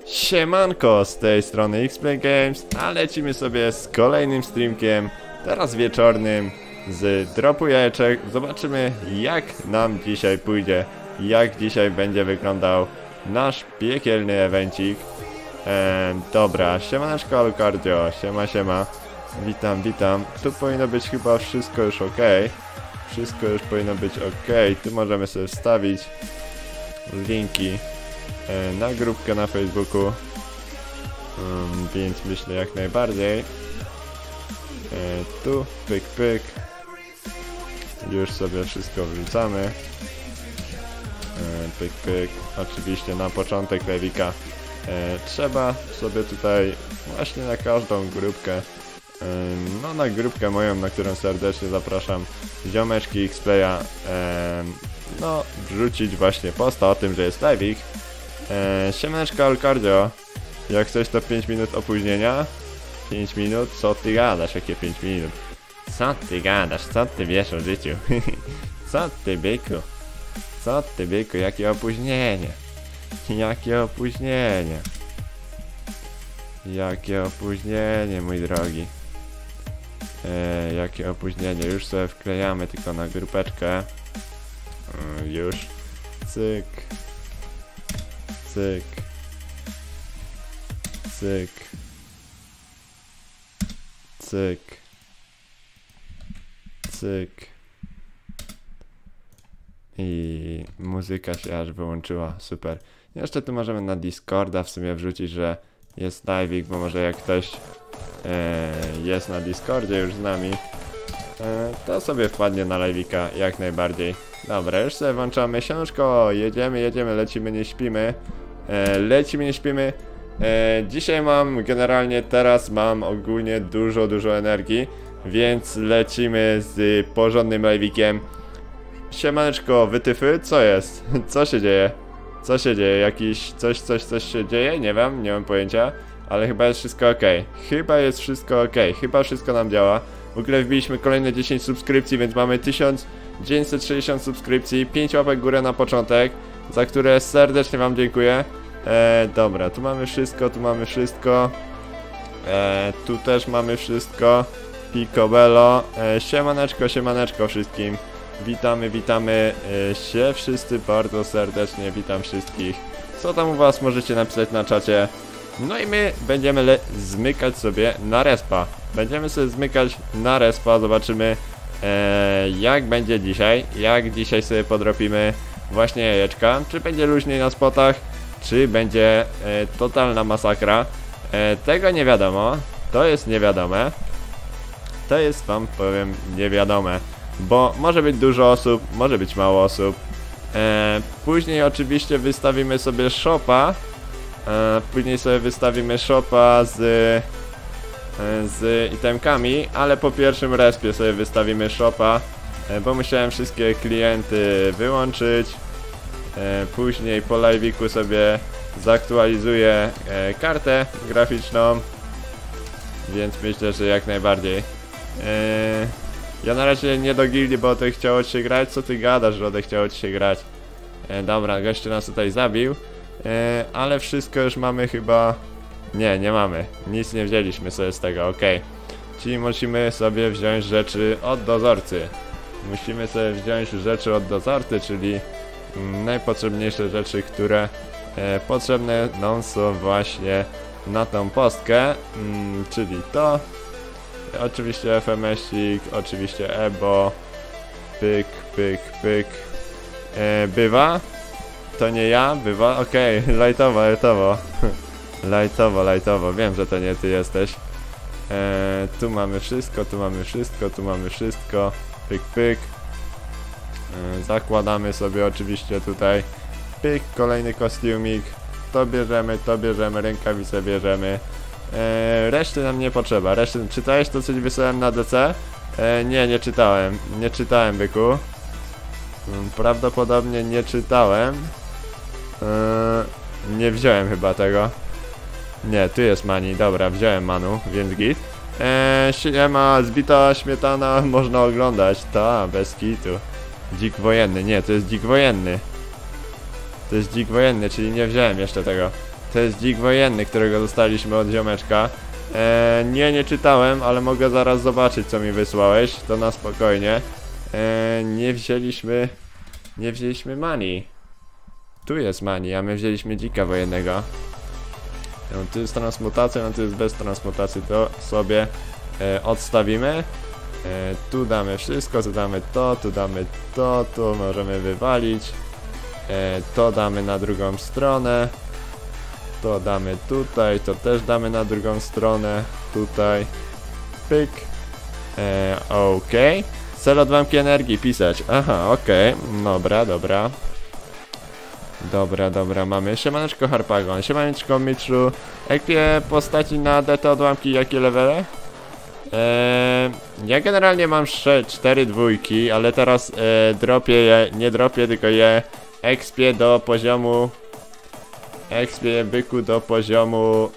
Siemanko, z tej strony X-Play Games, a lecimy sobie z kolejnym streamkiem, teraz wieczornym, z dropu jajeczek. Zobaczymy, jak nam dzisiaj pójdzie, jak dzisiaj będzie wyglądał nasz piekielny evencik. Dobra, siemaneczko Alucardio, siema. Witam. Tu powinno być chyba wszystko już ok. Wszystko już powinno być ok. Tu możemy sobie wstawić linki na grupkę na Facebooku, więc myślę jak najbardziej. Tu pyk, już sobie wszystko wrzucamy. Pyk, oczywiście na początek lewika trzeba sobie tutaj właśnie na każdą grupkę, no na grupkę moją, na którą serdecznie zapraszam ziomeczki X-Playa, no wrzucić właśnie posta o tym, że jest live'ik. Siemaneczko Alucardio, jak coś to 5 minut opóźnienia. 5 minut? Co ty gadasz? Jakie 5 minut? Co ty gadasz? Co ty wiesz o życiu? Co ty byku? Jakie opóźnienie? Jakie opóźnienie, mój drogi. Jakie opóźnienie? Już sobie wklejamy tylko na grupeczkę. Już. Cyk. I muzyka się aż wyłączyła, super. Jeszcze tu możemy na Discorda w sumie wrzucić, że jest live'ik, bo może jak ktoś jest na Discordzie już z nami, to sobie wpadnie na live'ika jak najbardziej. Dobra, już sobie włączamy książko, jedziemy, lecimy, nie śpimy. Dzisiaj teraz mam ogólnie dużo energii, więc lecimy z porządnym live'ikiem. Siemaneczko, wytyfy, co jest? Co się dzieje? Coś się dzieje? Nie mam pojęcia, ale chyba jest wszystko ok. Chyba wszystko nam działa. W ogóle wbiliśmy kolejne 10 subskrypcji, więc mamy 1960 subskrypcji, 5 łapek górę na początek, za które serdecznie wam dziękuję. Dobra, tu mamy wszystko. Tu też mamy wszystko. Picobello. Siemaneczko wszystkim. Witamy się wszyscy bardzo serdecznie, witam wszystkich. Co tam u was możecie napisać na czacie. No i my będziemy zmykać sobie na respa. Zobaczymy jak będzie dzisiaj. Jak dzisiaj sobie podropimy właśnie jajeczka. Czy będzie luźniej na spotach, czy będzie totalna masakra. Tego nie wiadomo. To jest niewiadome. To jest, wam powiem, niewiadome. Bo może być dużo osób, może być mało osób. Później oczywiście wystawimy sobie shopa. Z itemkami, ale po pierwszym respie sobie wystawimy shopa, bo musiałem wszystkie klienty wyłączyć. Później po live'iku sobie zaktualizuję kartę graficzną, więc myślę, że jak najbardziej. Ja na razie nie do gildii, bo to chciało ci się grać. Co ty gadasz, że chciało ci się grać? Dobra, gościu nas tutaj zabił, ale wszystko już mamy chyba. Nie mamy. Nic nie wzięliśmy sobie z tego, ok. Czyli musimy sobie wziąć rzeczy od dozorcy. Czyli najpotrzebniejsze rzeczy, które potrzebne nam są właśnie na tą postkę. Czyli to. Oczywiście FMS-ik, oczywiście Ebo. Pyk. Bywa? To nie ja? Bywa? Okej, lightowo. Lightowo, wiem, że to nie ty jesteś. Tu mamy wszystko. Pyk. Zakładamy sobie oczywiście tutaj. Pyk, kolejny kostiumik. To bierzemy, rękawice bierzemy. Reszty nam nie potrzeba. Czytałeś to, co ci wysłałem na DC? Nie czytałem. Nie czytałem, byku. Prawdopodobnie nie czytałem. Nie wziąłem chyba tego. Nie, tu jest mani, dobra, wziąłem manu, więc git. Siema, zbita śmietana, można oglądać, bez kitu. Dzik wojenny, nie, to jest dzik wojenny. Czyli nie wziąłem jeszcze tego. To jest dzik wojenny, którego dostaliśmy od ziomeczka. Nie czytałem, ale mogę zaraz zobaczyć, co mi wysłałeś. To na spokojnie. Nie wzięliśmy money. Tu jest money, a my wzięliśmy dzika wojennego. Tu jest transmutacja, tu jest bez transmutacji. To sobie odstawimy. Tu damy wszystko, tu damy to, tu damy to, tu możemy wywalić. To damy na drugą stronę. To damy tutaj, to też damy na drugą stronę. Tutaj. Pyk. Ok. Cel odłamki energii pisać. Aha, okej. Dobra. Dobra, mamy. Siemaneczko Harpagon, siemaneczko Mitrzu. Jakie postaci na DT odłamki, jakie levele? Ja generalnie mam 4 dwójki, ale teraz dropię je, nie dropię, tylko je expię do poziomu, expię byku do poziomu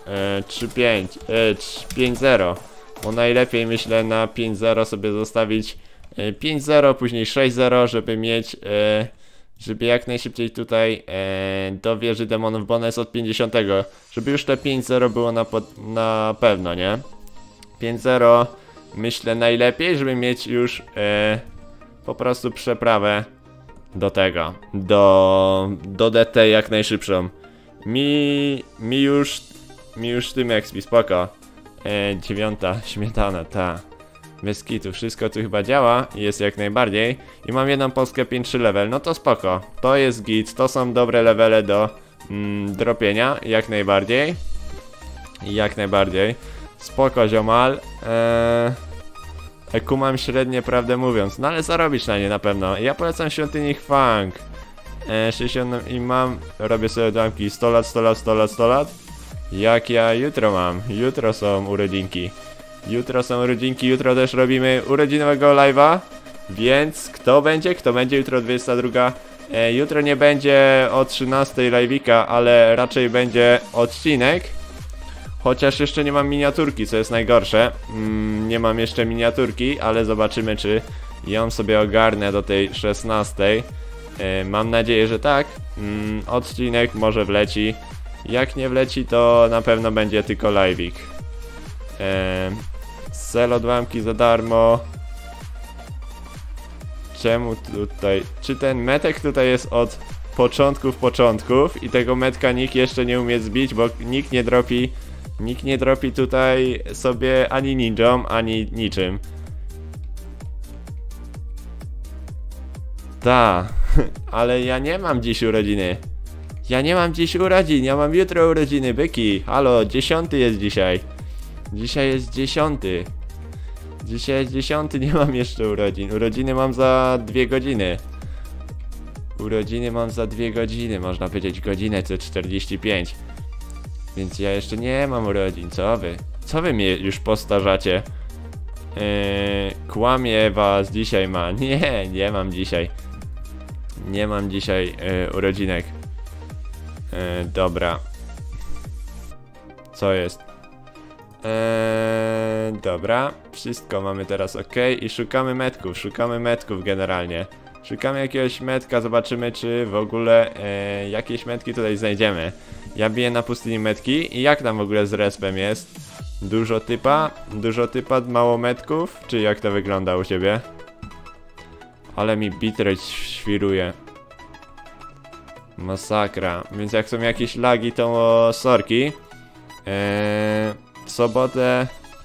5.0. Bo najlepiej myślę na 5.0 sobie zostawić 5.0, później 6.0, żeby mieć, żeby jak najszybciej tutaj do wieży demonów, bo ona jest od 50, żeby już te 5.0 było na pewno, nie? 5.0 myślę najlepiej, żeby mieć już po prostu przeprawę do tego, do DT jak najszybszą. Mi już tym expi, spoko. 9, śmietana, ta. Bez kitu, wszystko tu chyba działa i jest jak najbardziej. I mam jedną Polskę 5-3 level, no to spoko. To jest git, to są dobre levele do dropienia, jak najbardziej. Jak najbardziej. Spoko ziomal. Kumam średnie, prawdę mówiąc, no ale zarobić na nie na pewno. Ja polecam świątyni Hwang. 60 i robię sobie damki 100 lat, 100 lat, 100 lat, 100 lat. Jak ja jutro mam? Jutro są urodzinki. Jutro też robimy urodzinowego live'a. Więc kto będzie jutro 22? Jutro nie będzie o 13 live'ika, ale raczej będzie odcinek. Chociaż jeszcze nie mam miniaturki, co jest najgorsze. Nie mam jeszcze miniaturki, ale zobaczymy, czy ją sobie ogarnę do tej 16. Mam nadzieję, że tak. Odcinek może wleci. Jak nie wleci, to na pewno będzie tylko live'ik. Cel odłamki za darmo. Czemu tutaj? Czy ten metek tutaj jest od początków i tego metka nikt jeszcze nie umie zbić, bo nikt nie dropi tutaj sobie ani ninjom, ani niczym. Ta, ale ja nie mam dziś urodziny. Ja mam jutro urodziny, byki. Halo, 10 jest dzisiaj. Dzisiaj jest 10. Nie mam jeszcze urodzin. Urodziny mam za 2 godziny. Można powiedzieć godzinę co 45. Więc ja jeszcze nie mam urodzin, co wy mnie już postarzacie? Kłamie was, dzisiaj ma. Nie mam dzisiaj. Nie mam dzisiaj urodzinek. Dobra. Co jest? Dobra, wszystko mamy teraz ok i szukamy metków generalnie. Szukamy jakiegoś metka, zobaczymy czy w ogóle jakieś metki tutaj znajdziemy. Ja biję na pustyni metki i jak tam w ogóle z respem jest? Dużo typa, mało metków, czy jak to wygląda u ciebie? Ale mi bitrate świruje. Masakra, więc jak są jakieś lagi to sorki. Sobotę.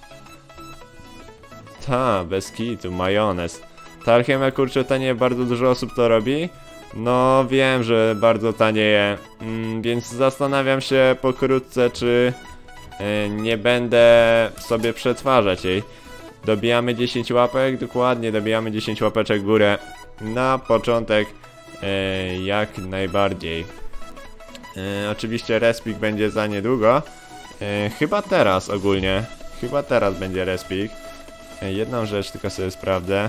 Ta, bez kitu, majonez. Ta alchemia kurczę tanieje, bardzo dużo osób to robi. No wiem, że bardzo tanieje, więc zastanawiam się pokrótce, czy nie będę sobie przetwarzać jej. Dobijamy 10 łapek, dokładnie dobijamy 10 łapeczek w górę na początek, jak najbardziej. Oczywiście respik będzie za niedługo. Chyba teraz ogólnie. Chyba teraz będzie respik. Jedną rzecz tylko sobie sprawdzę.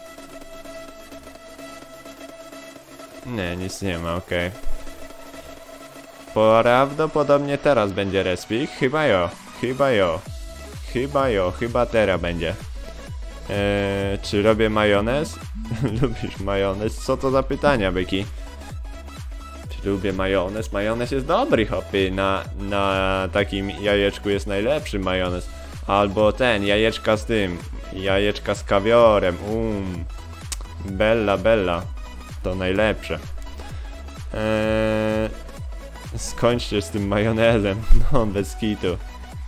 Nie, nic nie ma, okej. Prawdopodobnie teraz będzie respik. Chyba teraz będzie. Czy robię majonez? Lubisz majonez? Co to za pytania, byki? Czy Lubię majonez. Majonez jest dobry, hopy. Na takim jajeczku jest najlepszy majonez. Albo ten, jajeczka z tym. Jajeczka z kawiorem. Bella, bella. To najlepsze. Skończcie z tym majonezem. No, bez kitu.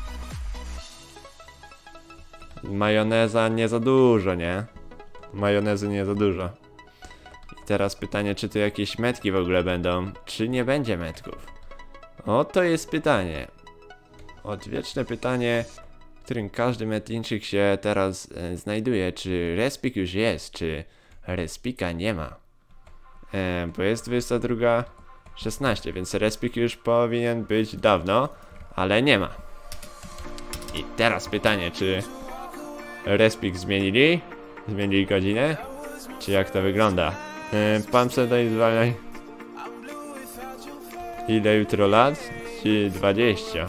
Majoneza nie za dużo, nie? Majonezy nie za dużo. I teraz pytanie, czy tu jakieś metki w ogóle będą, czy nie będzie metków? Oto jest pytanie. Odwieczne pytanie, w którym każdy metlińczyk się teraz znajduje. Czy respik już jest, czy respika nie ma? Bo jest 22:16, więc respik już powinien być dawno, ale nie ma. I teraz pytanie, czy respik zmienili? Zmienili godzinę? Czy jak to wygląda? Pan Sedaj zwalaj. Ile jutro lat? Czy 20?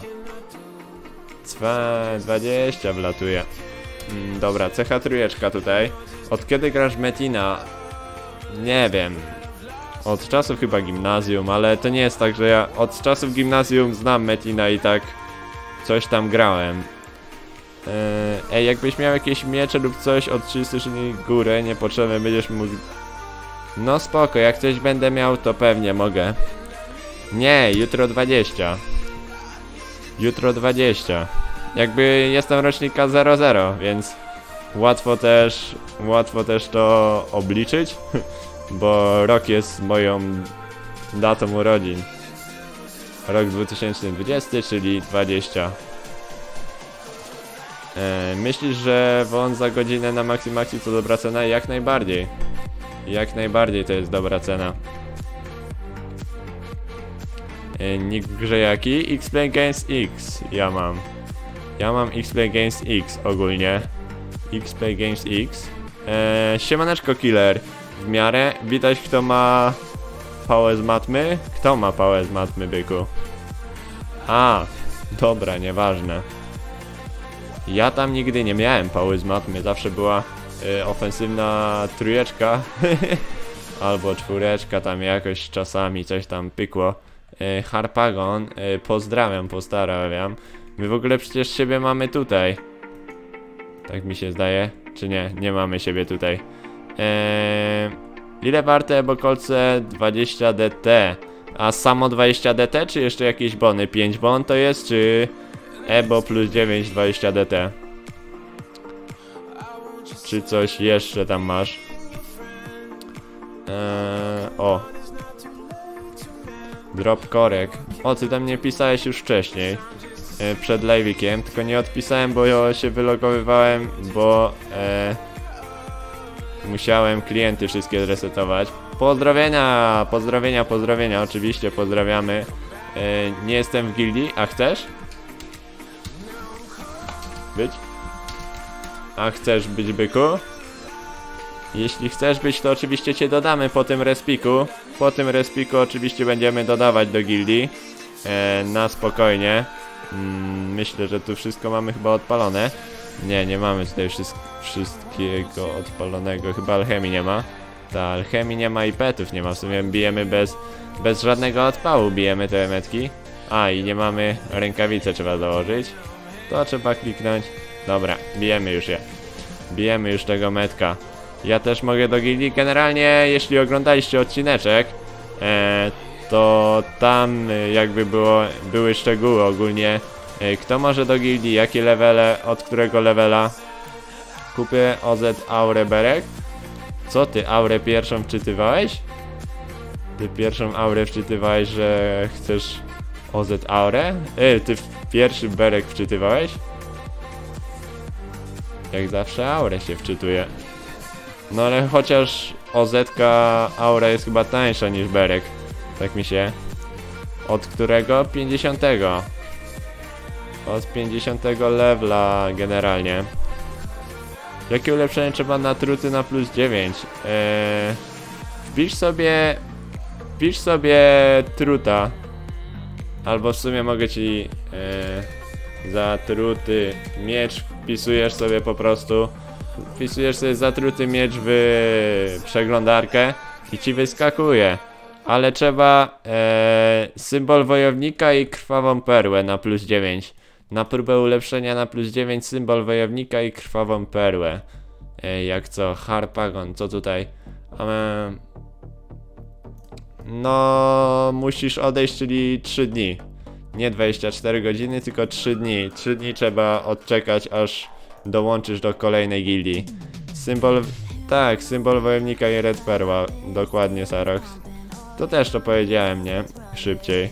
20 wlatuje. Dobra, cecha trójeczka tutaj. Od kiedy grasz Metina? Nie wiem. Od czasów chyba gimnazjum, ale to nie jest tak, że ja od czasów gimnazjum znam Metina i tak coś tam grałem. Ej, jakbyś miał jakieś miecze lub coś od 30 górę, niepotrzebne będziesz mógł... No spoko, jak coś będę miał, to pewnie mogę. Nie, jutro 20. Jutro 20. Jakby jestem rocznika 00, więc łatwo też to obliczyć, bo rok jest moją datą urodzin. Rok 2020, czyli 20. Myślisz, że wąt za godzinę na Maxi to dobra cena? Jak najbardziej. Jak najbardziej to jest dobra cena. Nick w grze jaki? X-Play Games X. Ja mam X-Play Games X ogólnie. X-Play Games X. Siemaneczko killer. W miarę. Widać kto ma pałę z matmy? Kto ma pałę z matmy, byku? A, dobra, nieważne. Ja tam nigdy nie miałem pały z matmy, zawsze była ofensywna trójeczka albo czwóreczka, tam jakoś czasami coś tam pykło. Harpagon, pozdrawiam. My w ogóle przecież siebie mamy tutaj. Tak mi się zdaje, czy nie? Nie mamy siebie tutaj. Ile warte ebokolce 20 DT? A samo 20 DT, czy jeszcze jakieś bony? 5 bon to jest, czy... Ebo plus 9, 20 DT. Czy coś jeszcze tam masz? O. Drop korek. O, ty tam nie pisałeś już wcześniej. Przed live'ikiem, tylko nie odpisałem, bo ja się wylogowywałem, bo musiałem klienty wszystkie zresetować. Pozdrowienia, oczywiście pozdrawiamy. Nie jestem w gildii, a chcesz? Być? A chcesz być, byku? Jeśli chcesz być, to oczywiście cię dodamy po tym respiku. Po tym respiku oczywiście będziemy dodawać do gildii. Na spokojnie. Myślę, że tu wszystko mamy chyba odpalone. Nie mamy tutaj wszystkiego odpalonego. Chyba alchemii nie ma. Ta alchemii nie ma i petów nie ma. W sumie bijemy bez żadnego odpału. Bijemy te metki. A, i nie mamy rękawice, trzeba założyć. To trzeba kliknąć. Dobra, bijemy już je. Bijemy już tego metka. Ja też mogę do gildii. Generalnie, jeśli oglądaliście odcineczek, to tam jakby były szczegóły ogólnie. Kto może do gildii, jakie levele, od którego levela. Kupię OZ Aurę Berek. Co ty, Aurę pierwszą wczytywałeś? Ty pierwszą Aurę wczytywałeś, że chcesz OZ Aurę? Ty pierwszy Berek wczytywałeś? Jak zawsze Aurę się wczytuje. No ale chociaż OZ-ka Aura jest chyba tańsza niż Berek. Tak mi się. Od którego? 50. Od 50 levela generalnie. Jakie ulepszenie trzeba na truty na plus 9? Wpisz sobie truta. Albo w sumie mogę ci za truty miecz wpisujesz sobie po prostu. Wpisujesz sobie zatruty miecz w przeglądarkę i ci wyskakuje. Ale trzeba symbol wojownika i krwawą perłę na +9. Na próbę ulepszenia na +9 symbol wojownika i krwawą perłę. Jak co? Harpagon, co tutaj? No, musisz odejść, czyli 3 dni. Nie 24 godziny, tylko 3 dni. 3 dni trzeba odczekać, aż dołączysz do kolejnej gildii. Symbol... Tak, symbol wojownika i red perła. Dokładnie, Sarox. To też to powiedziałem, nie? Szybciej.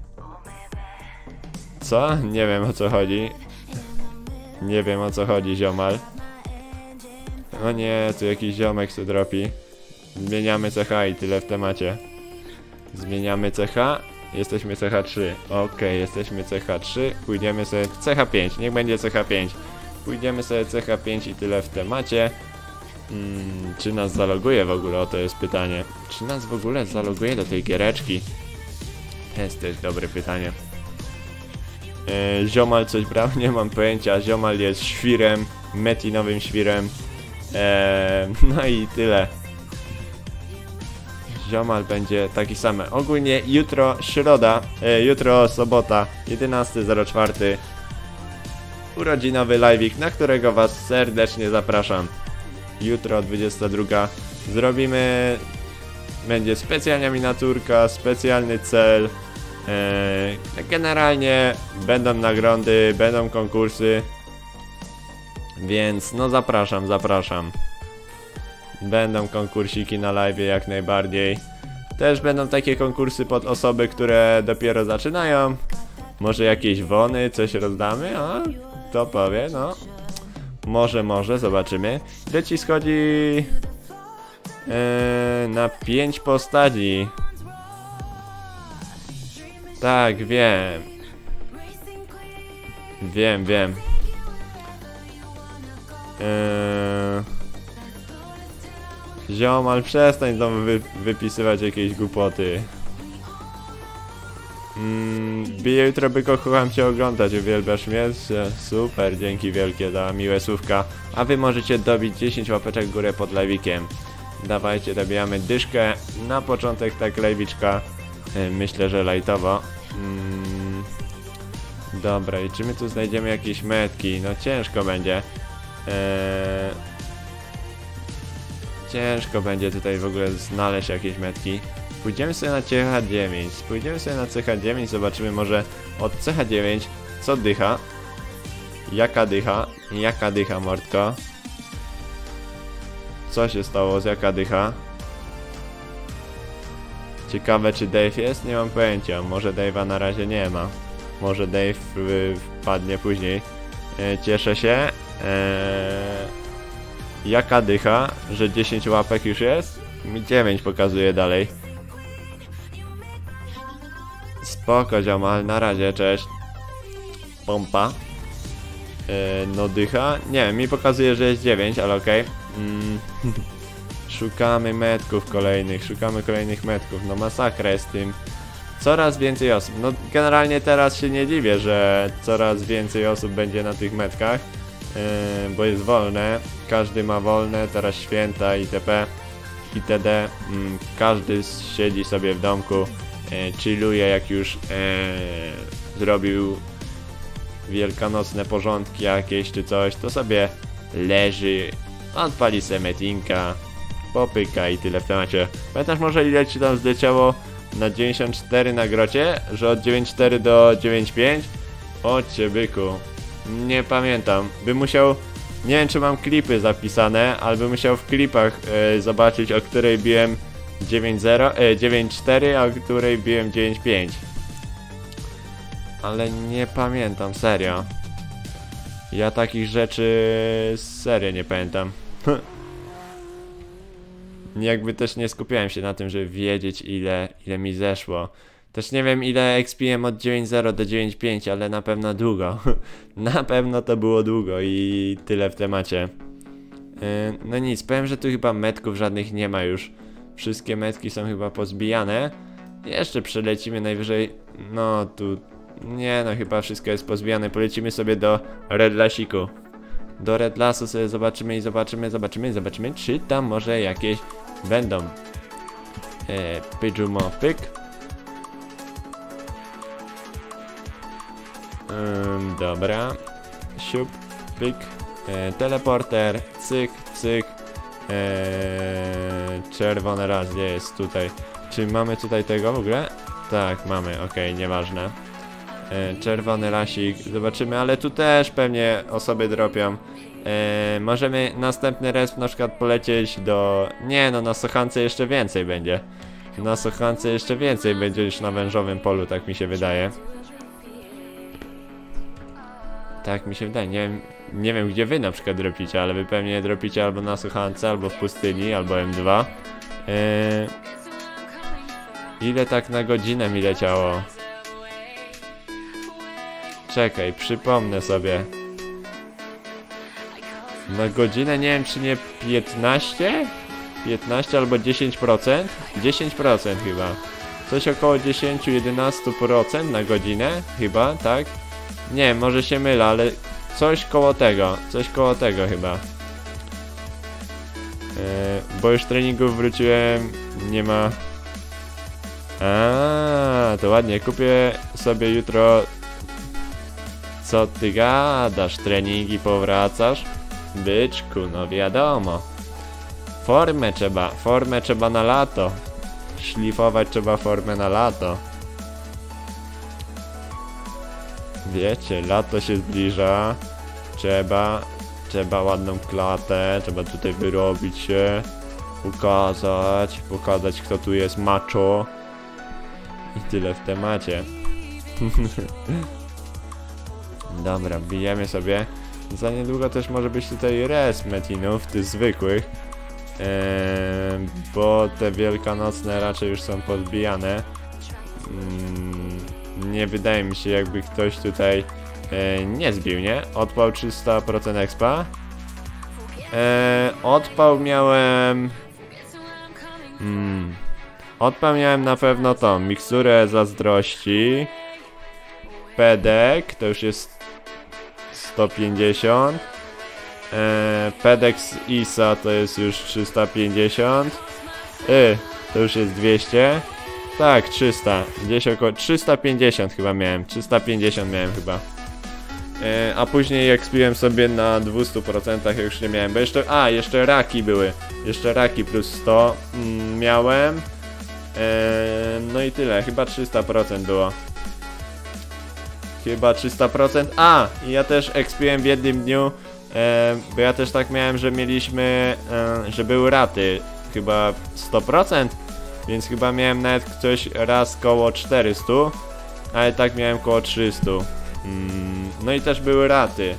Co? Nie wiem, o co chodzi. Nie wiem, o co chodzi, ziomal. O nie, tu jakiś ziomek se dropi. Zmieniamy CH i tyle w temacie. Zmieniamy CH. Jesteśmy CH3. Okej, jesteśmy CH3. Pójdziemy sobie CH5. Niech będzie CH5. Pójdziemy sobie CH5 i tyle w temacie. Czy nas zaloguje w ogóle? O, to jest pytanie. Czy nas w ogóle zaloguje do tej giereczki? To jest też dobre pytanie. Ziomal coś brał? Nie mam pojęcia. Ziomal jest świrem. Metinowym świrem. No i tyle. Ziomal będzie taki sam. Ogólnie jutro środa, jutro sobota, 11.04. Urodzinowy live'ik, na którego was serdecznie zapraszam. Jutro 22. Zrobimy... Będzie specjalna miniaturka, specjalny cel. Generalnie będą nagrody, będą konkursy. Więc no zapraszam. Będą konkursiki na live jak najbardziej. Też będą takie konkursy pod osoby, które dopiero zaczynają. Może jakieś wony, coś rozdamy? A, to powie, no. Może, zobaczymy. Ile ci schodzi na 5 postaci? Tak, wiem. Wiem. Ziomal, przestań znowu wypisywać jakieś głupoty. Bije jutro, byko, kocham cię oglądać, uwielbiasz mnie? Super, dzięki wielkie za miłe słówka. A wy możecie dobić 10 łapeczek w górę pod live'ikiem. Dawajcie, dobijamy dyszkę. Na początek tak live'iczka. Myślę, że lajtowo. Dobra, i czy my tu znajdziemy jakieś metki? No ciężko będzie. Ciężko będzie tutaj w ogóle znaleźć jakieś metki. Pójdziemy sobie na CH9. Pójdziemy sobie na CH9, zobaczymy może od CH9 co dycha. Jaka dycha? Jaka dycha, mordko? Co się stało z jaka dycha? Ciekawe, czy Dave jest? Nie mam pojęcia. Może Dave'a na razie nie ma. Może Dave wpadnie później. Cieszę się. Jaka dycha, że 10 łapek już jest? Mi 9 pokazuje dalej. Spoko, ziomal, na razie, cześć. Pompa. No dycha? Nie, mi pokazuje, że jest 9, ale okej. Szukamy metków kolejnych, szukamy kolejnych metków. No masakra jest z tym. Coraz więcej osób. No generalnie teraz się nie dziwię, że coraz więcej osób będzie na tych metkach. Bo jest wolne, każdy ma wolne, teraz święta itp. itd. Każdy siedzi sobie w domku, chilluje, jak już zrobił wielkanocne porządki jakieś czy coś, to sobie leży, odpali se metinka, popyka i tyle w temacie. Pamiętasz może ile ci tam zleciało na 94 na grocie, że od 9.4 do 9.5? Ocie byku. Nie pamiętam. Bym musiał... Nie wiem, czy mam klipy zapisane, ale bym musiał w klipach zobaczyć, o której biłem 9.4, a o której biłem 9.5. Ale nie pamiętam, serio. Ja takich rzeczy serio nie pamiętam. Jakby też nie skupiałem się na tym, żeby wiedzieć ile mi zeszło. Też nie wiem ile expiłem od 9.0 do 9.5, ale na pewno długo. Na pewno to było długo i tyle w temacie. No nic, powiem, że tu chyba metków żadnych nie ma już. Wszystkie metki są chyba pozbijane. Jeszcze przelecimy najwyżej. No tu... Nie no, chyba wszystko jest pozbijane. Polecimy sobie do Red Lasiku. Do Red Lasu sobie zobaczymy i zobaczymy, czy tam może jakieś będą. Pidżumo, pyk. Dobra. Siup, pyk. Teleporter, cyk, cyk. Czerwony raz, gdzie jest tutaj? Czy mamy tutaj tego w ogóle? Tak, mamy, okej, nieważne. Czerwony lasik, zobaczymy, ale tu też pewnie osoby dropią. Możemy następny resp na przykład polecieć do... Nie no, na Sochance jeszcze więcej będzie. Na Sochance jeszcze więcej będzie niż na wężowym polu, tak mi się wydaje. Tak mi się wydaje, nie wiem gdzie wy na przykład dropicie, ale wy pewnie dropicie albo na Sochance, albo w pustyni, albo M2. Ile tak na godzinę mi leciało? Czekaj, przypomnę sobie. Na godzinę nie wiem czy nie 15? 15 albo 10%? 10% chyba. Coś około 10-11% na godzinę chyba, tak? Nie, może się mylę, ale coś koło tego chyba. Bo już treningów wróciłem, nie ma... to ładnie, kupię sobie jutro... Co ty gadasz? Treningi powracasz? Byczku, no wiadomo. Formę trzeba na lato. Szlifować trzeba formę na lato. Wiecie, lato się zbliża. Trzeba ładną klatę, trzeba tutaj wyrobić się. Pokazać kto tu jest macho. I tyle w temacie. Dobra, bijemy sobie. Za niedługo też może być tutaj res metinów, tych zwykłych. Bo te wielkanocne raczej już są podbijane. Nie wydaje mi się jakby ktoś tutaj nie zbił, nie? Odpał 300% expa. Odpał miałem... Odpał miałem na pewno tą miksturę zazdrości. Pedek, to już jest 150. Pedex Isa to jest już 350. To już jest 200. Tak, 300. Gdzieś około 350 chyba miałem. 350 miałem chyba. A później jak spiłem sobie na 200% już nie miałem. Bo jeszcze raki były. Jeszcze raki plus 100 miałem. No i tyle. Chyba 300% było. Chyba 300%. I ja też expiłem w jednym dniu. Bo ja też tak miałem, że mieliśmy, że były raty chyba 100%, więc chyba miałem nawet coś raz koło 400, ale tak miałem koło 300. No i też były raty.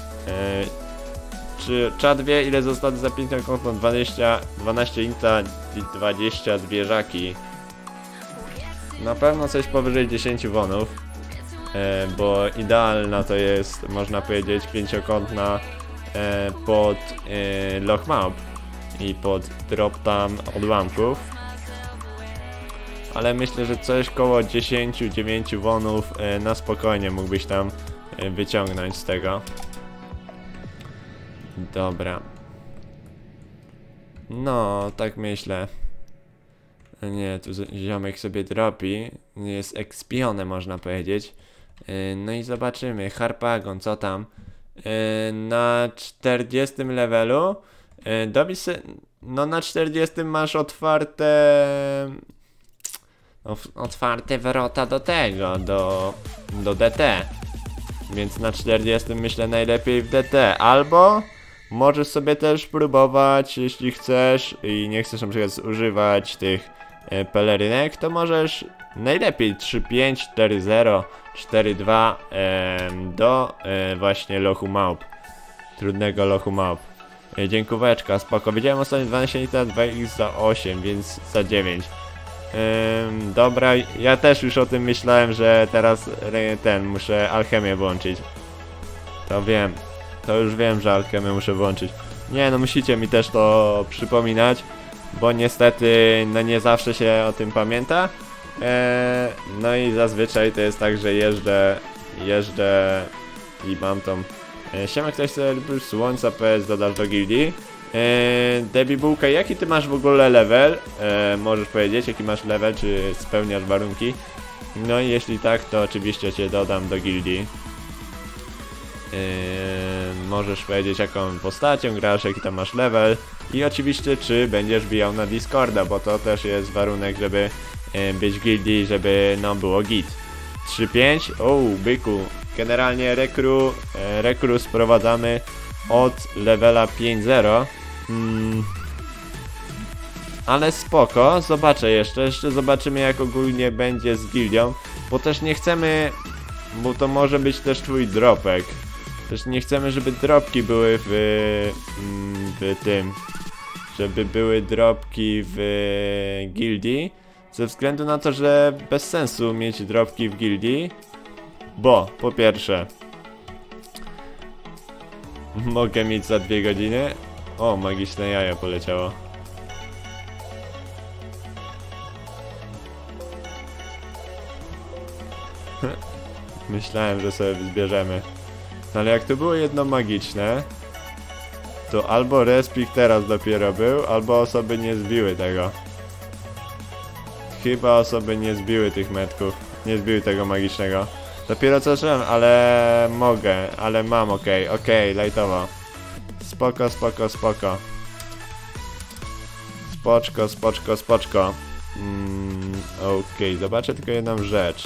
Czy czat wie ile zostało za 5 konto? 12 inta i 20 zwierzaki. Na pewno coś powyżej 10 wonów. Bo idealna to jest, można powiedzieć, 5-kątna pod loch map i pod drop tam odłamków. Ale myślę, że coś koło 10-9 wonów na spokojnie mógłbyś tam wyciągnąć z tego. Dobra. No, tak myślę. Nie, tu ziomek sobie dropi. Jest ekspione, można powiedzieć. No i zobaczymy. Harpagon, co tam? Na 40 levelu dobić se, no na 40 masz otwarte wrota do tego, do DT. Więc na 40 myślę najlepiej w DT. Albo możesz sobie też próbować, jeśli chcesz i nie chcesz na przykład używać tych pelerynek, to możesz najlepiej 3.5, 4.0, 4.2 do właśnie lochu małp. Trudnego lochu małp. Dziękóweczka, spoko. Widziałem ostatnio 12 litra, 2x za 8, więc za 9. Dobra, ja też już o tym myślałem, że teraz muszę alchemię włączyć. To już wiem, że alchemię muszę włączyć. Nie, no musicie mi też to przypominać, bo niestety, no nie zawsze się o tym pamięta. No i zazwyczaj to jest tak, że jeżdżę i mam tą... Siema, ktoś chce słońca PS dodasz do gildii? Debbie Bułka, jaki ty masz w ogóle level? Możesz powiedzieć, jaki masz level, czy spełniasz warunki? No i jeśli tak, to oczywiście cię dodam do gildii. Możesz powiedzieć, jaką postacią grasz, jaki tam masz level. I oczywiście, czy będziesz wbijał na Discorda, bo to też jest warunek, żeby być w gildii, żeby no było git. 3-5, byku. Generalnie rekru sprowadzamy od levela 5-0. Ale spoko, zobaczę jeszcze zobaczymy, jak ogólnie będzie z gildią, bo też nie chcemy, bo to może być też twój dropek. Też nie chcemy, żeby dropki były w tym, żeby były dropki w gildii, ze względu na to, że bez sensu mieć dropki w gildii, bo po pierwsze mogę mieć za 2 godziny. O, magiczne jajo poleciało. Myślałem, że sobie zbierzemy. No ale jak to było jedno magiczne, to albo respik teraz dopiero był, albo osoby nie zbiły tego. Chyba osoby nie zbiły tych metków. Nie zbiły tego magicznego. Dopiero co zacząłem, ale mogę, ale mam, okej, lightowo. Spoko. Spoczko. Okej, zobaczę tylko jedną rzecz.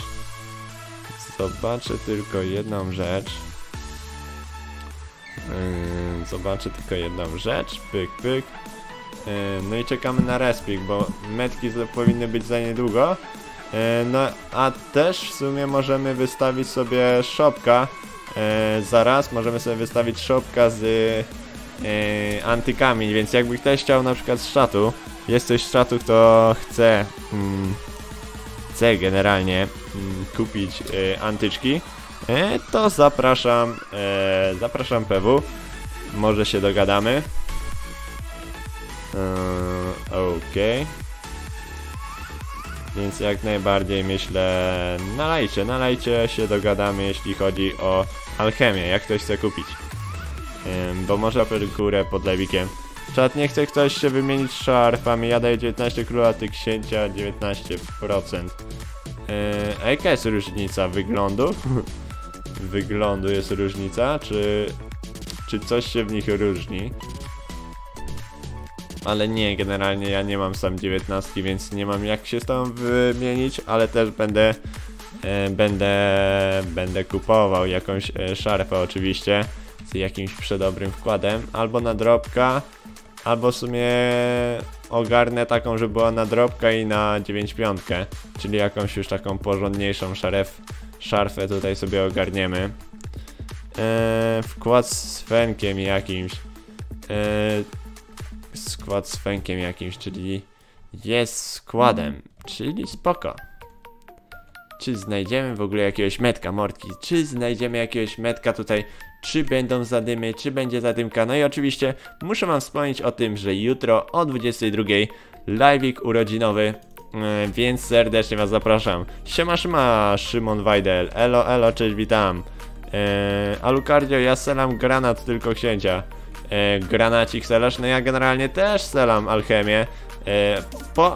Pyk. No i czekamy na respik, bo metki powinny być za niedługo. No a też w sumie możemy wystawić sobie shopka. Zaraz możemy sobie wystawić shopka z antykami, więc jakby ktoś chciał na przykład z czatu, jest ktoś z czatu, kto chce generalnie kupić antyczki, to zapraszam PW, może się dogadamy. Okej. Więc jak najbardziej myślę, na lajcie się dogadamy, jeśli chodzi o alchemię, jak ktoś chce kupić. Bo może górę pod lewikiem. Czat, nie chce ktoś się wymienić szarfami, ja daję 19 króla, ty księcia 19%. A jaka jest różnica wyglądu? Wyglądu jest różnica, czy coś się w nich różni? Ale nie, generalnie ja nie mam sam 19, więc nie mam jak się z tą wymienić, ale też będę kupował jakąś szarfę oczywiście z jakimś przedobrym wkładem, albo na dropka, albo w sumie ogarnę taką, żeby była na dropka i na 9,5, czyli jakąś już taką porządniejszą szarfę tutaj sobie ogarniemy. Wkład z fenkiem jakimś. Skład z fenkiem jakimś, czyli jest składem, czyli spoko. Czy znajdziemy w ogóle jakiegoś metka, mordki? Czy znajdziemy jakiegoś metka tutaj? Czy będą zadymy, czy będzie zadymka? No i oczywiście muszę wam wspomnieć o tym, że jutro o 22 live'ik urodzinowy, więc serdecznie was zapraszam. Siema, Szymon Wajdel, elo, cześć, witam. Alucardio, ja selam granat tylko księcia. Granacik selasz, no ja generalnie też selam alchemię. Po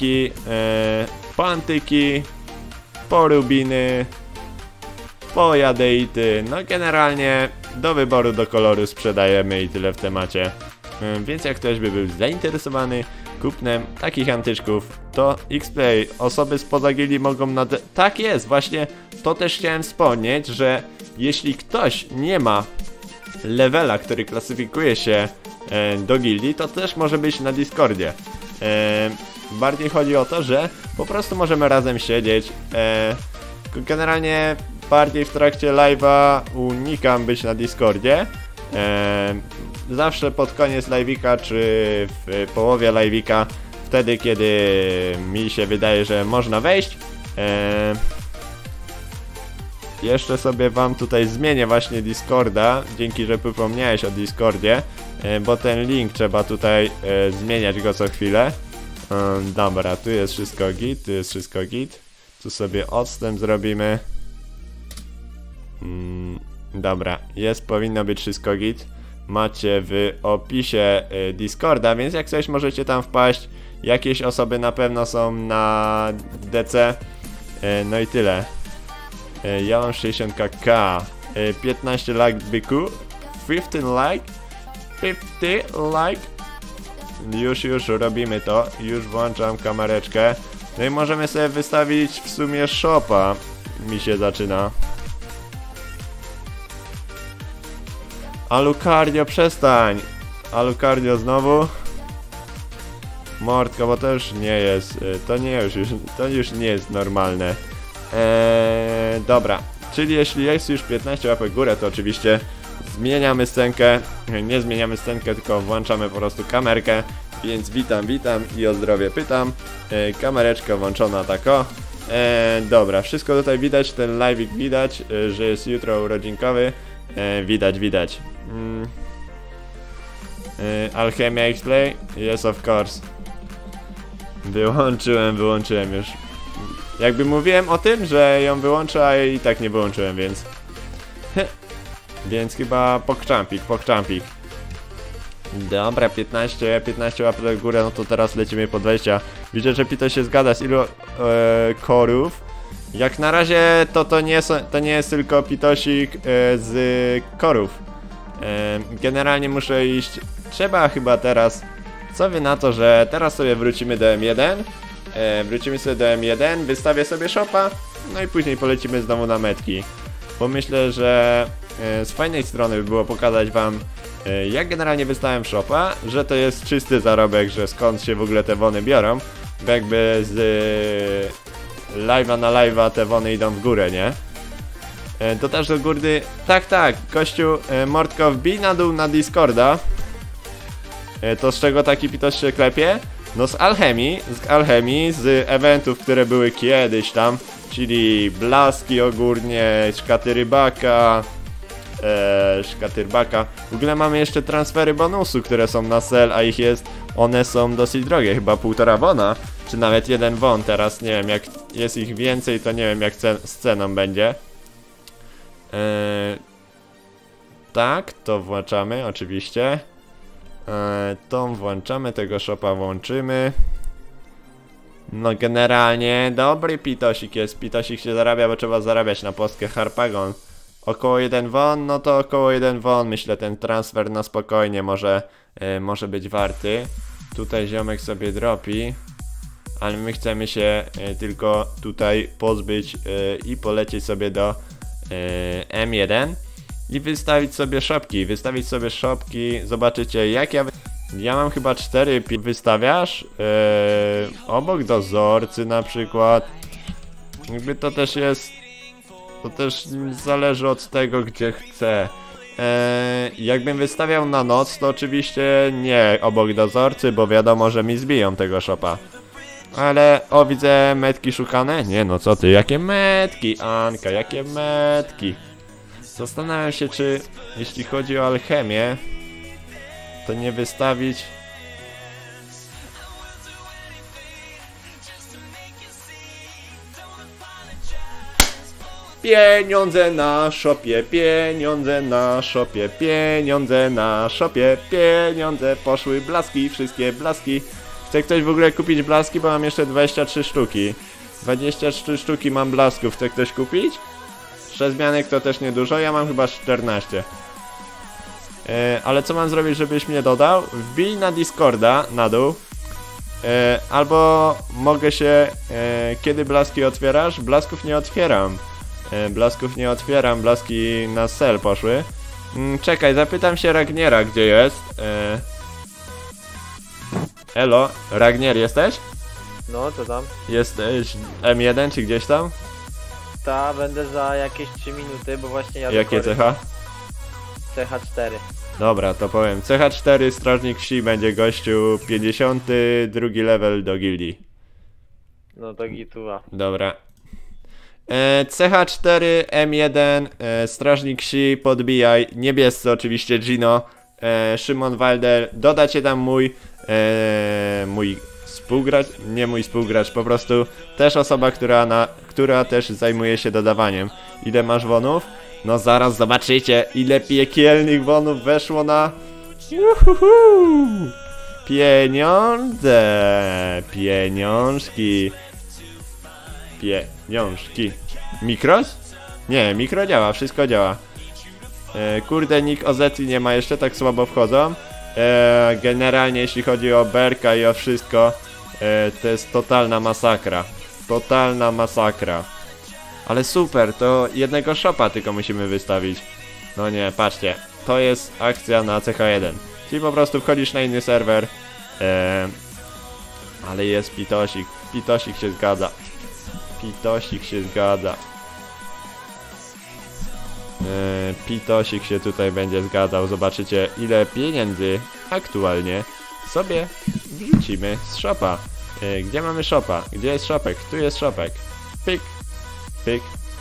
antyki, po rubiny, po jadeity, no generalnie do wyboru, do koloru sprzedajemy i tyle w temacie. Więc jak ktoś by był zainteresowany kupnem takich antyczków, to X-Play, osoby spoza gildii mogą tak jest, właśnie to też chciałem wspomnieć, że jeśli ktoś nie ma levela, który klasyfikuje się do gildii, to też może być na Discordzie. Bardziej chodzi o to, że po prostu możemy razem siedzieć. Generalnie bardziej w trakcie live'a unikam być na Discordzie. Zawsze pod koniec live'ika, czy w połowie live'ika, wtedy kiedy mi się wydaje, że można wejść. Jeszcze sobie wam tutaj zmienię właśnie Discorda, dzięki, że przypomniałeś o Discordzie, bo ten link trzeba tutaj zmieniać go co chwilę. Dobra, tu jest wszystko git, tu sobie odstęp zrobimy. Dobra, powinno być wszystko git. macie w opisie Discorda, więc jak coś możecie tam wpaść. Jakieś osoby na pewno są na DC. No i tyle. Ja mam 60k. 15 like byku. 15 like. 50 like. Już robimy to. Już włączam kamereczkę. No i możemy sobie wystawić w sumie shopa. Mi się zaczyna. Alucardio, przestań! Alucardio znowu. Mordko, bo to już nie jest. To już nie jest normalne. Dobra. Czyli jeśli jest już 15 łapek w górę, to oczywiście zmieniamy scenkę. Nie zmieniamy scenkę, tylko włączamy po prostu kamerkę. Więc witam i o zdrowie pytam. Kamereczka włączona tako. Dobra, wszystko tutaj widać, ten live'ik widać, że jest jutro urodzinkowy. Widać. Alchemia X-Play? Yes, of course. Wyłączyłem już. Jakby mówiłem o tym, że ją wyłączę, a jej i tak nie wyłączyłem, więc... Więc chyba pokczampik. Dobra, 15 łapek w górę, no to teraz lecimy po 20. Widzę, że Pito się zgadza z ilu korów. Jak na razie to nie jest tylko Pitosik z korów. Generalnie muszę iść. Trzeba chyba teraz. Co wy na to, że teraz sobie wrócimy do M1. Wrócimy sobie do M1, wystawię sobie shopa. No i później polecimy znowu na metki. Bo myślę, że z fajnej strony by było pokazać wam, jak generalnie wystawiam shopa, że to jest czysty zarobek, że skąd się w ogóle te wony biorą. Bo jakby z live'a na live'a te wony idą w górę, nie? To też do góry. Tak, gościu, Mordko, wbij na dół na Discorda. To z czego taki Pitos się klepie? No z alchemii, z eventów, które były kiedyś tam, czyli blaski ogólnie, szkaty rybaka, W ogóle mamy jeszcze transfery bonusu, które są na sell, a one są dosyć drogie, chyba 1,5 wona, czy nawet 1 won. Teraz nie wiem, jak jest ich więcej, to nie wiem jak z ceną będzie. Tak, to włączamy oczywiście. Tą włączamy, tego shopa włączymy. No generalnie dobry Pitosik jest. Pitosik się zarabia, bo trzeba zarabiać na postkę Harpagon. Około 1 won, no to około 1 won. Myślę, ten transfer na spokojnie może być warty. Tutaj ziomek sobie dropi. Ale my chcemy się tylko tutaj pozbyć i polecieć sobie do M1. I wystawić sobie szopki. Zobaczycie jak ja mam chyba 4 wystawiasz obok dozorcy na przykład. Jakby to też jest. To też zależy od tego gdzie chcę. Jakbym wystawiał na noc, to oczywiście nie obok dozorcy, bo wiadomo, że mi zbiją tego shopa. Ale o, widzę metki szukane. Nie no, co ty, jakie metki, Anka, jakie metki. Zastanawiam się, czy jeśli chodzi o alchemię, to nie wystawić. Pieniądze na shopie, pieniądze poszły, blaski, wszystkie blaski. Chce ktoś w ogóle kupić blaski, bo mam jeszcze 23 sztuki. 23 sztuki mam blasków, chce ktoś kupić? 6 zmianek to też niedużo, ja mam chyba 14. Ale co mam zrobić, żebyś mnie dodał? Wbij na Discorda, na dół. Albo mogę się... kiedy blaski otwierasz? Blasków nie otwieram. Blaski na sell poszły. Czekaj, zapytam się Ragniera, gdzie jest. Elo, Ragnier, jesteś? No, co tam? Jesteś M1 czy gdzieś tam? Ta, będę za jakieś 3 minuty, bo właśnie jadę. Jakie cecha? CH4. Dobra, to powiem. CH4, strażnik wsi, będzie gościu 52 level do gildii. No to gituła. Dobra. CH4, M1, strażnik wsi, podbijaj. Niebiescy oczywiście, Gino, Szymon Walder. Dodacie tam mój współgracz, nie mój współgracz, po prostu też osoba, która też zajmuje się dodawaniem. Ile masz wonów? No zaraz zobaczycie, ile piekielnych bonów weszło na... Uhuhu. Pieniądze, pieniążki, pieniążki. Mikros? Nie, mikro działa, wszystko działa. Kurde, nick OZ nie ma jeszcze, tak słabo wchodzą. Generalnie jeśli chodzi o Berka i o wszystko, to jest totalna masakra. Totalna masakra. Ale super, to jednego shopa tylko musimy wystawić. No nie, patrzcie, to jest akcja na CH1. Czyli po prostu wchodzisz na inny serwer. Ale jest pitosik. Pitosik się zgadza. Pitosik się zgadza. Pitosik się tutaj będzie zgadzał. Zobaczycie, ile pieniędzy aktualnie sobie wrzucimy z shopa. Gdzie mamy shopa? Gdzie jest shopek? Tu jest shopek. Pyk, pyk.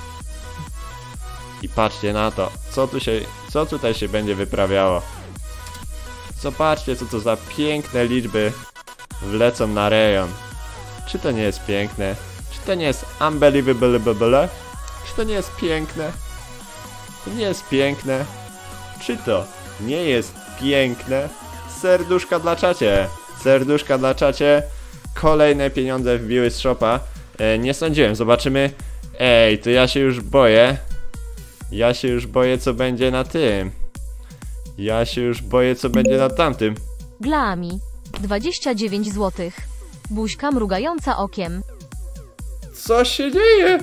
I patrzcie na to, co tutaj się będzie wyprawiało. Zobaczcie, co to za piękne liczby wlecą na rejon. Czy to nie jest piękne? Czy to nie jest unbelievable? Czy to nie jest piękne? To nie jest piękne? Czy to nie jest piękne? Serduszka dla czacie. Serduszka dla czacie. Kolejne pieniądze wbiły z shopa. Nie sądziłem, zobaczymy. Ej, to ja się już boję. Ja się już boję, co będzie na tym. Ja się już boję, co będzie na tamtym. Glami. 29 zł. Buźka mrugająca okiem. Co się dzieje?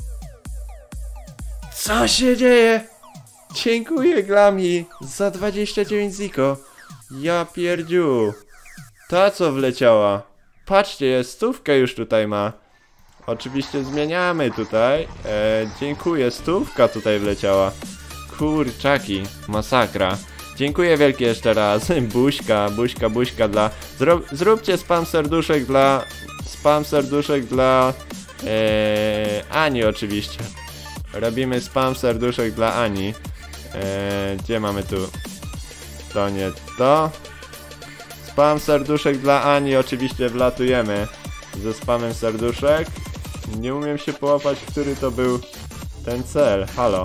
Co się dzieje? Dziękuję Glami za 29 ziko. Ja pierdziu. Ta co wleciała. Patrzcie, jest stówkę już tutaj ma. Oczywiście zmieniamy tutaj. Dziękuję, stówka tutaj wleciała. Kurczaki, masakra. Dziękuję wielkie jeszcze raz. Buźka dla... Zróbcie spam serduszek dla... Spam serduszek dla... Ani oczywiście. Robimy spam serduszek dla Ani. Gdzie mamy tu? To nie to. Spam serduszek dla Ani oczywiście wlatujemy. Ze spamem serduszek. Nie umiem się połapać, który to był ten cel. Halo.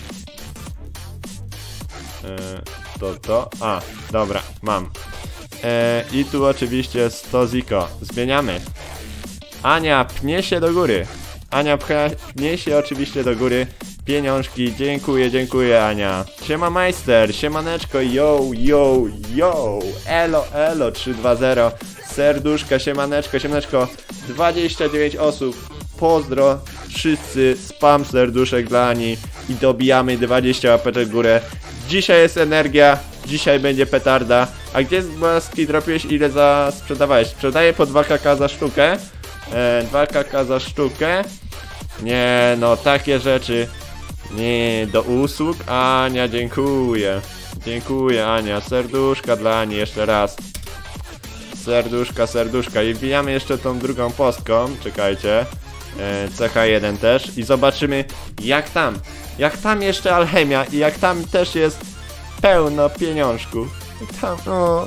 To. A, dobra, mam. I tu oczywiście 100 ziko. Zmieniamy. Ania pnie się do góry. Ania pnie się oczywiście do góry. Pieniążki, dziękuję Ania. Siema majster, siemaneczko, yo. Elo, 320. Serduszka, siemaneczko. 29 osób. Pozdro, wszyscy, spam serduszek dla Ani. I dobijamy 20 łapeczek w górę. Dzisiaj jest energia, dzisiaj będzie petarda. A gdzie z głaski dropiłeś, ile sprzedawałeś? Sprzedaję po 2kk za sztukę. 2kk za sztukę. Nie, no takie rzeczy. Nie, do usług. Ania, dziękuję. Dziękuję Ania, serduszka dla Ani jeszcze raz. Serduszka. I wbijamy jeszcze tą drugą postką. Czekajcie. CH1 też. I zobaczymy jak tam jeszcze alchemia i jak tam też jest pełno pieniążków. Tam, o.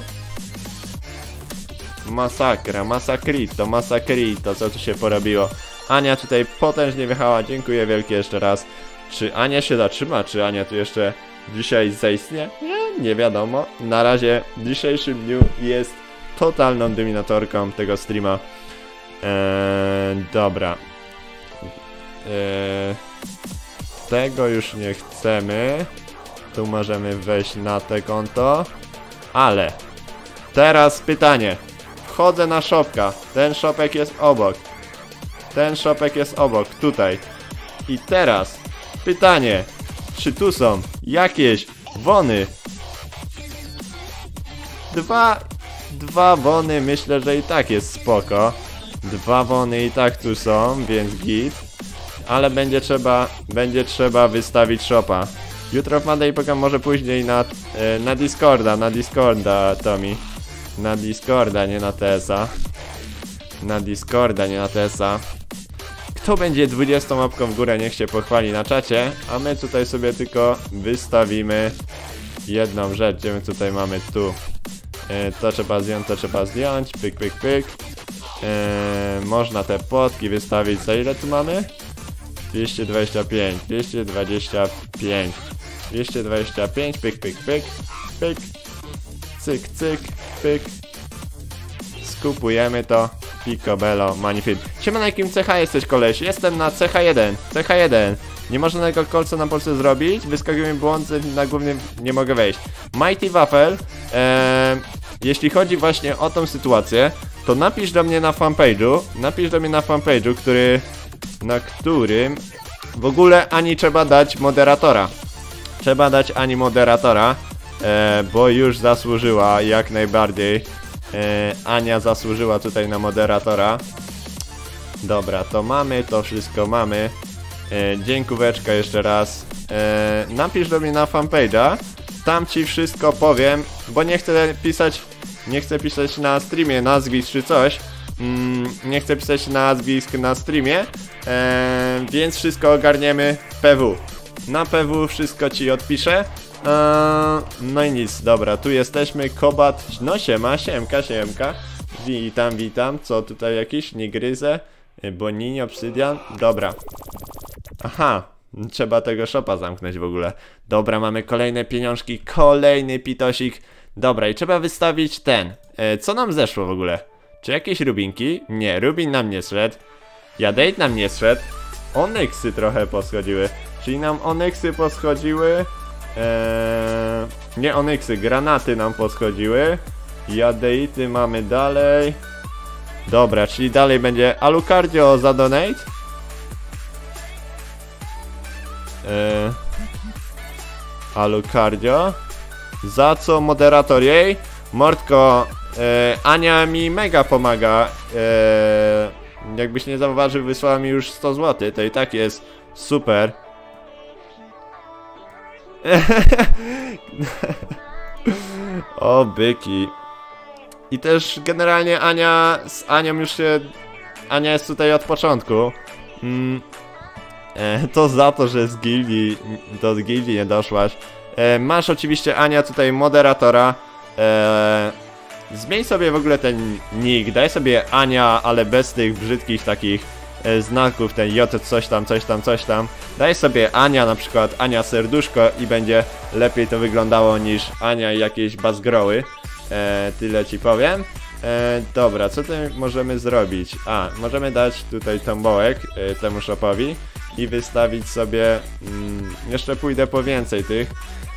Masakrito, co tu się porobiło. Ania tutaj potężnie wjechała, dziękuję wielkie jeszcze raz. Czy Ania się zatrzyma, czy Ania tu jeszcze dzisiaj zaistnie? Nie wiadomo. Na razie w dzisiejszym dniu jest totalną dominatorką tego streama. Dobra. Tego już nie chcemy. Tu możemy wejść na te konto. Ale teraz pytanie. Wchodzę na shopka. Ten shopek jest obok. Tutaj. I teraz pytanie. Czy tu są jakieś wony? Dwa wony, myślę, że i tak jest spoko. 2 wony i tak tu są, więc git. Ale będzie trzeba wystawić shopa. Jutro w Monday pokam może później na Discorda, Tommy. Na Discorda, nie na TS-a. Kto będzie 20 łapką w górę, niech się pochwali na czacie. A my tutaj sobie tylko wystawimy jedną rzecz, gdzie my tutaj mamy tu. To trzeba zdjąć, pyk. Można te płotki wystawić, za ile tu mamy? 225, 225, 225, pyk, pyk, pyk, pyk, cyk, cyk, pyk. Skupujemy to. Picobello, Manifit. Siema, na jakim CH jesteś, koleś? Jestem na CH1, CH1. Nie można tego kolca na Polsce zrobić. Wyskakuje mi błąd, na głównym nie mogę wejść. Mighty Waffle, jeśli chodzi właśnie o tą sytuację, to napisz do mnie na fanpage'u, na którym w ogóle Ani trzeba dać moderatora. Bo już zasłużyła jak najbardziej. Ania zasłużyła tutaj na moderatora. Dobra, to mamy, to wszystko mamy. Dziękóweczka jeszcze raz. Napisz do mnie na fanpage'a. Tam ci wszystko powiem, bo nie chcę pisać na streamie nazwisk czy coś. Nie chcę pisać nazwisk na streamie, więc wszystko ogarniemy w PW. Na PW wszystko ci odpiszę. No i nic, dobra, tu jesteśmy, Kobat, no siemka. Witam, co tutaj jakiś, nie gryzę, Bonini, Obsydian, dobra. Aha, trzeba tego shopa zamknąć w ogóle. Dobra, mamy kolejne pieniążki, kolejny pitosik. Dobra, i trzeba wystawić ten, co nam zeszło w ogóle? Czy jakieś rubinki? Nie, rubin nam nie zszedł. Jadate nam nie zszedł. Onyxy trochę poschodziły, czyli nam onyxy poschodziły. Nie onyxy, granaty nam poschodziły. Jadeity mamy dalej. Dobra, czyli dalej będzie Alucardio za donate. Alucardio. Za co moderator jej? Mordko, Ania mi mega pomaga. Jakbyś nie zauważył, wysłała mi już 100 zł. To i tak jest super. O byki. I też generalnie z Anią już się... Ania jest tutaj od początku. To za to, że z gildii nie doszłaś. Masz oczywiście, Ania, tutaj moderatora. Zmień sobie w ogóle ten nick. Daj sobie Ania, ale bez tych brzydkich takich znaków, ten J coś tam. Daj sobie Ania, na przykład Ania serduszko i będzie lepiej to wyglądało niż Ania i jakieś bazgroły. Tyle ci powiem. Dobra, co tutaj możemy zrobić? Możemy dać tutaj tombołek temu shopowi i wystawić sobie... jeszcze pójdę po więcej tych.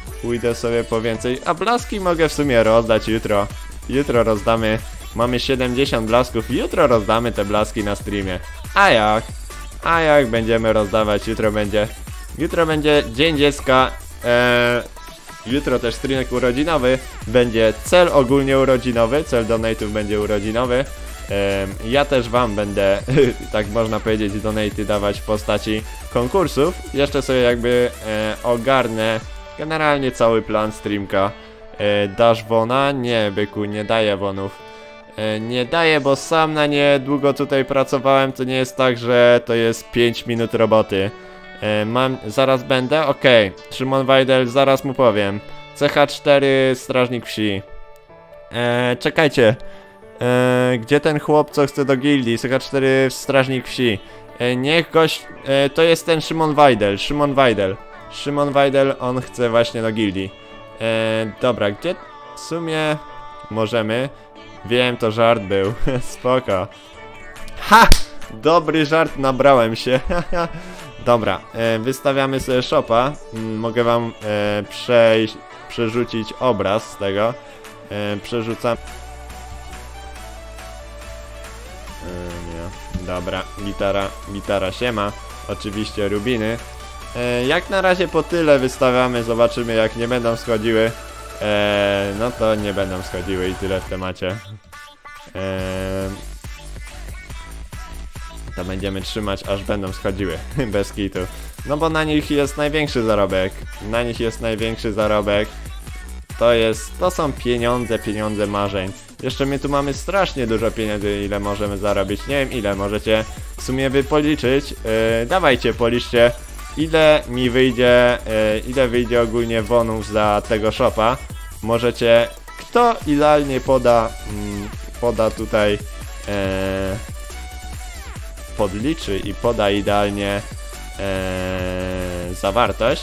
A blaski mogę w sumie rozdać jutro. Jutro rozdamy. Mamy 70 blasków. Jutro rozdamy te blaski na streamie. A jak będziemy rozdawać? Jutro będzie Dzień Dziecka. Jutro też streamek urodzinowy. Będzie cel ogólnie urodzinowy. Cel donate'ów będzie urodzinowy. Ja też wam będę, tak można powiedzieć, donate'y dawać w postaci konkursów. Jeszcze sobie jakby ogarnę generalnie cały plan streamka. Dasz wona? Nie, byku, nie daję wonów. Nie daję, bo sam na nie długo tutaj pracowałem. To nie jest tak, że to jest 5 minut roboty. Zaraz będę? Okej. Szymon Wajdel, zaraz mu powiem. CH4, strażnik wsi. Czekajcie. Gdzie ten chłop, co chce do gildii? CH4, strażnik wsi. Niech gość... to jest ten Szymon Wajdel, on chce właśnie do gildii. Dobra, gdzie w sumie możemy? Wiem, to żart był. Spoko. Ha! Dobry żart, nabrałem się. Dobra, wystawiamy sobie shopa. Mogę wam przerzucić obraz z tego. Przerzucam. Nie. Dobra, gitara siema. Oczywiście rubiny. Jak na razie po tyle wystawiamy, zobaczymy, jak nie będą schodziły. No to nie będą schodziły i tyle w temacie. To będziemy trzymać, aż będą schodziły. Bez kitu. No bo na nich jest największy zarobek. To są pieniądze marzeń. Jeszcze my tu mamy strasznie dużo pieniędzy, ile możemy zarobić. Nie wiem, ile możecie w sumie wy policzyć. Dawajcie, policzcie, ile mi wyjdzie, ile wyjdzie ogólnie bonus za tego shopa. Możecie, kto idealnie poda tutaj, podliczy i poda idealnie zawartość.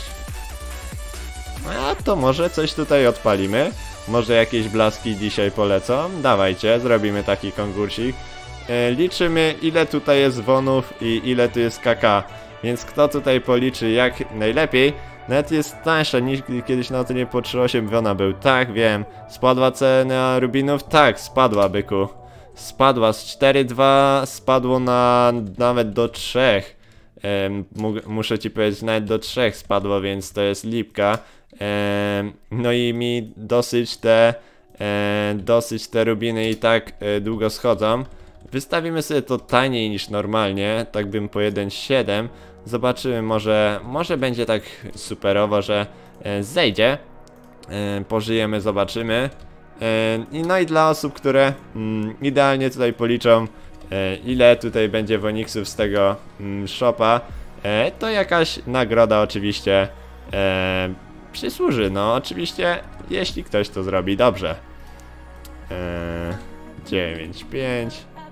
A to może coś tutaj odpalimy. Może jakieś blaski dzisiaj polecą. Dawajcie, zrobimy taki konkursik. Liczymy, ile tutaj jest wonów i ile tu jest KK. Więc kto tutaj policzy jak najlepiej. Net jest tańsza niż kiedyś na cenie po 3,8 wona był. Tak, wiem. Spadła cena rubinów? Tak, spadła, byku. Spadła z 4,2, spadło na nawet do 3. Muszę ci powiedzieć, nawet do 3 spadło, więc to jest lipka. No i mi dosyć te rubiny i tak długo schodzą. Wystawimy sobie to taniej niż normalnie, tak bym po 1,7. Zobaczymy, może będzie tak superowo, że zejdzie. Pożyjemy, zobaczymy. No i dla osób, które idealnie tutaj policzą, ile tutaj będzie woniksów z tego shopa, to jakaś nagroda oczywiście przysłuży. No oczywiście, jeśli ktoś to zrobi dobrze. 9,5.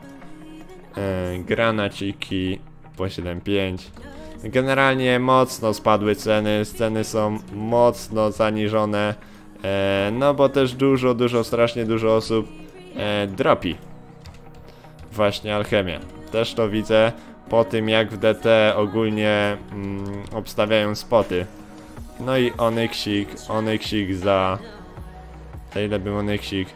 Granaciki po 7,5. Generalnie mocno spadły ceny. Ceny są mocno zaniżone. No bo też strasznie dużo osób dropi właśnie alchemię. Też to widzę po tym, jak w DT ogólnie obstawiają spoty. No i Onyxik za ile był Onyxik?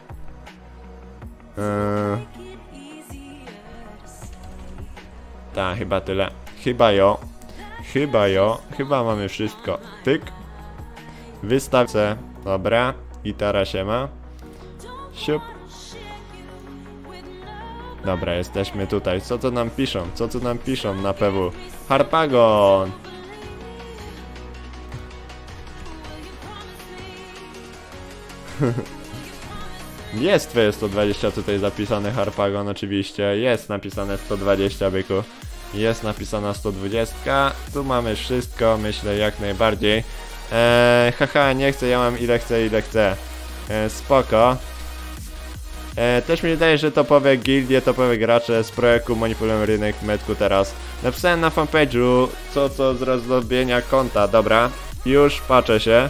Tak, chyba tyle. Chyba mamy wszystko. Tyk. Wystawce. Dobra. Gitara się ma. Siup. Dobra, jesteśmy tutaj. Co to nam piszą? Na PW? Harpagon. Jest twoje 120 tutaj zapisane, Harpagon, oczywiście. Jest napisane 120, byku. Jest napisana 120. Tu mamy wszystko, myślę, jak najbardziej. Haha, nie chcę, ja mam ile chcę. Spoko. Też mi wydaje, że topowe gildie, topowe gracze z projektu manipulują rynek w metku teraz. Napisałem na fanpage'u co z rozrobienia konta. Dobra, już patrzę się.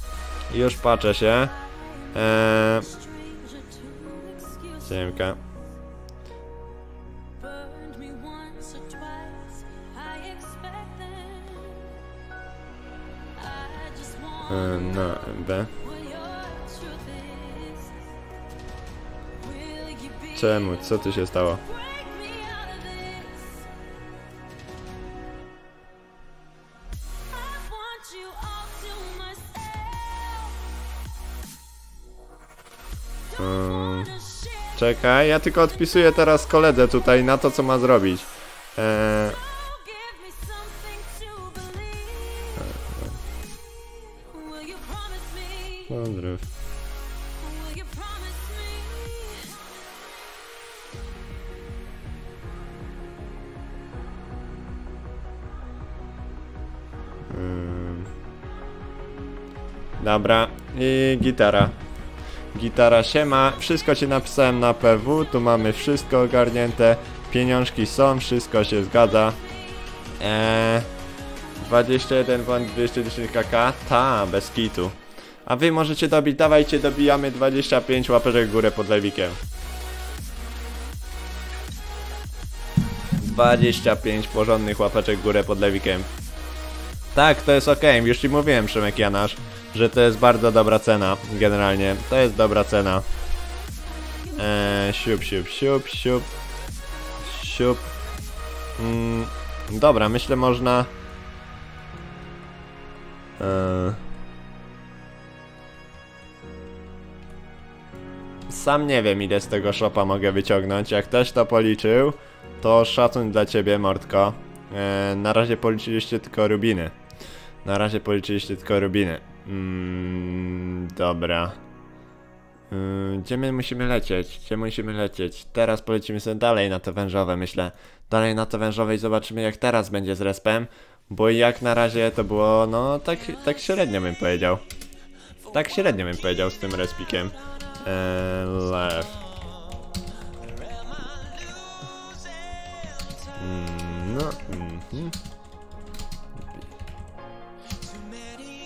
Ciemka. No, B. Czemu? Co tu się stało? Czekaj, ja tylko odpisuję teraz koledze tutaj na to, co ma zrobić. Pozdrów. Dobra, i gitara. Gitara siema, wszystko ci napisałem na PW, tu mamy wszystko ogarnięte, pieniążki są, wszystko się zgadza. 21 won 210 kk, ta, bez kitu. A wy możecie dobić, dawajcie, dobijamy 25 łapeczek w górę pod lewikiem. 25 porządnych łapeczek w górę pod lewikiem. Tak, to jest ok, już ci mówiłem, Szymek Janasz, że to jest bardzo dobra cena, generalnie, to jest dobra cena. Siup. Dobra, myślę można... Sam nie wiem, ile z tego shopa mogę wyciągnąć, jak ktoś to policzył, to szacun dla ciebie, mordko. Na razie policzyliście tylko rubiny. Dobra. Gdzie my musimy lecieć? Teraz polecimy sobie dalej na te wężowe, myślę. Dalej na te wężowe i zobaczymy, jak teraz będzie z respem. Bo jak na razie to było, no tak średnio bym powiedział. Z tym respikiem. Left.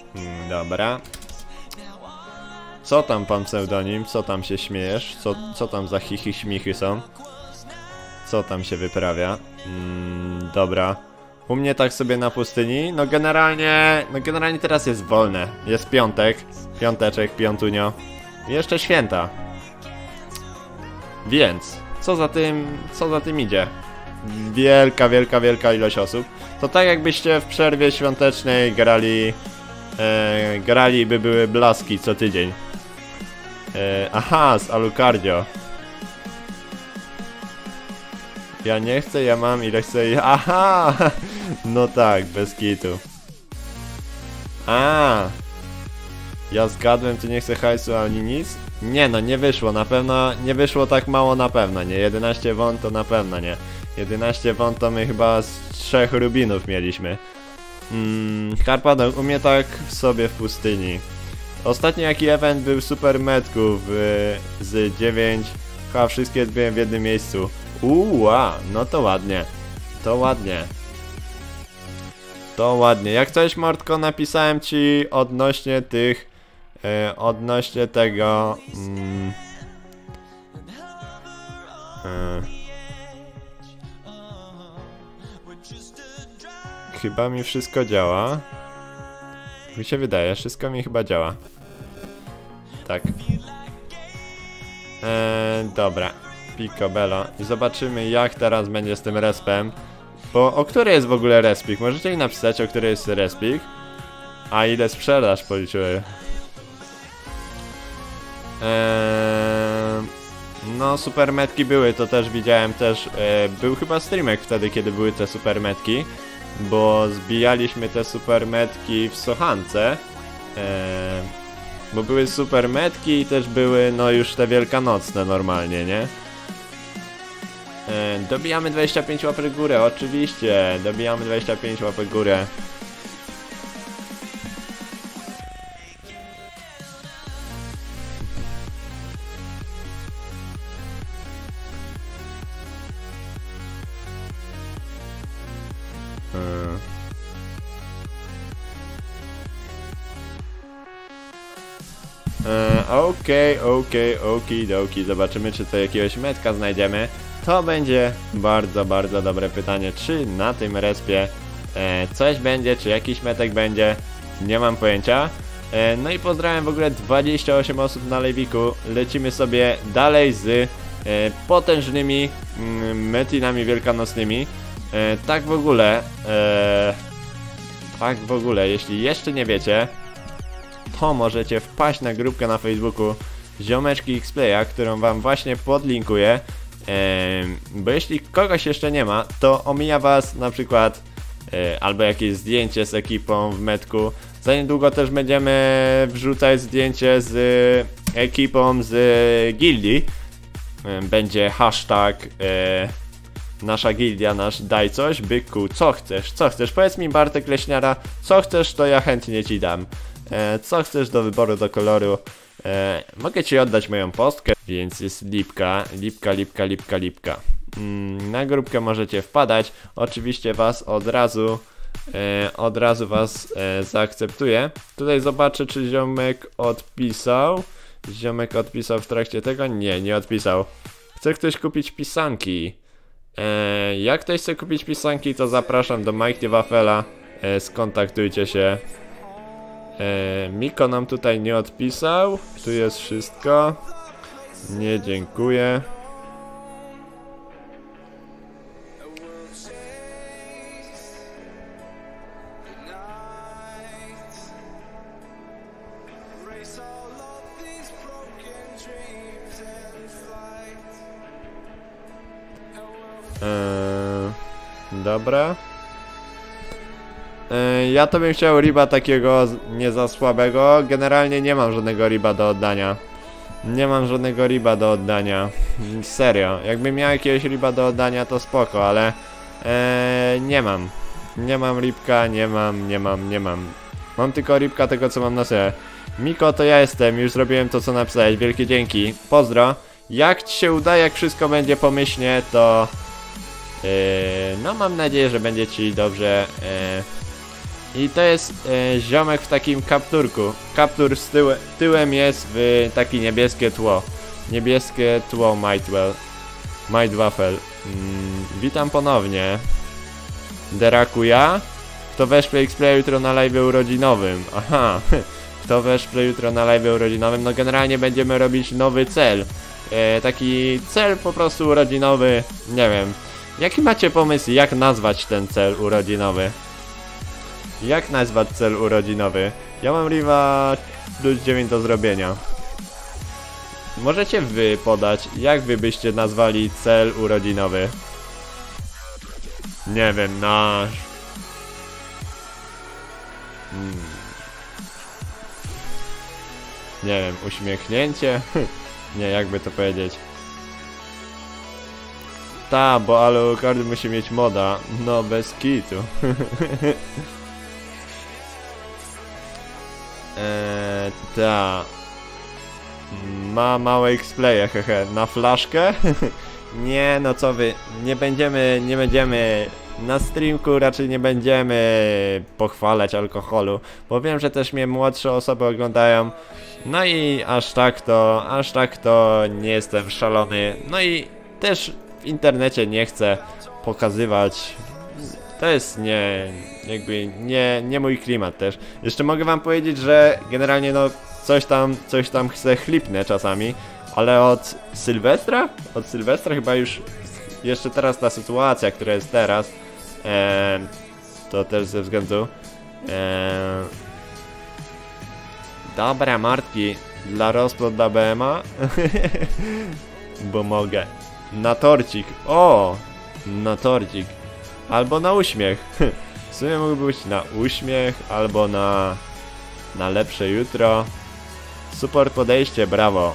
Dobra. Co tam pan pseudonim? Co tam się śmiejesz? Co tam za śmichy są? Co tam się wyprawia? Dobra. U mnie tak sobie na pustyni. No generalnie teraz jest wolne. Jest piątek. Piąteczek, piątunio. I jeszcze święta. Więc, co za tym idzie? Wielka ilość osób. To tak jakbyście w przerwie świątecznej grali by były blaski co tydzień. Aha, z Alucardio. Ja nie chcę, ja mam ile chcę. Aha! No tak, bez kitu. Ja zgadłem, ty nie chcę hajsu ani nic? Nie no, nie wyszło, na pewno nie wyszło tak mało na pewno, nie? 11 won to na pewno nie. 11 won to my chyba z 3 rubinów mieliśmy. Karpadok, u mnie tak sobie w pustyni. Ostatni jaki event był super metków z 9. Chyba wszystkie byłem w jednym miejscu. No to ładnie. To ładnie. Jak coś, Mordko, napisałem ci odnośnie tych... odnośnie tego... Chyba mi wszystko działa. Mi się wydaje, wszystko mi chyba działa. Tak. Dobra. Picobello. I zobaczymy, jak teraz będzie z tym respem. Bo o której jest w ogóle respik? Możecie mi napisać, o której jest respik? A ile sprzedaż policzyły? No, supermetki były, to też widziałem też. Był chyba streamek wtedy, kiedy były te supermetki. Bo zbijaliśmy te supermetki w Sochance. Bo były supermetki i też były, no już te wielkanocne normalnie, nie? Dobijamy 25 łapek w górę, oczywiście. Dobijamy 25 łapek w górę. Okidoki. Zobaczymy, czy to jakiegoś metka znajdziemy. To będzie bardzo dobre pytanie, czy na tym respie coś będzie, czy jakiś metek będzie. Nie mam pojęcia. No i pozdrawiam w ogóle 28 osób na live'iku. Lecimy sobie dalej z potężnymi metinami wielkanocnymi. Tak w ogóle, jeśli jeszcze nie wiecie, to możecie wpaść na grupkę na Facebooku Ziomeczki X-Playa, którą wam właśnie podlinkuję. Bo jeśli kogoś jeszcze nie ma, to omija was na przykład albo jakieś zdjęcie z ekipą w metku. Za niedługo też będziemy wrzucać zdjęcie z ekipą z gildii. Będzie hashtag nasza gildia, nasz daj coś, byku, co chcesz, powiedz mi, Bartek Leśniara, co chcesz, to ja chętnie ci dam. Co chcesz do wyboru, do koloru. Mogę ci oddać moją postkę, więc jest lipka. Na grupkę możecie wpadać. Oczywiście was od razu was zaakceptuję. Tutaj zobaczę, czy ziomek odpisał. Ziomek odpisał w trakcie tego? Nie odpisał. Chce ktoś kupić pisanki? Jak ktoś chce kupić pisanki, to zapraszam do Mikey Waffela. Skontaktujcie się. Miko nam tutaj nie odpisał. Tu jest wszystko. Nie, dziękuję. Dobra. Ja to bym chciał riba takiego nie za słabego. Generalnie nie mam żadnego riba do oddania. Serio. Jakbym miał jakiegoś riba do oddania, to spoko, ale nie mam. Nie mam ribka, nie mam. Mam tylko ribka tego, co mam na sobie. Miko, to ja jestem. Już zrobiłem to, co napisałeś. Wielkie dzięki. Pozdro. Jak ci się uda, jak wszystko będzie pomyślnie, to no mam nadzieję, że będzie ci dobrze I to jest ziomek w takim kapturku. Kaptur z tyłem jest w takie niebieskie tło. Niebieskie tło Mightwaffle. Witam ponownie. Derakuja? Kto weszple X-Play jutro na live urodzinowym? Aha, kto weszple jutro na live urodzinowym? No generalnie będziemy robić nowy cel. Taki cel po prostu urodzinowy. Nie wiem. Jaki macie pomysł, jak nazwać ten cel urodzinowy? Jak nazwać cel urodzinowy? Ja mam Riva plus 9 do zrobienia. Możecie wy podać, jak wy byście nazwali cel urodzinowy? Nie wiem, nasz... Nie wiem, uśmiechnięcie? Nie, jakby to powiedzieć. Ta, bo Alucard musi mieć moda. No, bez kitu. Ta. Ma małe X-playe, hehe. Na flaszkę? Nie, no co wy. Nie będziemy na streamku raczej nie będziemy pochwalać alkoholu, bo wiem, że też mnie młodsze osoby oglądają. No i aż tak to nie jestem szalony. No i też w internecie nie chcę pokazywać. To jest nie mój klimat też. Jeszcze mogę wam powiedzieć, że generalnie no coś tam chcę chlipnę czasami, ale od Sylwestra chyba już jeszcze teraz ta sytuacja, która jest teraz, to też ze względu dobra, Martki, dla rozplot dla BMA bo mogę na torcik, na torcik albo na uśmiech. W sumie mógłby być na uśmiech albo na lepsze jutro. Super podejście, brawo.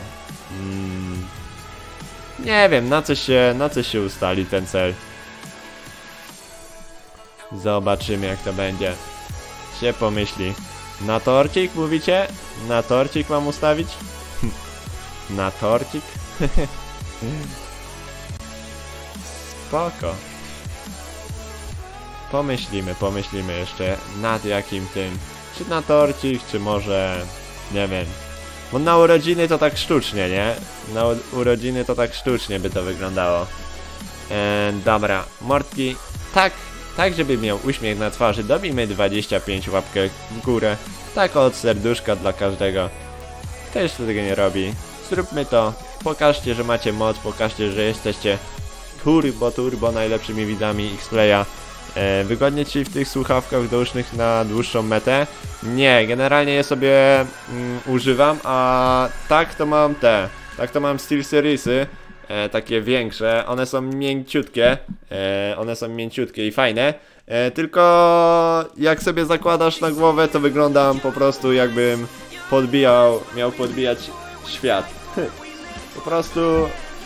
Nie wiem, na co się ustali ten cel. Zobaczymy, jak to będzie. Się pomyśli. Na torcik mówicie? Na torcik mam ustawić? Na torcik? Spoko. Pomyślimy jeszcze nad jakim tym. Czy na torcik, czy może... Nie wiem. Bo na urodziny to tak sztucznie, nie? Na urodziny to tak sztucznie by to wyglądało. Dobra, Mortki, tak żeby miał uśmiech na twarzy, dobijmy 25 łapkę w górę. Tak od serduszka dla każdego. Kto jeszcze tego nie robi? Zróbmy to. Pokażcie, że macie moc, pokażcie, że jesteście turbo najlepszymi widzami X-Playa. Wygodnie ci w tych słuchawkach dołącznych na dłuższą metę? Nie, generalnie je sobie używam, a tak to mam tak to mam SteelSeriesy, takie większe, one są mięciutkie i fajne, tylko jak sobie zakładasz na głowę, to wyglądam po prostu jakbym miał podbijać świat. Po prostu...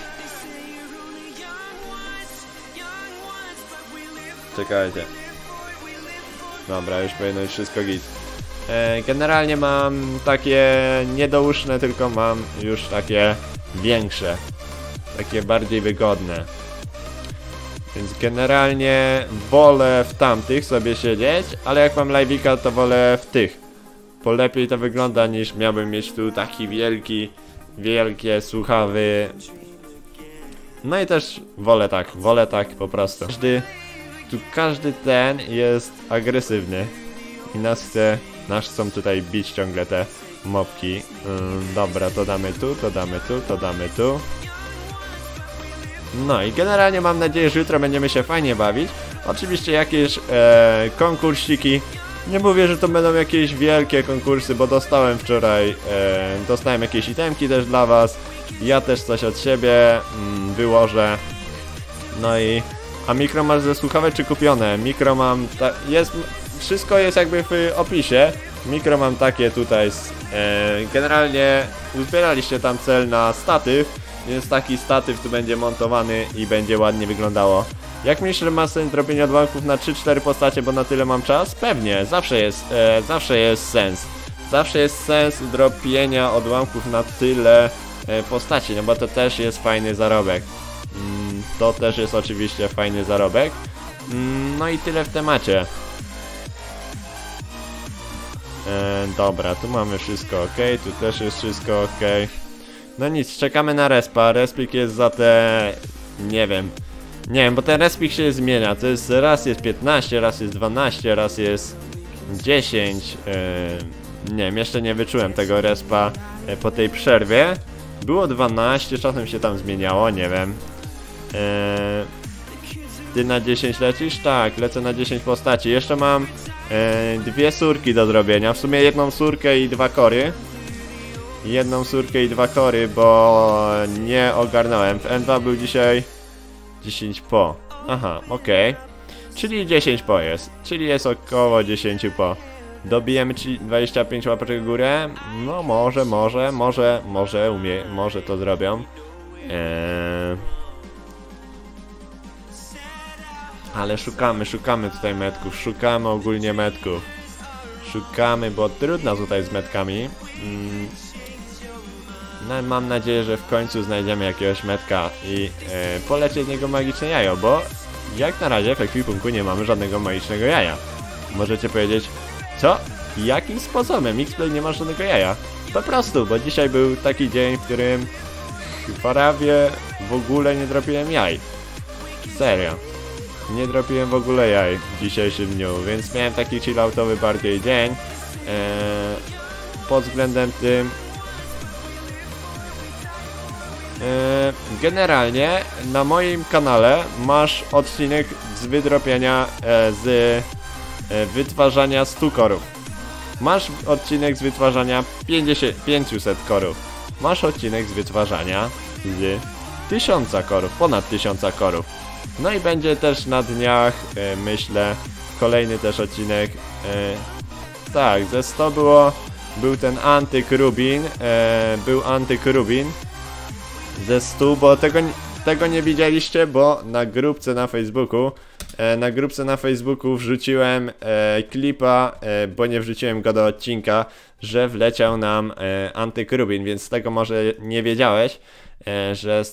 Czekajcie. Dobra, już powinno być wszystko git. Generalnie mam takie niedouszne, tylko mam już takie większe. Takie bardziej wygodne. Więc generalnie wolę w tamtych sobie siedzieć, ale jak mam live'ika, to wolę w tych. Bo lepiej to wygląda, niż miałbym mieć tu taki wielkie słuchawy. No i też wolę tak po prostu. Każdy ten jest agresywny i nas chcą tutaj bić ciągle te mopki. Dobra, to damy tu. No i generalnie mam nadzieję, że jutro będziemy się fajnie bawić. Oczywiście jakieś konkursiki. Nie mówię, że to będą jakieś wielkie konkursy, bo dostałem wczoraj, dostałem jakieś itemki też dla was. Ja też coś od siebie wyłożę. No i... A mikro masz ze słuchawek czy kupione? Mikro mam... wszystko jest jakby w opisie. Mikro mam takie tutaj. Generalnie uzbieraliście tam cel na statyw, więc taki statyw tu będzie montowany i będzie ładnie wyglądało. Jak myślisz, że ma sens zrobienie odłamków na 3-4 postacie, bo na tyle mam czas? Pewnie, zawsze jest sens. Zawsze jest sens dropienia odłamków na tyle postaci, no bo to też jest fajny zarobek. To też jest oczywiście fajny zarobek. No i tyle w temacie. Dobra, tu mamy wszystko ok, tu też jest wszystko ok. No nic, czekamy na respa. Respik jest za te... Nie wiem, bo ten respik się zmienia. To jest raz jest 15, raz jest 12, raz jest 10. Nie wiem, jeszcze nie wyczułem tego respa po tej przerwie. Było 12, czasem się tam zmieniało, nie wiem. Ty na 10 lecisz? Tak, lecę na 10 postaci. Jeszcze mam dwie surki do zrobienia. W sumie jedną surkę i 2 kory. Jedną surkę i 2 kory, bo nie ogarnąłem. W N2 był dzisiaj 10 po. Aha, okej. Czyli 10 po jest. Czyli jest około 10 po. Dobijemy 25 łapeczek w górę? No może to zrobią. Ale szukamy tutaj metków, szukamy ogólnie metków. Szukamy, bo trudno tutaj z metkami. No, mam nadzieję, że w końcu znajdziemy jakiegoś metka i polecie z niego magiczne jajo, bo jak na razie w ekwipunku nie mamy żadnego magicznego jaja. Możecie powiedzieć, co? Jakim sposobem X-Play nie ma żadnego jaja? Po prostu, bo dzisiaj był taki dzień, w którym prawie w ogóle nie dropiłem jaj. Serio. Nie dropiłem w ogóle jaj w dzisiejszym dniu, więc miałem taki chilloutowy bardziej dzień. Pod względem tym... generalnie na moim kanale masz odcinek z wydropienia z wytwarzania 100 korów. Masz odcinek z wytwarzania 500 korów. Masz odcinek z wytwarzania z 1000 korów, ponad 1000 korów. No i będzie też na dniach, myślę, kolejny też odcinek. Tak, ze 100 był ten antyk Rubin, ze 100, bo tego nie widzieliście, bo na grupce na Facebooku wrzuciłem klipa, bo nie wrzuciłem go do odcinka, że wleciał nam antyk Rubin, więc z tego może nie wiedziałeś, że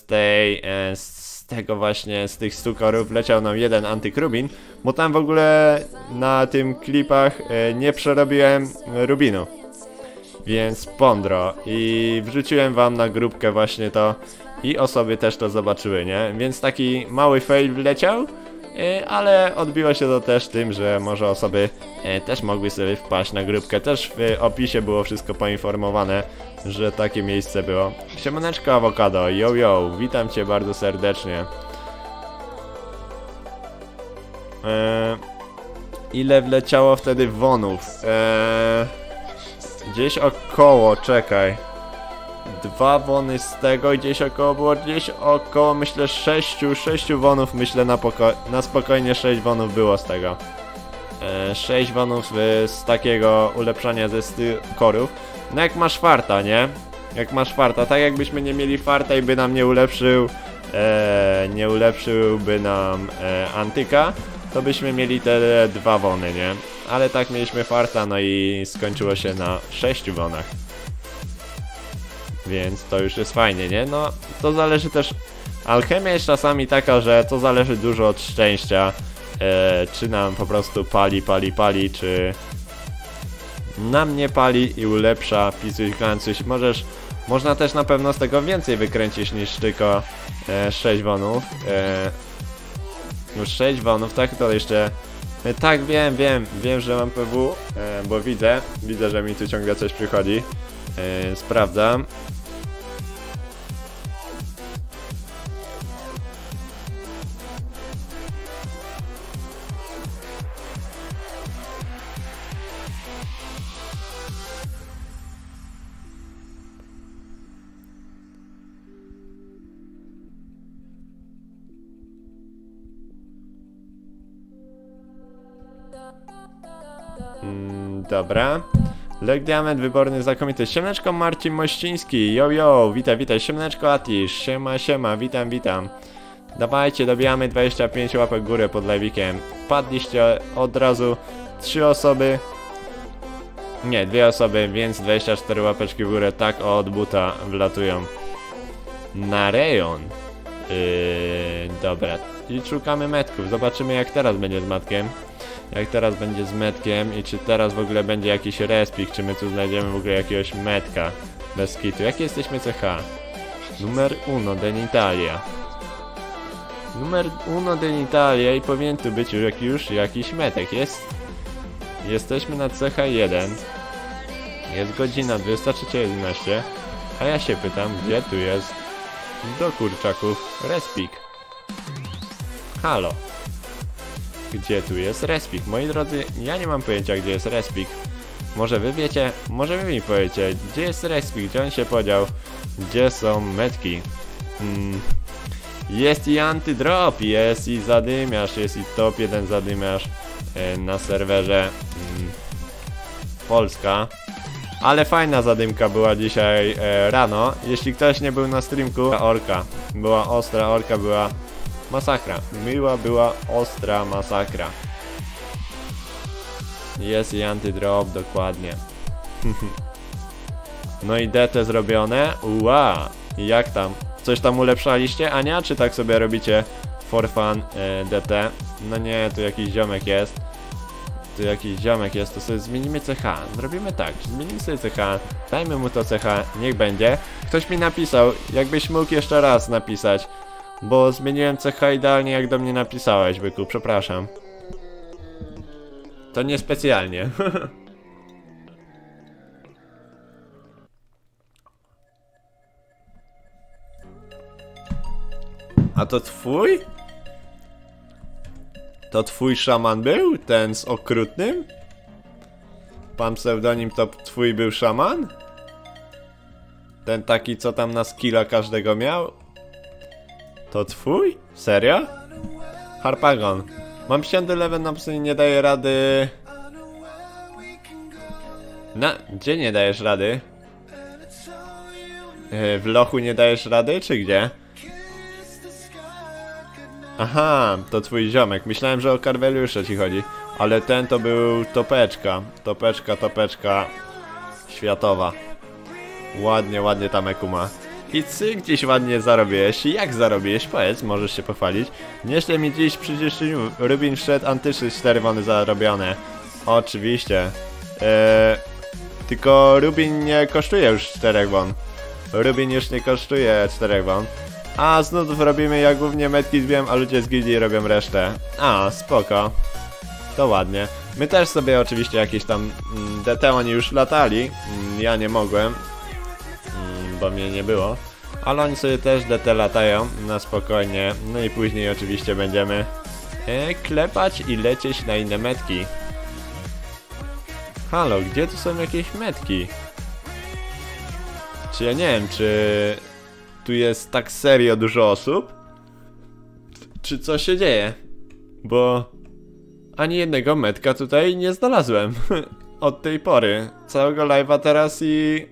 z tych 100 korów wleciał nam jeden antyk Rubin, bo tam w ogóle na tym klipach nie przerobiłem Rubinu. Więc pondro. I wrzuciłem wam na grupkę właśnie to i osoby też to zobaczyły, nie? Więc taki mały fail wleciał, ale odbiło się to też tym, że może osoby też mogły sobie wpaść na grupkę. Też w opisie było wszystko poinformowane, że takie miejsce było. Siemaneczko awokado, yo, witam cię bardzo serdecznie. Ile wleciało wtedy wonów? Gdzieś około, czekaj. 2 wony z tego, gdzieś około było, myślę 6 wonów, myślę na spokojnie 6 wonów było z tego. 6 wonów z takiego ulepszania ze 100 korów. No jak masz farta, nie? Jak masz farta, tak jakbyśmy nie mieli farta i by nam nie ulepszyłby nam antyka, to byśmy mieli te 2 wony, nie? Ale tak mieliśmy farta, no i skończyło się na 6 wonach. Więc to już jest fajnie, nie? No, to zależy też... Alchemia jest czasami taka, że to zależy dużo od szczęścia. Czy nam po prostu pali, czy... nam nie pali i ulepsza, pisuś, glancuś. Można też na pewno z tego więcej wykręcić niż tylko 6 wonów. Już 6 wonów, tak? To jeszcze... Tak, wiem, że mam PW, bo widzę, że mi tu ciągle coś przychodzi. Sprawdzam. Dobra. Lek Diament, wyborny, znakomity. Siemaneczko Marcin Mościński, yo, witaj, siemaneczko Atisz, siema, witam. Dawajcie, dobijamy 25 łapek w górę pod live'ikiem. Padliście od razu 3 osoby. Nie, 2 osoby, więc 24 łapeczki w górę, tak od buta wlatują na rejon. Dobra, i szukamy metków, zobaczymy jak teraz będzie z matkiem. Jak teraz będzie z metkiem i czy teraz w ogóle będzie jakiś respik, czy my tu znajdziemy w ogóle jakiegoś metka bez kitu. Jakie jesteśmy CH? Numer 1 d'Italia. Numer 1 d'Italia i powinien tu być już jakiś metek. Jesteśmy na CH1. Jest godzina 23:11. A ja się pytam, gdzie tu jest do kurczaków respik? Halo. Gdzie tu jest respik? Moi drodzy, ja nie mam pojęcia, gdzie jest respik. Może wy wiecie? Może wy mi powiecie, gdzie jest respik? Gdzie on się podział? Gdzie są metki? Jest i antydrop, jest i zadymiarz, jest i top 1 zadymiarz na serwerze Polska. Ale fajna zadymka była dzisiaj rano. Jeśli ktoś nie był na streamku, orka. Była ostra orka, była masakra. Była ostra masakra. Jest i antydrop, dokładnie. No i DT zrobione. Ua! Jak tam? Coś tam ulepszaliście, Ania? Czy tak sobie robicie for fun DT? No nie, tu jakiś ziomek jest. To sobie zmienimy CH. Zrobimy tak, zmienimy sobie CH, dajmy mu to CH, niech będzie. Ktoś mi napisał, jakbyś mógł jeszcze raz napisać, bo zmieniłem CH idealnie jak do mnie napisałeś, byku, przepraszam. To niespecjalnie. A to twój? To twój szaman był? Ten z okrutnym? Pan pseudonim to twój był szaman? Ten taki, co tam na skilla każdego miał? To twój? Serio? Harpagon. Mam 10 level, na psy nie daję rady. Gdzie nie dajesz rady? W lochu nie dajesz rady, czy gdzie? Aha, to twój ziomek. Myślałem, że o Karweliusza ci chodzi. Ale ten to był topeczka. Topeczka światowa. Ładnie tam Ekuma. I ty gdzieś ładnie zarobiłeś. Jak zarobiłeś? Powiedz, możesz się pochwalić. Nieźle mi dziś przecież Rubin wszedł, antyczny 4 wony zarobione. Oczywiście. Tylko Rubin nie kosztuje już 4 won. Rubin już nie kosztuje 4 won. A z nudów robimy, ja głównie metki zbijam, a ludzie z gildii robią resztę. A, spoko. To ładnie. My też sobie oczywiście jakieś tam DT oni już latali. Ja nie mogłem, bo mnie nie było. Ale oni sobie też DT latają na spokojnie. No i później oczywiście będziemy klepać i lecieć na inne metki. Halo, gdzie tu są jakieś metki? Czy ja nie wiem, czy tu jest tak serio dużo osób? Czy co się dzieje? Bo ani jednego metka tutaj nie znalazłem od tej pory. Całego live'a teraz i...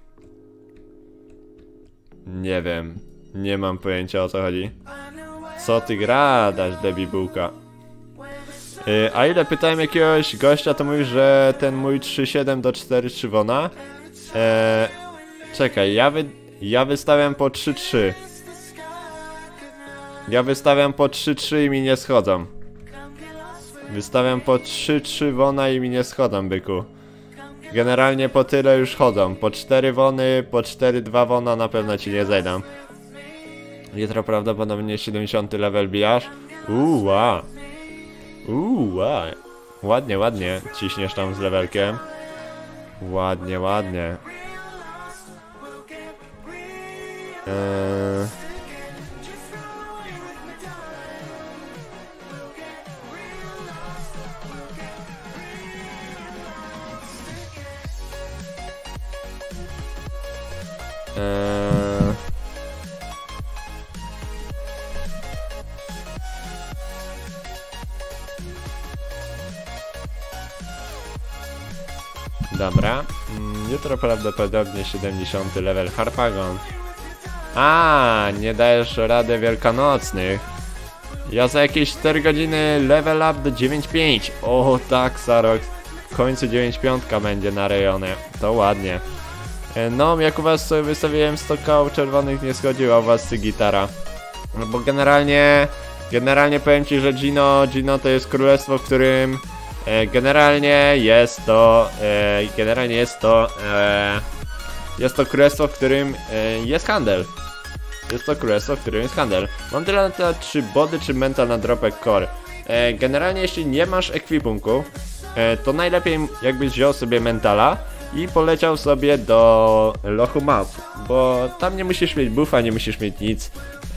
nie wiem. Nie mam pojęcia, o co chodzi. Co ty gradasz, debibułka? A ile pytałem jakiegoś gościa, to mówisz, że ten mój 3.7 do 4.3 wona. Czekaj, ja wystawiam po 3.3. Ja wystawiam po 3.3 i mi nie schodzą. Wystawiam po 3.3 wona i mi nie schodzą, byku. Generalnie po tyle już chodzą. Po 4 wony, po 4.2 wona na pewno ci nie zejdą. Jutro prawdopodobnie 70 level bijasz. Ładnie ciśniesz tam z levelkiem. Ładnie. Dobra. Jutro prawdopodobnie 70 level Harpagon. A, nie dajesz rady wielkanocnych. Ja za jakieś 4 godziny level up do 9.5. O tak, Sarox. W końcu 9.5 będzie na rejonie. To ładnie. No, jak u was sobie wystawiłem 100 koł czerwonych, nie schodziła u was gitara. No bo generalnie powiem ci, że Gino to jest królestwo, w którym Generalnie jest to królestwo, w którym jest handel. Jest to królestwo, w którym jest handel. Mam tyle na 3 body czy mental na dropek core. Generalnie jeśli nie masz ekwipunku, to najlepiej jakbyś wziął sobie mentala i poleciał sobie do lochu map, bo tam nie musisz mieć buffa, nie musisz mieć nic.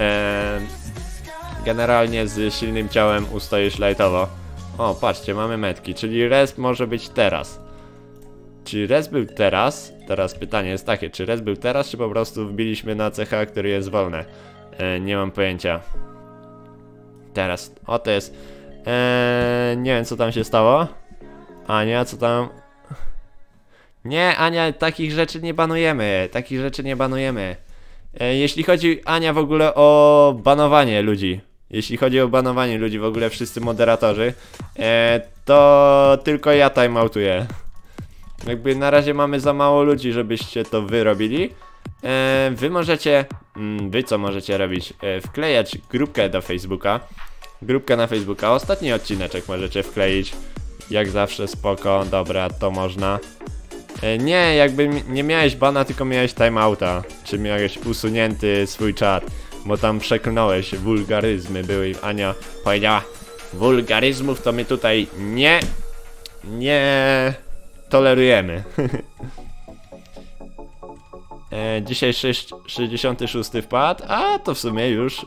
Generalnie z silnym ciałem ustoisz lightowo. O, patrzcie, mamy metki, czyli resp może być teraz. Czy resp był teraz? Teraz pytanie jest takie, czy resp był teraz, czy po prostu wbiliśmy na CH, który jest wolny? Nie mam pojęcia. Teraz, o to jest. Nie wiem co tam się stało. Ania, co tam? Nie, Ania, takich rzeczy nie banujemy. Takich rzeczy nie banujemy. Jeśli chodzi, Ania, w ogóle o banowanie ludzi. Jeśli chodzi o banowanie ludzi, w ogóle wszyscy moderatorzy, to tylko ja timeoutuję. Jakby na razie mamy za mało ludzi, żebyście to wy robili. Wy możecie, wy co możecie robić? Wklejać grupkę do Facebooka. Grupkę na Facebooka. Ostatni odcineczek możecie wkleić. Jak zawsze spoko, dobra, to można. Nie, jakby nie miałeś bana, tylko miałeś timeouta. Czy miałeś usunięty swój czat. Bo tam przeklnąłeś, wulgaryzmy były. Ania powiedziała, wulgaryzmów to my tutaj nie tolerujemy. Dzisiaj 66 wpadł, a to w sumie już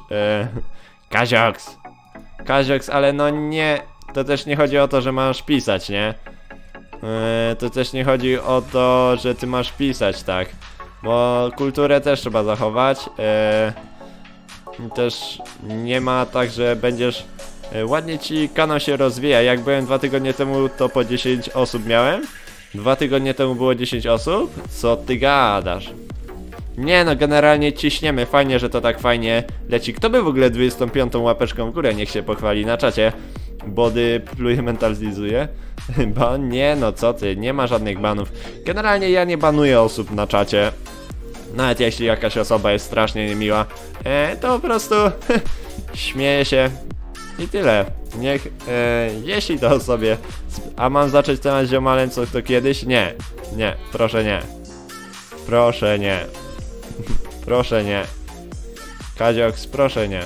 Kazioks, ale no nie, to też nie chodzi o to, że masz pisać, nie? To też nie chodzi o to, że ty masz pisać, tak? Bo kulturę też trzeba zachować. Też nie ma tak, że będziesz... Ładnie ci kanał się rozwija. Jak byłem 2 tygodnie temu, to po 10 osób miałem. 2 tygodnie temu było 10 osób? Co ty gadasz? Nie no, generalnie ciśniemy. Fajnie, że to tak fajnie leci. Kto by w ogóle 25. łapeczką w górę niech się pochwali na czacie? Body pluje, mentalizuje. Ban? Nie no, co ty? Nie ma żadnych banów. Generalnie ja nie banuję osób na czacie. Nawet jeśli jakaś osoba jest strasznie niemiła, to po prostu śmieję się i tyle. Niech, jeśli to sobie... A mam zacząć temat z ziomalem co to kiedyś? Nie, nie, proszę nie. Proszę nie. Proszę nie. Kazioks, proszę nie.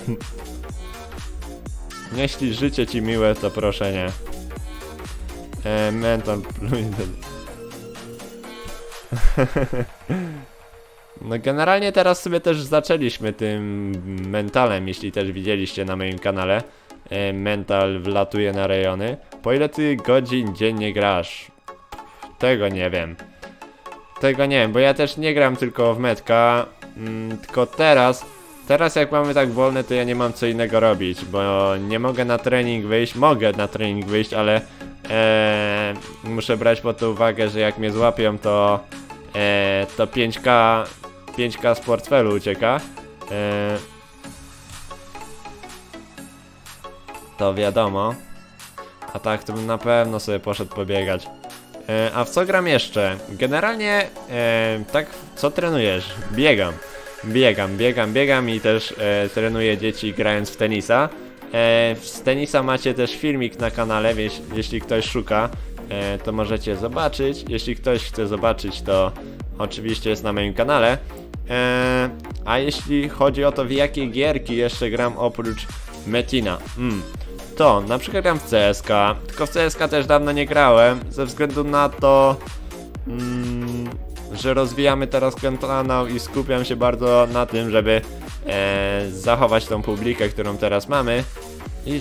Jeśli życie ci miłe, to proszę nie. Mental... No generalnie teraz sobie też zaczęliśmy tym mentalem, jeśli też widzieliście na moim kanale. Mental wlatuje na rejony. Po ile ty godzin dziennie grasz? Tego nie wiem. Tego nie wiem, bo ja też nie gram tylko w metka. Tylko teraz jak mamy tak wolne, to ja nie mam co innego robić, bo nie mogę na trening wyjść. Mogę na trening wyjść, ale muszę brać pod uwagę, że jak mnie złapią, to 5K z portfelu ucieka. To wiadomo. A tak to bym na pewno sobie poszedł pobiegać. A w co gram jeszcze? Generalnie tak, co trenujesz? Biegam i też trenuję dzieci grając w tenisa. Z tenisa macie też filmik na kanale, jeśli ktoś szuka, to możecie zobaczyć. Jeśli ktoś chce zobaczyć, to oczywiście jest na moim kanale. A jeśli chodzi o to, w jakie gierki jeszcze gram oprócz Metina, to na przykład gram w CSK, tylko w CSK też dawno nie grałem, ze względu na to, że rozwijamy teraz kanał i skupiam się bardzo na tym, żeby zachować tą publikę, którą teraz mamy i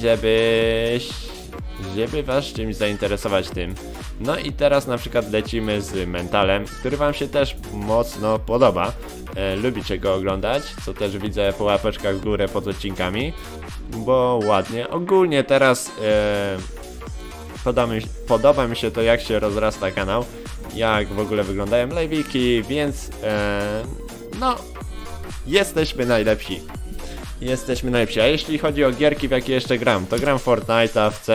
żeby was czymś zainteresować tym. No i teraz na przykład lecimy z mentalem, który wam się też mocno podoba. Lubicie go oglądać, co też widzę po łapeczkach w górę pod odcinkami, bo ładnie. Ogólnie teraz podoba mi się to, jak się rozrasta kanał, jak w ogóle wyglądają live'iki, więc no, jesteśmy najlepsi. A jeśli chodzi o gierki, w jakie jeszcze gram, to gram w Fortnite'a, w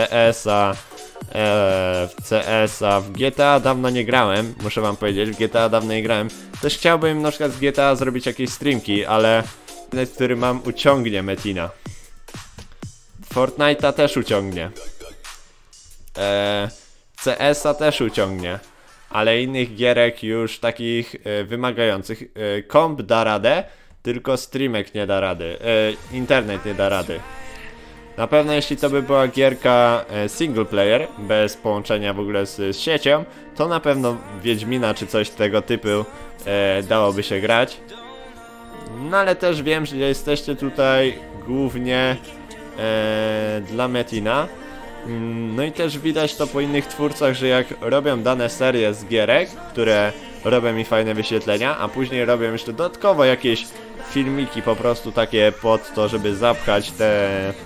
CS-a, w GTA dawno nie grałem, muszę wam powiedzieć, w GTA dawno nie grałem. Też chciałbym na przykład z GTA zrobić jakieś streamki, ale internet, który mam, uciągnie Metina. Fortnite'a też uciągnie. CS-a też uciągnie. Ale innych gierek już takich wymagających. Komp da radę, tylko streamek nie da rady. Internet nie da rady. Na pewno jeśli to by była gierka single player, bez połączenia w ogóle z siecią, to na pewno Wiedźmina czy coś tego typu dałoby się grać. No ale też wiem, że jesteście tutaj głównie dla Metina. No i też widać to po innych twórcach, że jak robią dane serie z gierek, które robią mi fajne wyświetlenia, a później robią jeszcze dodatkowo jakieś filmiki po prostu takie pod to, żeby zapchać te...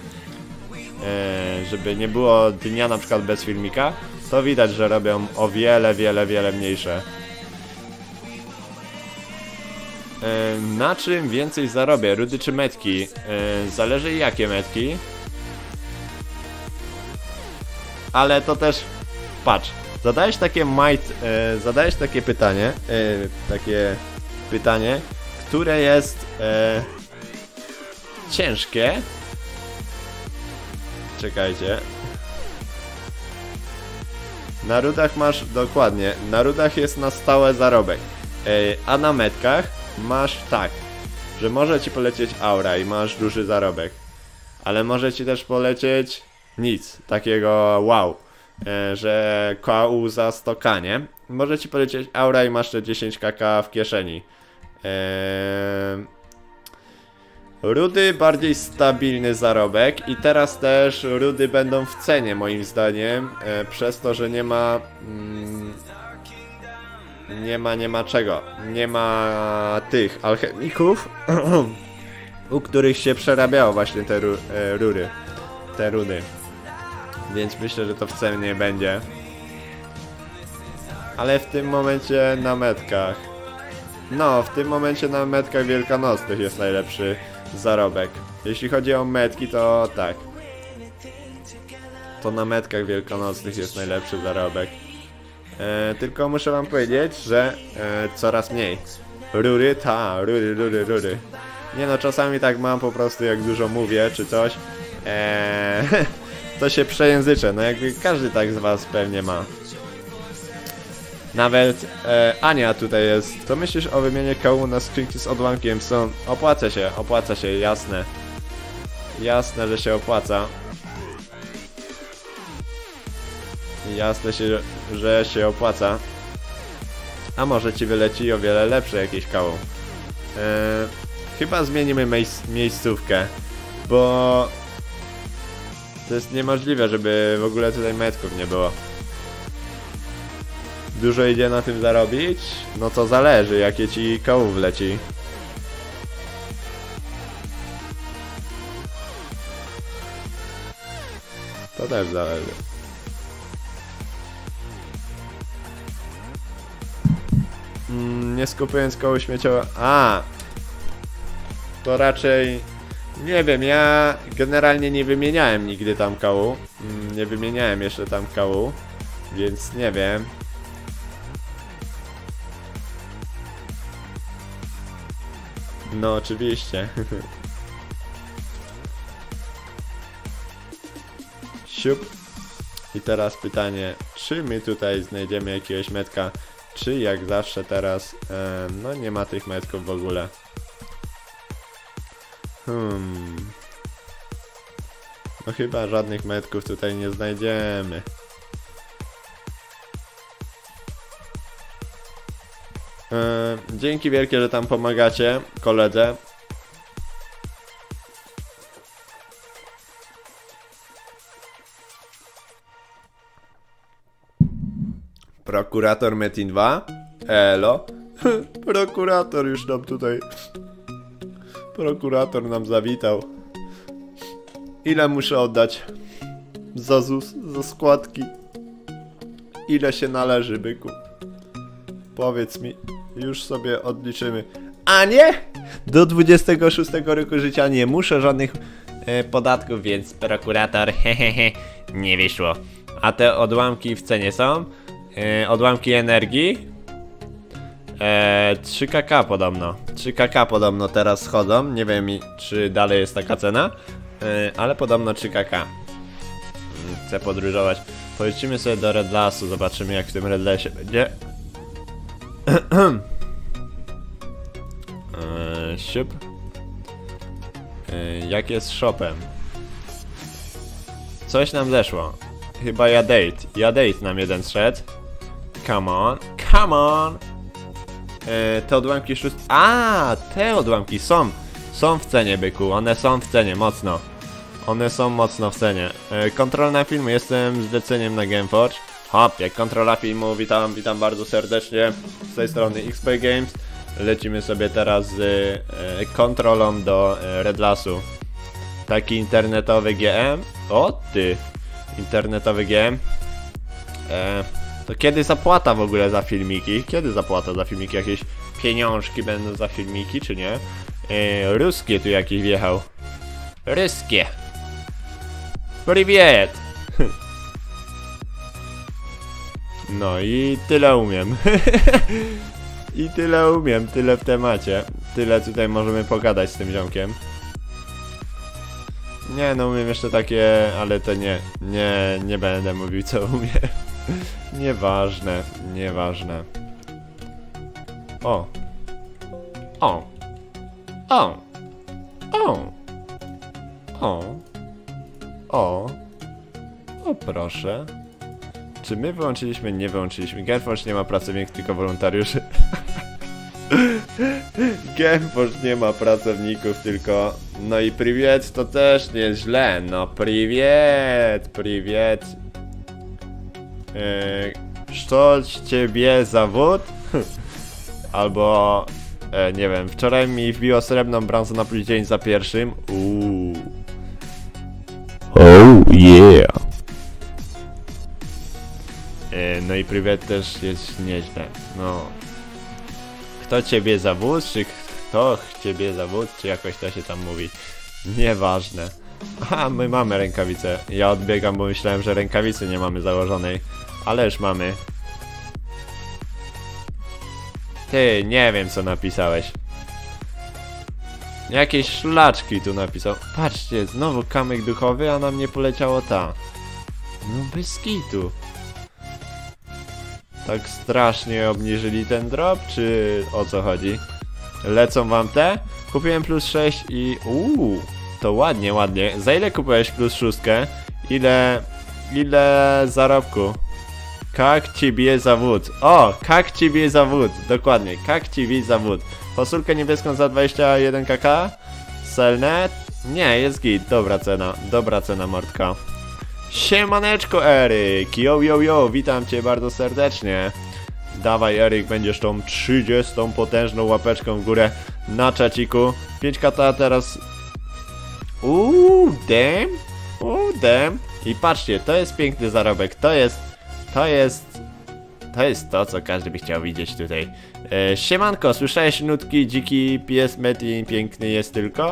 żeby nie było dnia na przykład bez filmika, to widać, że robią o wiele mniejsze. Na czym więcej zarobię? Rudy czy metki? Zależy jakie metki. Ale to też... Patrz, zadajesz takie pytanie, które jest ciężkie. Czekajcie. Na rudach masz, dokładnie, na rudach jest na stałe zarobek. A na metkach masz tak, że może ci polecieć aura i masz duży zarobek. Ale może ci też polecieć nic, takiego wow, że KU za 100k, nie? Może ci polecieć aura i masz te 10 kk w kieszeni. Rudy bardziej stabilny zarobek i teraz też rudy będą w cenie moim zdaniem, przez to, że nie ma czego, nie ma tych alchemików, u których się przerabiało właśnie te rudy, więc myślę, że to w cenie będzie, ale w tym momencie na metkach, no w tym momencie na metkach wielkanocnych jest najlepszy zarobek. Jeśli chodzi o metki, to tak. To na metkach wielkanocnych jest najlepszy zarobek. Tylko muszę wam powiedzieć, że coraz mniej. Rury. Nie no, czasami tak mam po prostu, jak dużo mówię, czy coś. To się przejęzyczę, no jakby każdy tak z was pewnie ma. Nawet Ania tutaj jest. Co myślisz o wymianie KU na skrzynki z odłamkiem? Opłaca się, jasne. Jasne, że się opłaca. Jasne, że się opłaca. A może ci wyleci o wiele lepsze jakieś KU. Chyba zmienimy miejscówkę, bo to jest niemożliwe, żeby w ogóle tutaj metków nie było. Dużo idzie na tym zarobić? No to zależy, jakie ci kołów wleci. To też zależy. Nie skupując koło śmieciowe... To raczej... Nie wiem, ja generalnie nie wymieniałem nigdy tam kołu. Nie wymieniałem jeszcze tam kołu, więc nie wiem. No oczywiście. Siup. I teraz pytanie, czy my tutaj znajdziemy jakiegoś metka, czy jak zawsze teraz, no nie ma tych metków w ogóle. No chyba żadnych metków tutaj nie znajdziemy. Dzięki wielkie, że tam pomagacie koledze. Prokurator Metin 2. Elo. Prokurator już nam tutaj. Prokurator nam zawitał. Ile muszę oddać za ZUS, za składki? Ile się należy, byku? Powiedz mi, już sobie odliczymy. A nie! Do 26 roku życia nie muszę żadnych podatków, więc prokurator, hehehe, nie wyszło. A te odłamki w cenie są? Odłamki energii? 3kk podobno. 3kk podobno teraz schodzą. Nie wiem, czy dalej jest taka cena, ale podobno 3kk. Chcę podróżować. Polecimy sobie do Red Lasu, zobaczymy jak w tym Red Lasie będzie. Siup. Jak jest z shopem? Coś nam zeszło. Chyba Jadate nam jeden zszedł. Come on, come on! Te odłamki szóst... A, te odłamki są w cenie, byku. One są w cenie, mocno. One są mocno w cenie. Kontrola filmu, jestem zleceniem na Gameforge. Hop, jak kontrola filmu, witam bardzo serdecznie. Z tej strony XP Games. Lecimy sobie teraz z kontrolą do Red Lasu. Taki internetowy GM. O ty! Internetowy GM. To kiedy zapłata w ogóle za filmiki? Kiedy zapłata za filmiki? Jakieś pieniążki będą za filmiki, czy nie? Ruskie tu jakiś wjechał. Ruskie. Привет! No i tyle umiem. I tyle umiem, tyle w temacie. Tyle tutaj możemy pogadać z tym ziomkiem. Nie, no umiem jeszcze takie, ale to nie będę mówił co umiem. Nieważne, nieważne. O. O. O. O. O. O. O proszę. Czy my wyłączyliśmy? Nie wyłączyliśmy. Gameforge nie ma pracowników, tylko wolontariuszy. Gameforge nie ma pracowników, tylko... No i privet to też nie jest źle. No privet. Szczoć ciebie zawód? Albo... nie wiem, wczoraj mi wbiło srebrną brązę na plus 9 za pierwszym. Oh yeah. No i privet też jest nieźle. No. Kto ciebie zawód, czy kto ciebie zawód, czy jakoś to się tam mówi. Nieważne. Aha, my mamy rękawicę. Ja odbiegam, bo myślałem, że rękawicy nie mamy założonej. Ale już mamy. Ty, nie wiem co napisałeś. Jakieś szlaczki tu napisał. Patrzcie, znowu kamyk duchowy, a na mnie poleciało ta. No bez kitu. Tak strasznie obniżyli ten drop, czy o co chodzi? Lecą wam te? Kupiłem plus 6 i... to ładnie, ładnie. Za ile kupiłeś plus 6? Ile zarobku? Kak ciebie zawód. O, kak ciebie zawód. Dokładnie, kak ciebie zawód. Fasulkę niebieską za 21 kk. Selnet? Nie, jest git. Dobra cena mordka. Siemaneczko Eryk. Yo, witam cię bardzo serdecznie. Dawaj Eryk, będziesz tą 30 potężną łapeczką w górę na czaciku. 5 kata teraz. Damn. I patrzcie, to jest piękny zarobek. To jest to, co każdy by chciał widzieć tutaj. Siemanko, słyszałeś nutki? Dziki pies Meti piękny jest tylko.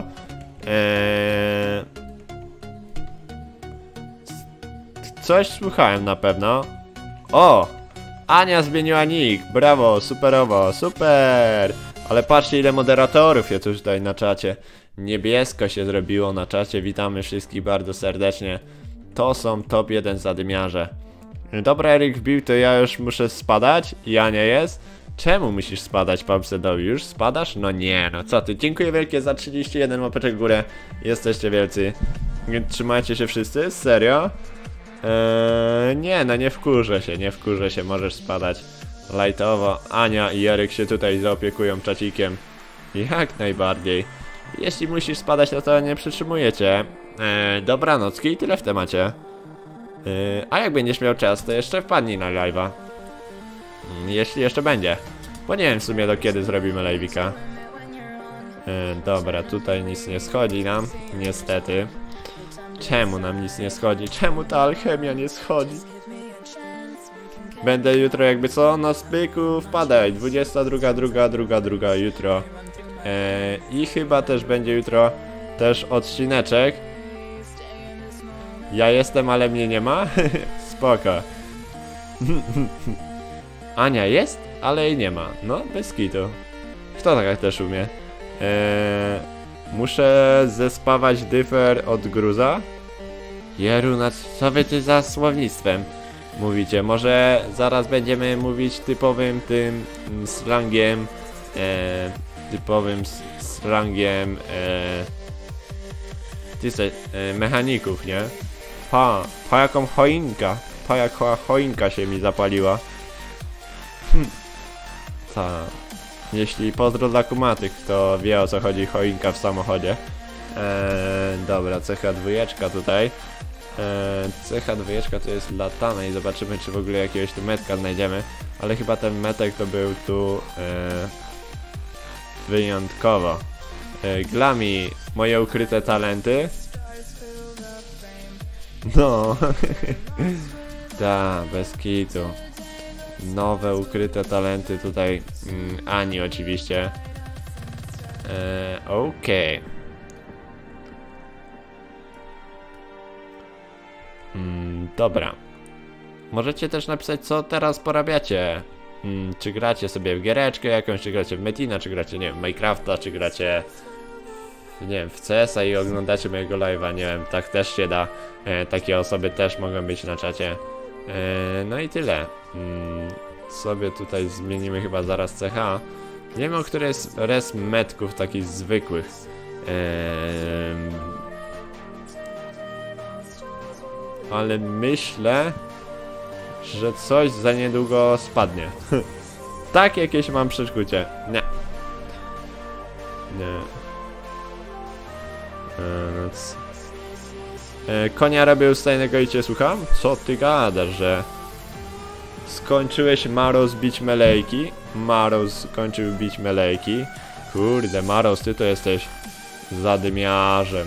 Coś słuchałem na pewno. O! Ania zmieniła nick. Brawo, superowo, super! Ale patrzcie ile moderatorów jest już tutaj na czacie. Niebiesko się zrobiło na czacie. Witamy wszystkich bardzo serdecznie. To są top 1 zadymiarze. Dobra, Eryk wbił, to ja już muszę spadać. Ja nie jest. Czemu musisz spadać, Pamsedowi? Już spadasz? No nie, no co ty. Dziękuję wielkie za 31 łapeczek w górę. Jesteście wielcy. Trzymajcie się wszyscy? Serio? Nie, no nie wkurzę się, możesz spadać lightowo. Ania i Eryk się tutaj zaopiekują czacikiem. Jak najbardziej. Jeśli musisz spadać, to nie przytrzymujecie. Dobranocki i tyle w temacie. A jak będziesz miał czas, to jeszcze wpadnij na live'a. Jeśli jeszcze będzie. Bo nie wiem w sumie do kiedy zrobimy live'ika. Dobra, tutaj nic nie schodzi nam, niestety. Czemu nam nic nie schodzi? Czemu ta alchemia nie schodzi? Będę jutro jakby co? Na spyku wpadaj. 22, jutro. I chyba też będzie jutro też odcineczek. Ja jestem, ale mnie nie ma? Spoko. Ania jest, ale jej nie ma. No, bez kitu. Kto tak też umie? Muszę zespawać dyfer od gruza. Jeruna, co wy ty za słownictwem? mówicie. Może zaraz będziemy mówić typowym tym slangiem, slangiem mechaników, nie? Pa jaką choinka, pa jaka choinka się mi zapaliła. Ta. Jeśli pozdro dla kumatych, kto wie o co chodzi choinka w samochodzie. Dobra, CH2 tutaj. CH2 to jest latane i zobaczymy, czy w ogóle jakiegoś tu metka znajdziemy. Ale chyba ten metek to był tu wyjątkowo. Glami, moje ukryte talenty. No. Ta, bez kitu. Nowe ukryte talenty tutaj. Ani oczywiście. Okej. Dobra. Możecie też napisać, co teraz porabiacie. Czy gracie sobie w giereczkę jakąś, czy gracie w Metina, czy gracie, nie wiem, w Minecrafta, czy gracie, nie wiem, w CS-a i oglądacie mojego live'a, nie wiem, tak też się da. Takie osoby też mogą być na czacie. No i tyle. Sobie tutaj zmienimy chyba zaraz CH. Nie wiem, o który jest res metków takich zwykłych. Ale myślę, że coś za niedługo spadnie. Tak jakieś mam przeczucie. Nie. Nie. Konia robił z tajnego i cię słucham? Co ty gadasz, że... Skończyłeś Maros bić melejki? Maros skończył bić melejki. Kurde, Maros, ty to jesteś zadymiarzem.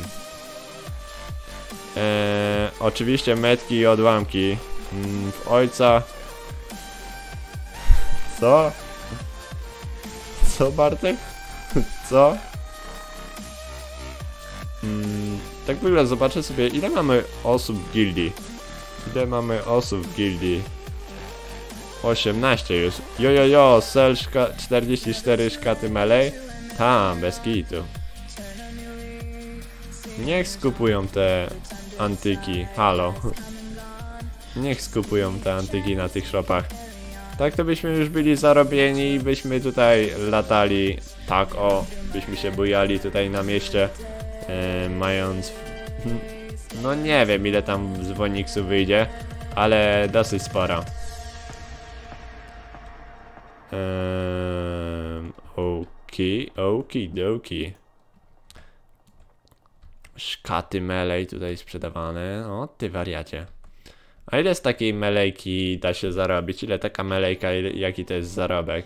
Oczywiście metki i odłamki. W ojca... Co? Co, Bartek? Co? Tak w ogóle zobaczę sobie, ile mamy osób w gildii. Ile mamy osób w gildii? 18 już. Jojojo, sel 44 szkaty melee. Tam, bez kitu. Niech skupują te antyki. Halo. Niech skupują te antyki na tych shopach. Tak to byśmy już byli zarobieni i byśmy tutaj latali. Tak o, byśmy się bujali tutaj na mieście. Mając... No nie wiem, ile tam z Woniksu wyjdzie, ale dosyć sporo. Okidoki. Szkaty melej tutaj sprzedawane. O ty wariacie. A ile z takiej melejki da się zarobić? Ile taka melejka, jaki to jest zarobek?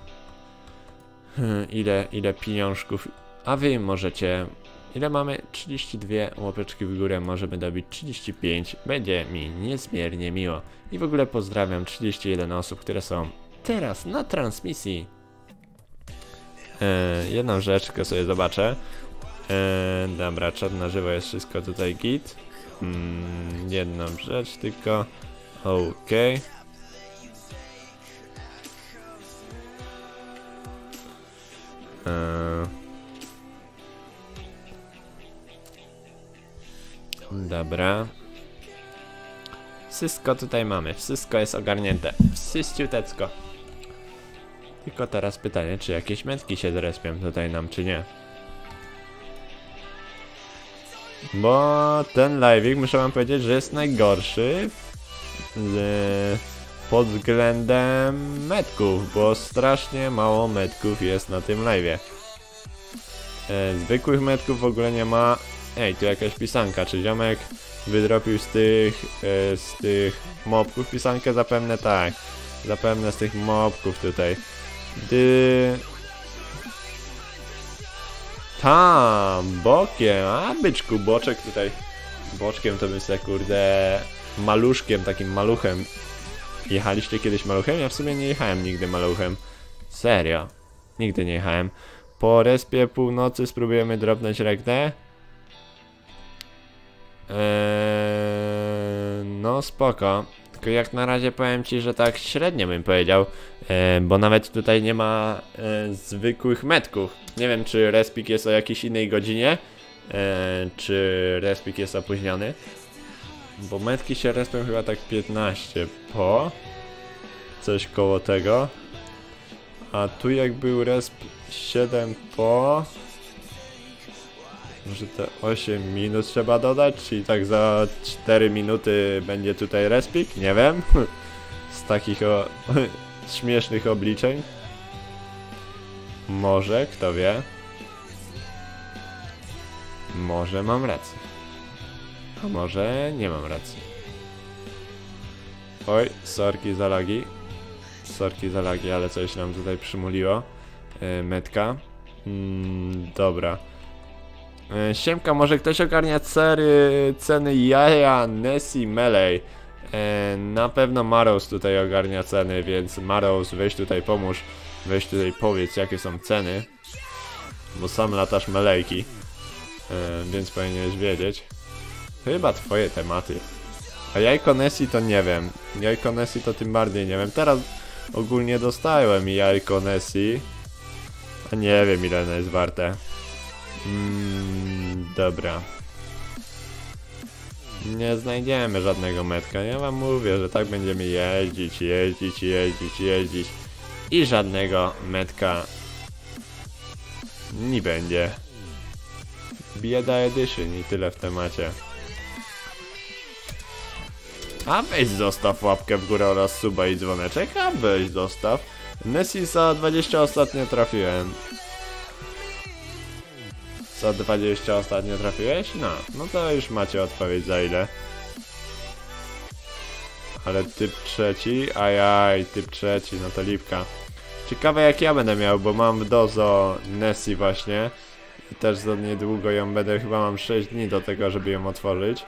Ile pieniążków? A wy możecie... Ile mamy? 32 łapeczki w górę, możemy dobić 35. Będzie mi niezmiernie miło. I w ogóle pozdrawiam 31 osób, które są teraz na transmisji. Jedną rzeczkę sobie zobaczę. Dobra, czat na żywo jest wszystko tutaj git. Jedną rzecz tylko. Okej. Dobra. Wszystko tutaj mamy, wszystko jest ogarnięte. Wszyściutecko. Tylko teraz pytanie, czy jakieś metki się zrespią tutaj nam, czy nie. Bo ten live'ik, muszę wam powiedzieć, że jest najgorszy pod względem metków, bo strasznie mało metków jest na tym live'ie. Zwykłych metków w ogóle nie ma. Ej, tu jakaś pisanka, czy ziomek wydropił z tych mobków pisankę? Zapewne tak. Zapewne z tych mobków tutaj. Tam, bokiem, a byczku, boczek tutaj. Boczkiem to bym sobie, kurde, maluszkiem, takim maluchem. Jechaliście kiedyś maluchem? Ja w sumie nie jechałem nigdy maluchem. Serio, nigdy nie jechałem. Po respie północy spróbujemy dropnąć regnę. No spoko. Tylko jak na razie powiem ci, że tak średnio bym powiedział. Bo nawet tutaj nie ma zwykłych metków. Nie wiem, czy respik jest o jakiejś innej godzinie, czy respik jest opóźniony. Bo metki się respią chyba tak 15 po. Coś koło tego. A tu jak był resp 7 po. Może te 8 minut trzeba dodać, czyli tak za 4 minuty będzie tutaj respik? Nie wiem. Z takich śmiesznych obliczeń. Może, kto wie. Może mam rację. A może nie mam racji. Oj, sorki za lagi. Sorki za lagi, ale coś nam tutaj przymuliło. Metka. Dobra. Siemka, może ktoś ogarnia ceny jaja Nessie Melee. Na pewno Maros tutaj ogarnia ceny, więc Maros, weź tutaj pomóż. Weź tutaj powiedz, jakie są ceny. Bo sam latasz melejki. Więc powinieneś wiedzieć. Chyba twoje tematy. A jajko Nessie to nie wiem. Jajko Nessie to tym bardziej nie wiem. Teraz ogólnie dostałem jajko Nessie. A nie wiem, ile ono jest warte. Dobra. Nie znajdziemy żadnego metka. Ja wam mówię, że tak będziemy jeździć. I żadnego metka nie będzie. Bieda Edition i tyle w temacie. A weź zostaw łapkę w górę oraz suba i dzwoneczek. A weź zostaw. Nessie za 20 ostatnio trafiłem. Za 20 ostatnio trafiłeś? No to już macie odpowiedź za ile. Ale typ trzeci? Ajaj, typ trzeci, no to lipka. Ciekawe jak ja będę miał, bo mam w dozo Nessie właśnie. I też za niedługo ją będę, chyba mam 6 dni do tego, żeby ją otworzyć.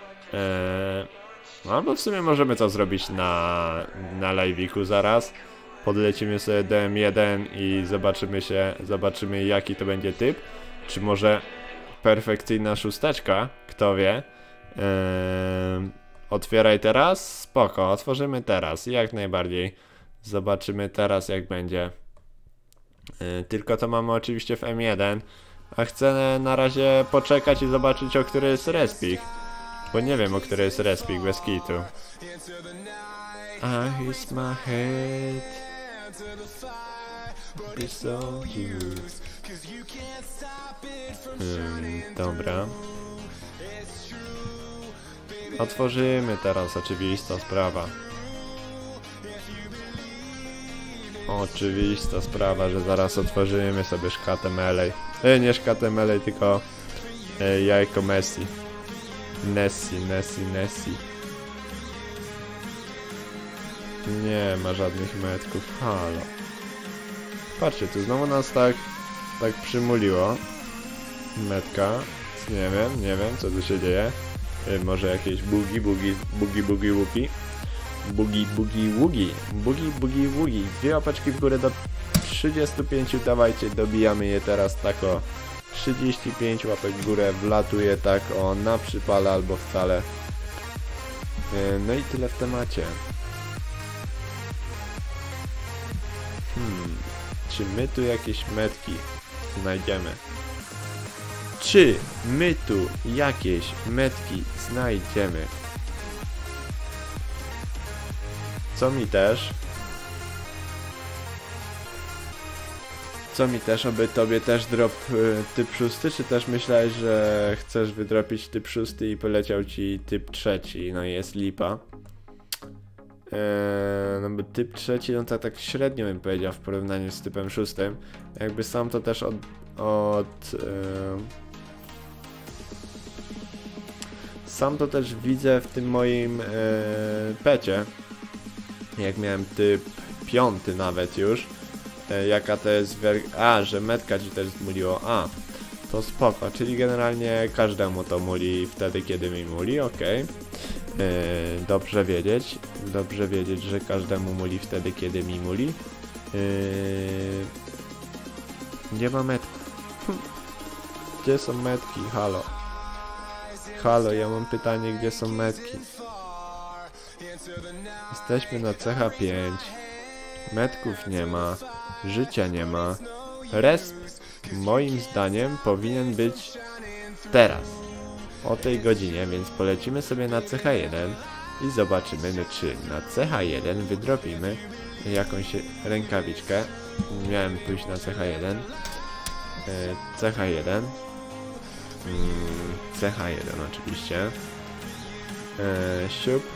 Albo w sumie możemy to zrobić na live'iku zaraz. Podlecimy sobie DM1 i zobaczymy jaki to będzie typ. Czy może perfekcyjna szósteczka? Kto wie? Otwieraj teraz? Spoko, otworzymy teraz, jak najbardziej. Zobaczymy teraz jak będzie. Tylko to mamy oczywiście w M1. A chcę na razie poczekać i zobaczyć, o który jest respik. Bo nie wiem, o który jest respik, bez kitu. I hit my head. So dobra. Otworzymy teraz, oczywista sprawa. Oczywista sprawa, że zaraz otworzymy sobie szkatę Melee. Nie szkatę Melee, tylko jajko Messi. Nessie. Nie ma żadnych metków, halo. Patrzcie, tu znowu nas tak przymuliło. Metka. Nie wiem co tu się dzieje. Może jakieś bugi. Bugi. 2 łapeczki w górę do 35, dawajcie, dobijamy je teraz tak o 35 łapek w górę, wlatuje tak o na przypale albo wcale. No i tyle w temacie. Czy my tu jakieś metki znajdziemy? Czy my tu jakieś metki znajdziemy? Co mi też, oby tobie też drop typ 6, czy też myślałeś, że chcesz wydropić typ 6 i poleciał ci typ 3, no i jest lipa. No bo typ 3, no to tak średnio bym powiedział w porównaniu z typem 6. Jakby sam to też sam to też widzę w tym moim pecie. Jak miałem typ 5 nawet już. Jaka to jest że metka ci też zmuliło. To spoko, czyli generalnie każdemu to muli wtedy, kiedy mi muli, okej. Dobrze wiedzieć, że każdemu muli wtedy, kiedy mi muli. Nie ma metków. Gdzie są metki? Halo, ja mam pytanie, gdzie są metki? Jesteśmy na CH5. Metków nie ma. Życia nie ma. Resp moim zdaniem powinien być teraz. o tej godzinie, więc polecimy sobie na CH1 i zobaczymy, no, czy na CH1 wydrobimy jakąś rękawiczkę. Miałem pójść na CH1. CH1. CH1 oczywiście. Siup.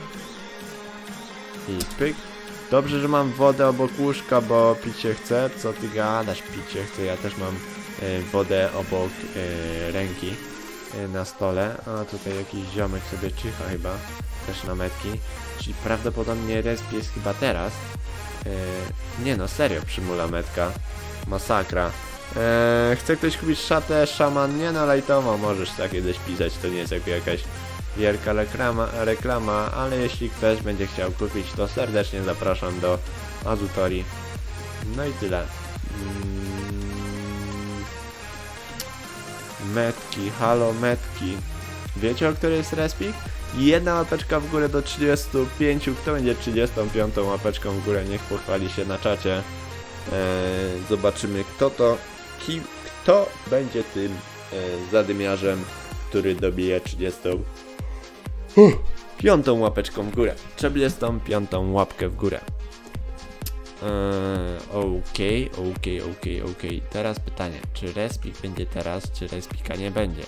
I pyk. Dobrze, że mam wodę obok łóżka, bo picie chcę. Co ty gadasz, picie chcę? Ja też mam wodę obok ręki na stole. A tutaj jakiś ziomek sobie czyha chyba. Też na metki. Czyli prawdopodobnie resp jest chyba teraz. Nie no, serio przymula metka. Masakra. Chce ktoś kupić szatę szaman? Nie no, lajtowo możesz tak kiedyś pisać. To nie jest jakaś wielka reklama, ale jeśli ktoś będzie chciał kupić, to serdecznie zapraszam do Azutori. No i tyle. Metki, halo metki. Wiecie, o której jest respik? Jedna łapeczka w górę do 35. Kto będzie 35 łapeczką w górę? Niech pochwali się na czacie. Zobaczymy kto będzie tym zadymiarzem, który dobije 35 łapeczką w górę. 35 łapkę w górę. Okej. Teraz pytanie, czy respik będzie teraz, czy respika nie będzie?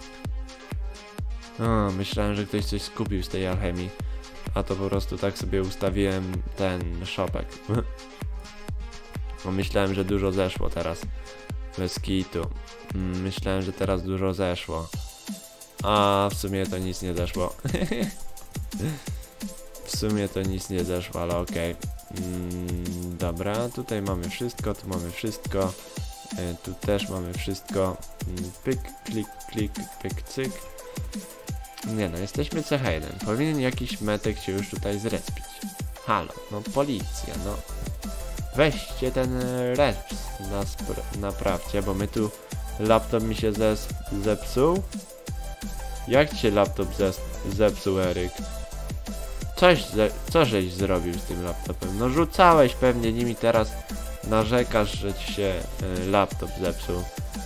Myślałem, że ktoś coś skupił z tej alchemii, a to po prostu tak sobie ustawiłem ten shopek. Myślałem, że dużo zeszło teraz. Bez kitu. Myślałem, że teraz dużo zeszło. A w sumie to nic nie zeszło. W sumie to nic nie zeszło, ale okej. Dobra, tutaj mamy wszystko, tu mamy wszystko. Tu też mamy wszystko. Pyk, klik, klik, pyk, cyk. Nie no, jesteśmy CH1. Powinien jakiś metek się już tutaj zrespić. Halo, no policja, no. Weźcie ten resp naprawcie, bo my tu... Laptop mi się zepsuł. Jak ci się laptop zepsuł, Eryk? Co żeś zrobił z tym laptopem? No rzucałeś pewnie nim i teraz narzekasz, że ci się laptop zepsuł.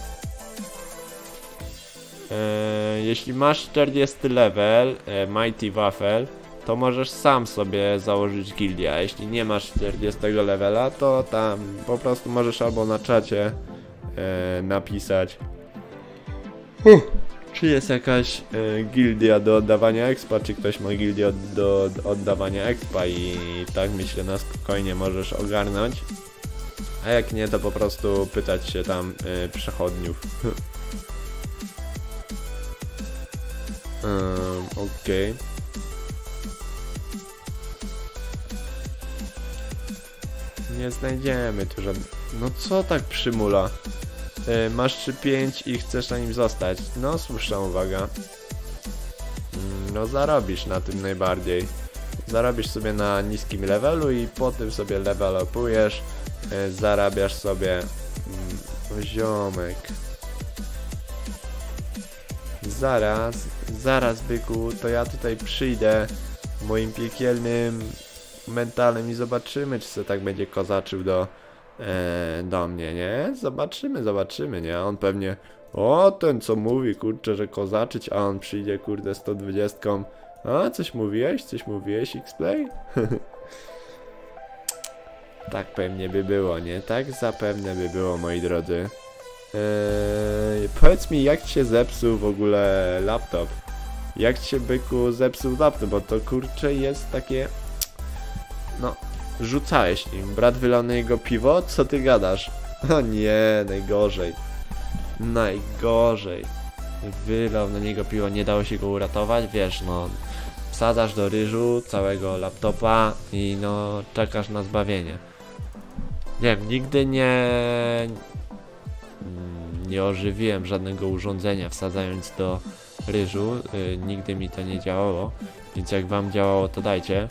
Jeśli masz 40 level Mighty Waffle, to możesz sam sobie założyć gildię, a jeśli nie masz 40 levela, to tam po prostu możesz albo na czacie napisać, czy jest jakaś gildia do oddawania expa, czy ktoś ma gildię do oddawania expa i tak myślę na spokojnie możesz ogarnąć, a jak nie, to po prostu pytać się tam przechodniów. Okej. Nie znajdziemy tu żadnych... No co tak przymula? Masz 3-5 i chcesz na nim zostać. No słuszna uwaga. No zarobisz na tym najbardziej. Zarobisz sobie na niskim levelu i potem sobie level upujesz. Zarabiasz sobie... Ziomek. Zaraz byku, to ja tutaj przyjdę moim piekielnym mentalem i zobaczymy, czy se tak będzie kozaczył do mnie, nie? Zobaczymy, nie? On pewnie, o ten co mówi, kurczę, że kozaczyć, a on przyjdzie, kurde, 120. A, coś mówiłeś, X-Play? Tak pewnie by było, nie? Tak zapewne by było, moi drodzy. Powiedz mi, jak ci się zepsuł w ogóle laptop? Jak ci się, byku, zepsuł laptop? Bo to, kurczę, jest takie... No, rzucałeś nim. Brat wylał na niego piwo? Co ty gadasz? O nie, najgorzej. Wylał na niego piwo, nie dało się go uratować, wiesz, no... Wsadzasz do ryżu całego laptopa i no, czekasz na zbawienie. Nie wiem, nigdy nie ożywiłem żadnego urządzenia wsadzając do ryżu, nigdy mi to nie działało, więc jak wam działało, to dajcie.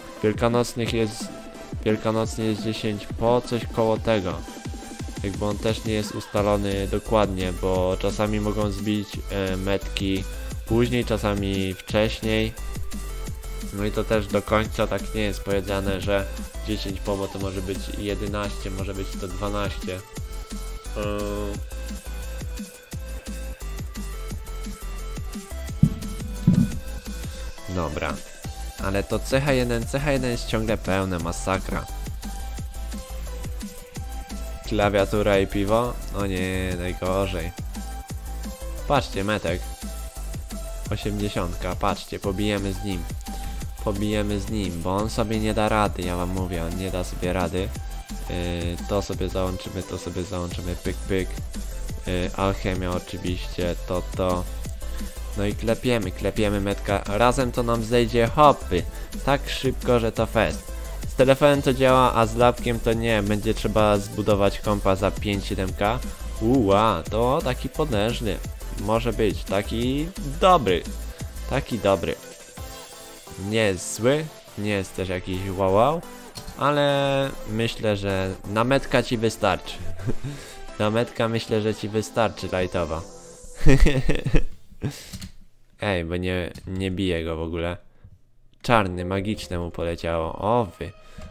Wielkanocny jest 10 po coś koło tego, jakby on też nie jest ustalony dokładnie, bo czasami mogą zbić metki później, czasami wcześniej, no i to też do końca tak nie jest powiedziane, że 10 po, bo to może być 11, może być to 12. Dobra. Ale to CH1 jest ciągle pełne, masakra. Klawiatura i piwo? O nie, najgorzej. Patrzcie, metek. 80, patrzcie, pobijemy z nim. Pobijemy z nim, bo on sobie nie da rady, ja wam mówię, on nie da sobie rady. To sobie załączymy, pyk, pyk. Alchemia oczywiście, to. No i klepiemy metka. Razem to nam zejdzie hopy. Tak szybko, że to fest. Z telefonem to działa, a z lapkiem to nie. Będzie trzeba zbudować kompa za 5-7K. To taki potężny. Może być, taki dobry. Taki dobry. Nie jest zły, nie jest też jakiś wow, ale myślę, że na metka ci wystarczy. Na metka myślę, że ci wystarczy lightowa. Ej, bo nie bije go w ogóle. Czarny, magiczne mu poleciało. O wy.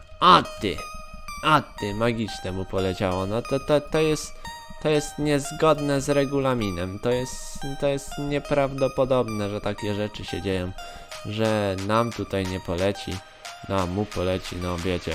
A ty, magiczne mu poleciało. No to jest niezgodne z regulaminem. To jest nieprawdopodobne, że takie rzeczy się dzieją. Że nam tutaj nie poleci. No, mu poleci, no wiecie.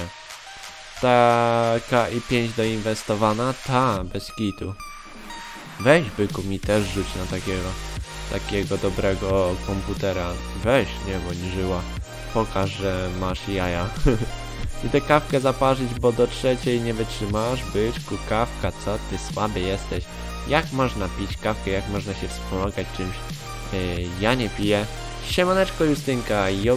Taka i 5 doinwestowana? Ta, bez kitu. Weź byku mi też rzuć na takiego dobrego komputera. Weź, nie bądź żyła. Pokaż, że masz jaja. Idę kawkę zaparzyć, bo do 3 nie wytrzymasz, byczku. Kawka, co ty słaby jesteś. Jak można pić kawkę, jak można się wspomagać czymś? Ja nie piję. Siemaneczko Justynka, yo.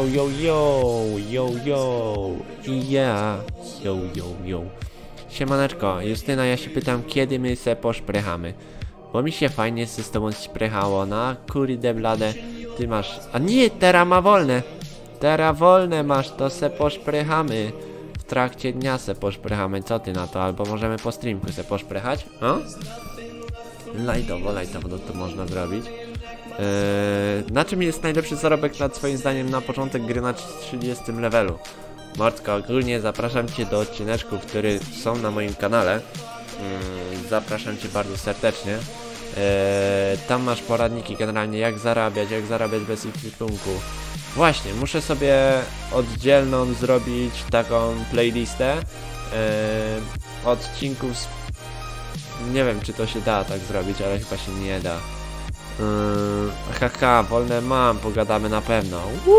Siemaneczko, Justyna, ja się pytam, kiedy my se poszprechamy. Bo mi się fajnie z tobą sprechało, na kurde blade. Ty masz, a nie, teraz ma wolne. Teraz wolne masz, to se poszprechamy. W trakcie dnia se poszprechamy, co ty na to? Albo możemy po streamku se poszprechać, no? Lightowo, to można zrobić. Na czym jest najlepszy zarobek na twoim zdaniem na początek gry na 30 levelu? Mordko, ogólnie zapraszam cię do odcineczków, które są na moim kanale. Zapraszam cię bardzo serdecznie. Tam masz poradniki generalnie jak zarabiać bez ekwipunku. Właśnie, muszę sobie oddzielną zrobić taką playlistę odcinków z... Nie wiem, czy to się da tak zrobić, ale chyba się nie da. Wolne mam, pogadamy na pewno.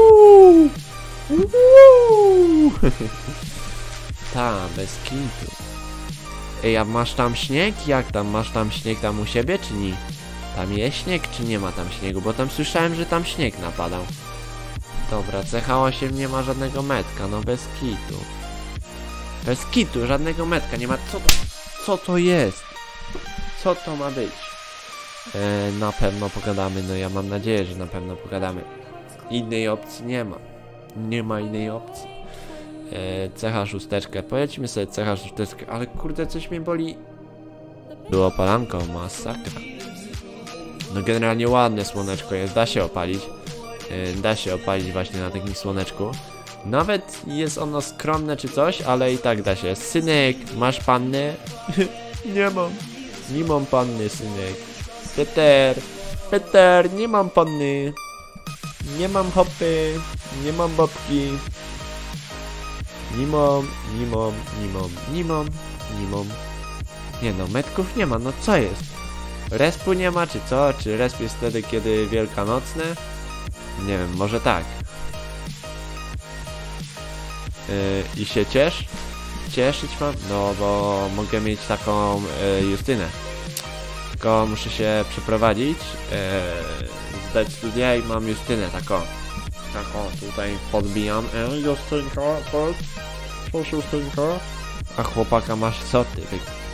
Ta, bez kitu. Ej, a masz tam śnieg? Jak tam? Masz tam śnieg tam u siebie, czy nie? Tam jest śnieg, czy nie ma tam śniegu? Bo tam słyszałem, że tam śnieg napadał. Dobra, CH8 nie ma żadnego metka, no bez kitu. Bez kitu, żadnego metka nie ma. Co to jest? Co to ma być? Na pewno pogadamy, no ja mam nadzieję, że na pewno pogadamy. Innej opcji nie ma. Nie ma innej opcji. CH6, pojedźmy sobie CH6, ale kurde, coś mnie boli. Było palanką, masakra. No generalnie ładne słoneczko jest, da się opalić. Da się opalić właśnie na takim słoneczku. Nawet jest ono skromne czy coś, ale i tak da się. Synek, masz pannę? Nie mam panny, synek. Peter, nie mam panny. Nie mam hopy, nie mam babki. Nie mam. Nie no, metków nie ma, no co jest? Respu nie ma, czy co? Czy resp jest wtedy, kiedy wielkanocne? Nie wiem, może tak. I się ciesz? Cieszyć mam? No, bo mogę mieć taką Justynę. Tylko muszę się przeprowadzić, zdać studia i mam Justynę taką. Tutaj podbijam. Justynka, chodź. Cześć, Justynka. A chłopaka masz co ty?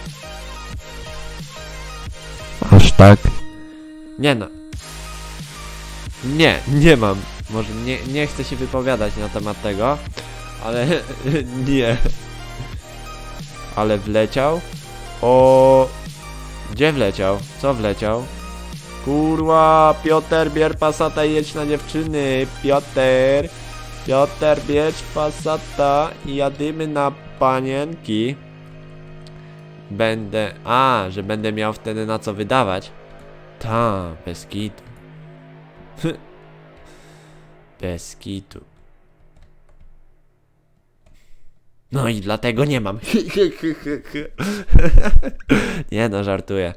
Aż tak? Nie no. Nie mam. Może nie chcę się wypowiadać na temat tego, ale nie. Ale wleciał? O, gdzie wleciał? Co wleciał? Kurwa, Piotr, bierz Passata i jedź na dziewczyny. Piotr, bierz Passata i jadymy na panienki. Że będę miał wtedy na co wydawać. Ta, bez kitu. Bez kitu. No i dlatego nie mam. Nie no, żartuję.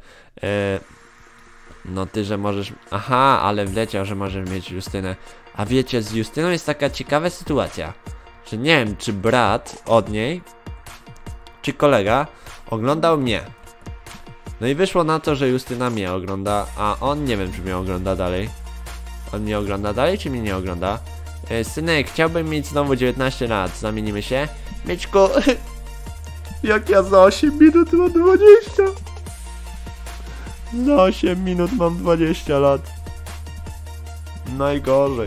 No ty, że możesz... Aha, ale wleciał, że możesz mieć Justynę. A wiecie, z Justyną jest taka ciekawa sytuacja, że nie wiem, czy brat od niej, czy kolega oglądał mnie. No i wyszło na to, że Justyna mnie ogląda, a on nie wiem, czy mnie ogląda dalej. On mnie ogląda dalej, czy mnie nie ogląda? Synek, chciałbym mieć znowu 19 lat, zamienimy się. Mieczku, jak ja za 8 minut mam 20. Za 8 minut mam 20 lat. Najgorzej.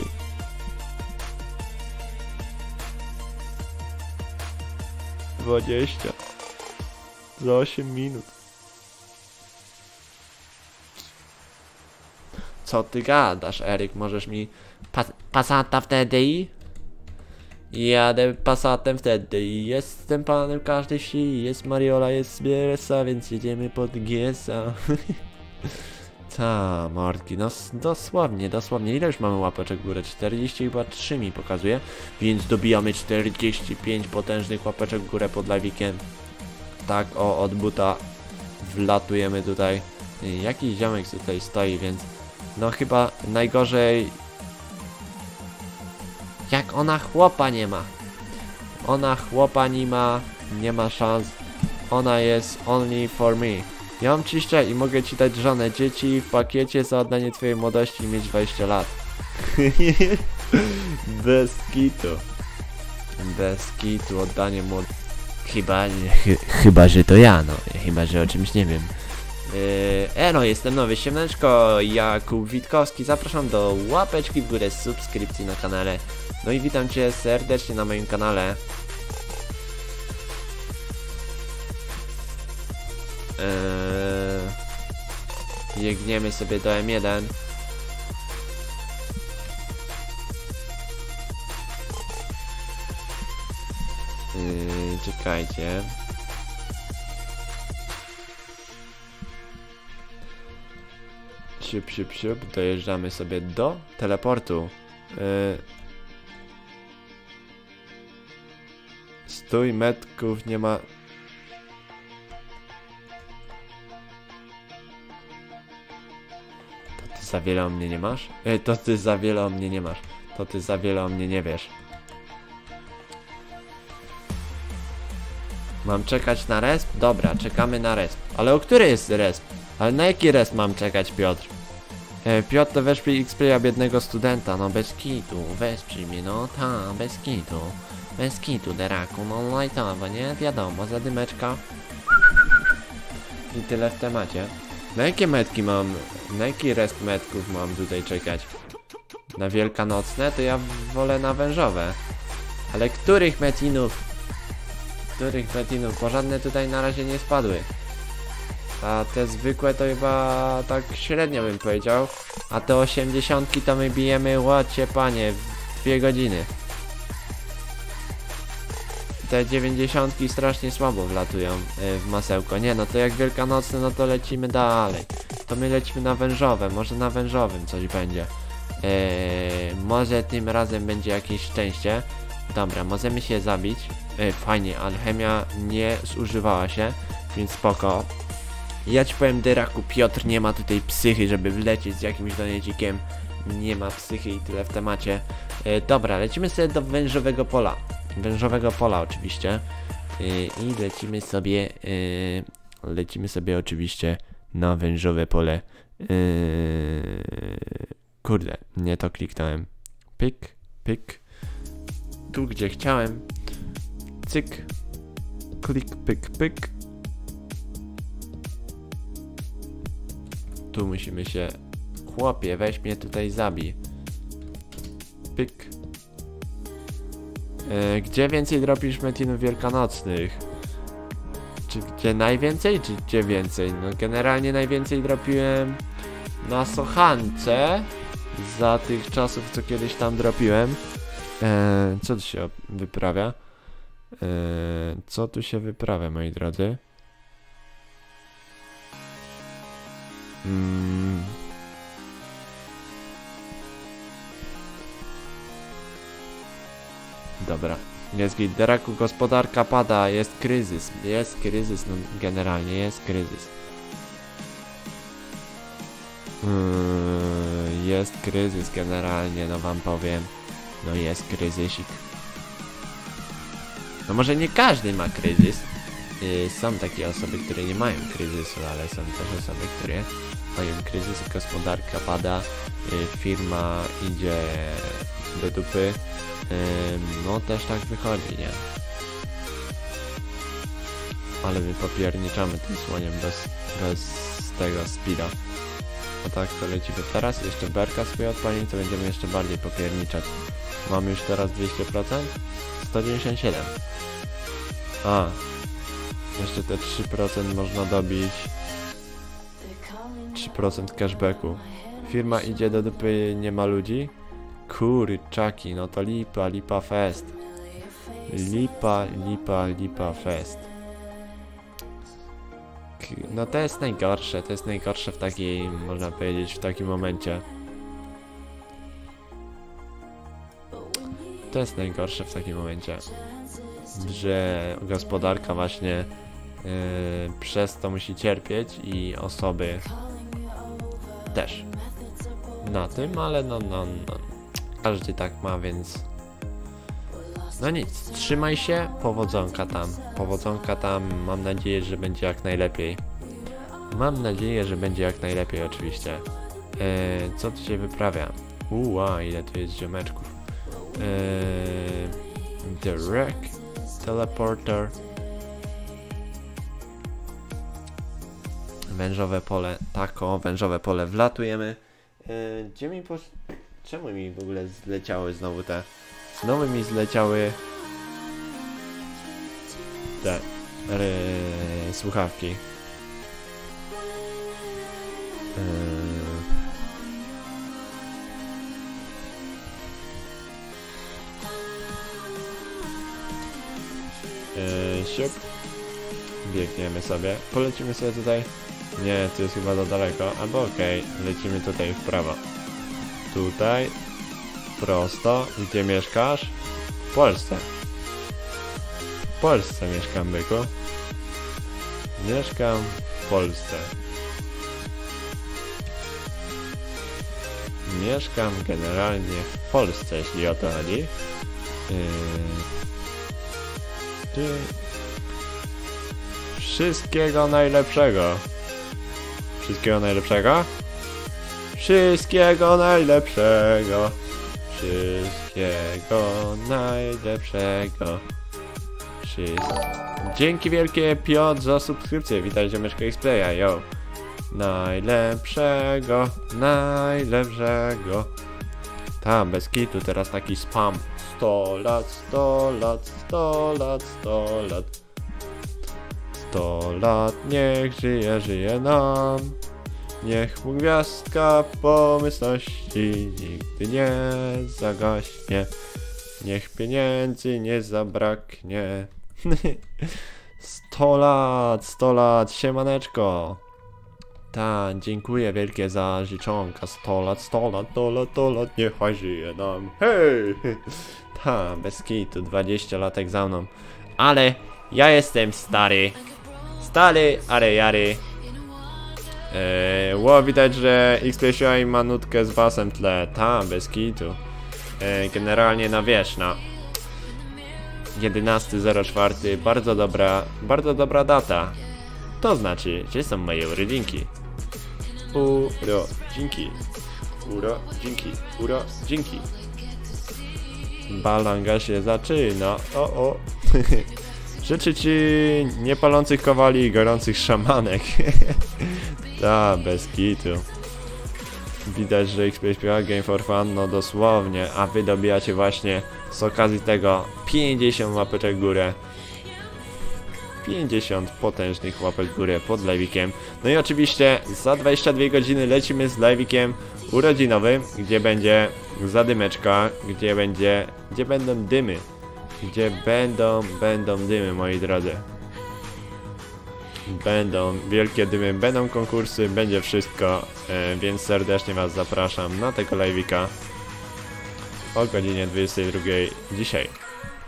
Za 8 minut. Co ty gadasz, Eryk? Możesz mi Passata wtedy? Jadę Passatem wtedy i jestem panem każdej wsi. Jest Mariola, jest Bieresa, więc jedziemy pod Giesa. Ta, mordki, no dosłownie. Ile już mamy łapeczek w górę? 43 mi pokazuje, więc dobijamy 45 potężnych łapeczek w górę pod live'ikiem. Tak, o, od buta wlatujemy tutaj. Jakiś ziomek tutaj stoi, więc no chyba najgorzej... Jak ona chłopa nie ma. Ona chłopa nie ma szans. Ona jest only for me. Ja mam ciszcze i mogę ci dać żonę, dzieci w pakiecie za oddanie twojej młodości i mieć 20 lat. Bez kitu. Bez kitu, oddanie młodości. Chyba, że to ja, no. Chyba, że o czymś nie wiem. No, jestem nowy Siemneczko, Jakub Witkowski, zapraszam do łapeczki w górę, subskrypcji na kanale. No i witam cię serdecznie na moim kanale. Biegniemy sobie do M1. Czekajcie. Siup, dojeżdżamy sobie do teleportu. Stój, metków nie ma. To ty za wiele o mnie nie masz? To ty za wiele o mnie nie masz. To ty za wiele o mnie nie wiesz. Mam czekać na resp? Dobra, czekamy na resp. Ale o który jest resp? Ale na jaki resp mam czekać, Piotr? Piotr, to wesprzyj X-Playa biednego studenta, no bez kitu, wesprzyj mnie, no ta, bez kitu. Bez kitu, deraku, no lightowo, nie? Wiadomo, zadymeczka. I tyle w temacie. Na jakie metki mam, na jaki resp metków mam tutaj czekać? Na wielkanocne? To ja wolę na wężowe. Ale których metinów? Których metinów? Bo żadne tutaj na razie nie spadły. A te zwykłe to chyba tak średnio bym powiedział. A te 80 to my bijemy, łocie panie, w 2 godziny. Te 90 strasznie słabo wlatują w masełko. Nie no, to jak wielkanocne, no to lecimy dalej. To my lecimy na wężowe, może na wężowym coś będzie. Może tym razem będzie jakieś szczęście. Dobra, możemy się zabić. Fajnie, alchemia nie zużywała się, więc spoko. Ja ci powiem, Deraku, Piotr nie ma tutaj psychy, żeby wlecieć z jakimś donecikiem. Nie ma psychy i tyle w temacie. Dobra, lecimy sobie do wężowego pola. Wężowego pola oczywiście. I lecimy sobie oczywiście na wężowe pole. Kurde, nie to kliknąłem. Pyk. Tu gdzie chciałem. Cyk. Klik, pyk. Tu musimy się... Chłopie, weź mnie tutaj zabij. Pyk. Gdzie więcej dropisz metinów wielkanocnych? Czy gdzie najwięcej, czy gdzie więcej? No generalnie najwięcej dropiłem na Sochance. Za tych czasów, co kiedyś tam dropiłem. Co tu się wyprawia? Co tu się wyprawia, moi drodzy? Dobra. Jest git. Deraku, gospodarka pada, jest kryzys, no generalnie jest kryzys. Jest kryzys generalnie, no wam powiem. No jest kryzysik. No może nie każdy ma kryzys. Są takie osoby, które nie mają kryzysu, ale są też osoby, które mają kryzys, gospodarka pada, firma idzie do dupy. No też tak wychodzi, nie? Ale my popierniczamy tym słoniem bez tego speeda. A tak to lecimy teraz, jeszcze berka sobie odpalimy, to będziemy jeszcze bardziej popierniczać. Mamy już teraz 200%? 197. A, jeszcze te 3% można dobić. 3% cashbacku. Firma idzie do dupy, nie ma ludzi? Kurczaki, no to lipa fest. Lipa fest. No to jest najgorsze w takiej, można powiedzieć, w takim momencie. To jest najgorsze w takim momencie, że gospodarka właśnie przez to musi cierpieć i osoby też na tym, ale no. Każdy tak ma, więc no nic, trzymaj się, powodzonka tam, mam nadzieję, że będzie jak najlepiej. Oczywiście. Co tu się wyprawia? Ile tu jest ziomeczków. Direct teleporter. Wężowe pole, wężowe pole, wlatujemy. Gdzie mi Czemu mi w ogóle zleciały znowu te... Znowu mi zleciały... te... słuchawki. Siup. Biegniemy sobie. Polecimy sobie tutaj. Nie, to jest chyba za daleko. Albo okej, lecimy tutaj w prawo. Tutaj. Prosto. Gdzie mieszkasz? W Polsce. W Polsce mieszkam, byku. Mieszkam w Polsce. Mieszkam generalnie w Polsce, jeśli o to chodzi. Wszystkiego najlepszego. Wszystkiego najlepszego? Wszystkiego najlepszego. Wszystkiego najlepszego. Dzięki wielkie, Piotr, za subskrypcję. Witaj, ziomeczka X-Playa, yo. Najlepszego, najlepszego. Tam, bez kitu, teraz taki spam. 100 lat, 100 lat, 100 lat, 100 lat. 100 lat, niech żyje, żyje nam. Niech mu gwiazdka pomyślności nigdy nie zagaśnie. Niech pieniędzy nie zabraknie. 100 lat, siemaneczko. Ta, dziękuję wielkie za życzonka. 100 lat, 100 lat, 100 lat, 100 lat, niechaj żyje nam. Hej! Ta, bez kitu, 20 latek za mną. Ale ja jestem stary. Stary, ale jary. Widać, że X-Play ma nutkę z basem w tle. Ta, bez kitu. Generalnie na wiesz, na 11.04, bardzo dobra data. To znaczy, że są moje urodzinki. Urodzinki. Balanga się zaczyna. O. Życzę ci niepalących kowali i gorących szamanek. Ta, bez kitu. Widać, że X-Play śpiewa Game for Fun, no dosłownie, a wy dobijacie właśnie z okazji tego 50 łapeczek w górę. 50 potężnych łapek w górę pod live'ikiem. No i oczywiście za 22 godziny lecimy z live'ikiem urodzinowym, gdzie będzie zadymeczka, gdzie będą dymy. Gdzie będą dymy, moi drodzy. Będą wielkie dymy, będą konkursy, będzie wszystko, więc serdecznie was zapraszam na tego live'ika o godzinie 22 dzisiaj.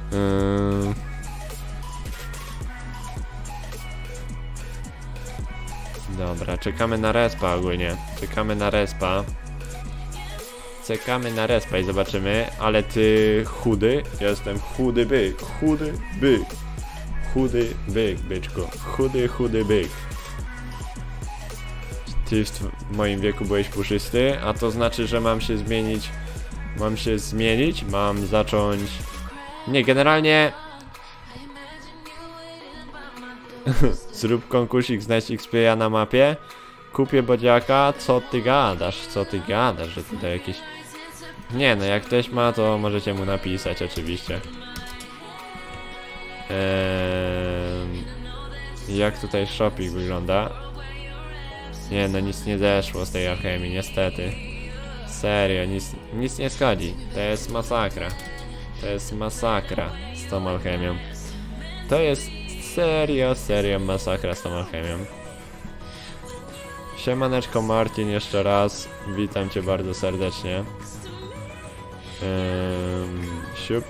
Dobra, czekamy na respa ogólnie. Czekamy na respa. Czekamy na respa i zobaczymy. Ale ty chudy? Ja jestem chudy byk. Chudy byk. Chudy byk, byczku. Chudy byk. Ty w moim wieku byłeś puszysty, a to znaczy, że mam się zmienić. Mam zacząć... Nie, generalnie... Zrób konkursik, znajdź XP na mapie. Kupię bodziaka, co ty gadasz, że tutaj jakieś... Nie no, jak ktoś ma, to możecie mu napisać oczywiście. Jak tutaj shopping wygląda? Nie no, nic nie zeszło z tej alchemii, niestety. Serio, nic nie schodzi. To jest masakra. To jest masakra z tą alchemią. To jest serio masakra z tą alchemią. Siemaneczko Martin, jeszcze raz. Witam cię bardzo serdecznie. Siup.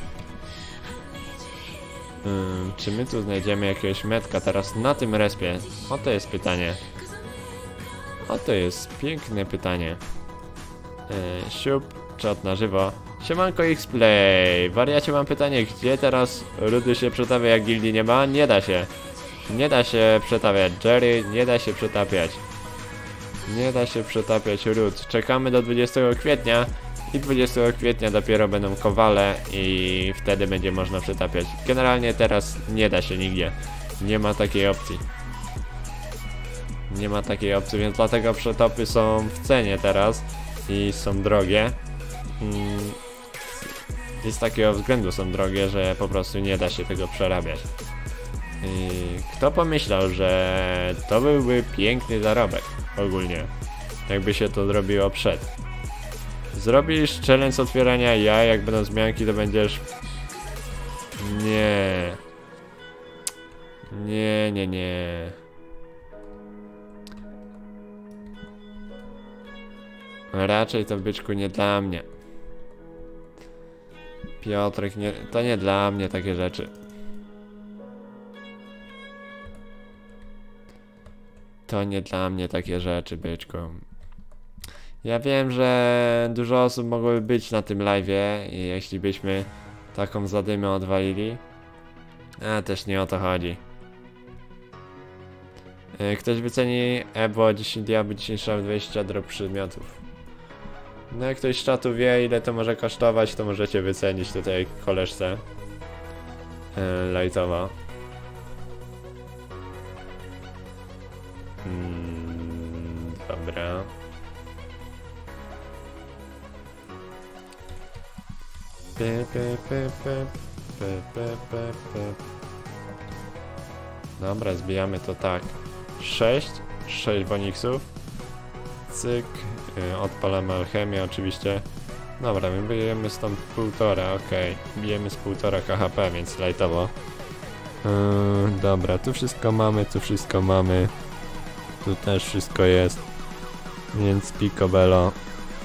Czy my tu znajdziemy jakiegoś metka teraz na tym respie? Oto jest pytanie. Oto jest piękne pytanie. Siup, czat na żywo. Siemanko X-Play. Wariacie, mam pytanie, gdzie teraz Rudy się przetawia, jak gildii nie ma? Nie da się. Nie da się przetawiać Jerry, nie da się przetapiać. Nie da się przetapiać Rud. Czekamy do 20 kwietnia i 20 kwietnia dopiero będą kowale i wtedy będzie można przetapiać. Generalnie teraz nie da się nigdzie. Nie ma takiej opcji. Nie ma takiej opcji, więc dlatego przetopy są w cenie teraz i są drogie. I z takiego względu są drogie, że po prostu nie da się tego przerabiać. Kto pomyślał, że to byłby piękny zarobek ogólnie, jakby się to zrobiło przed. Zrobisz challenge otwierania jaj, jak będą zmianki, to będziesz... Nie. Raczej to, byczku, nie dla mnie. Piotrek, nie, to nie dla mnie takie rzeczy. To nie dla mnie takie rzeczy, byczku. Ja wiem, że dużo osób mogłoby być na tym live'ie i jeśli byśmy taką zadymę odwalili. A też nie o to chodzi. Ktoś wyceni Ebo 10 diabłów, 10 szaf, 20 drop przedmiotów. No jak ktoś z czatu wie, ile to może kosztować, to możecie wycenić tutaj koleżce. Lightowo. Dobra. Dobra, zbijamy to tak. 6 boniksów. Cyk. Odpalamy alchemię oczywiście. Dobra, my bijemy stąd 1,5, okej. Bijemy z 1,5 KHP, więc lightowo. Dobra, tu wszystko mamy, Tu też wszystko jest. Więc picobello.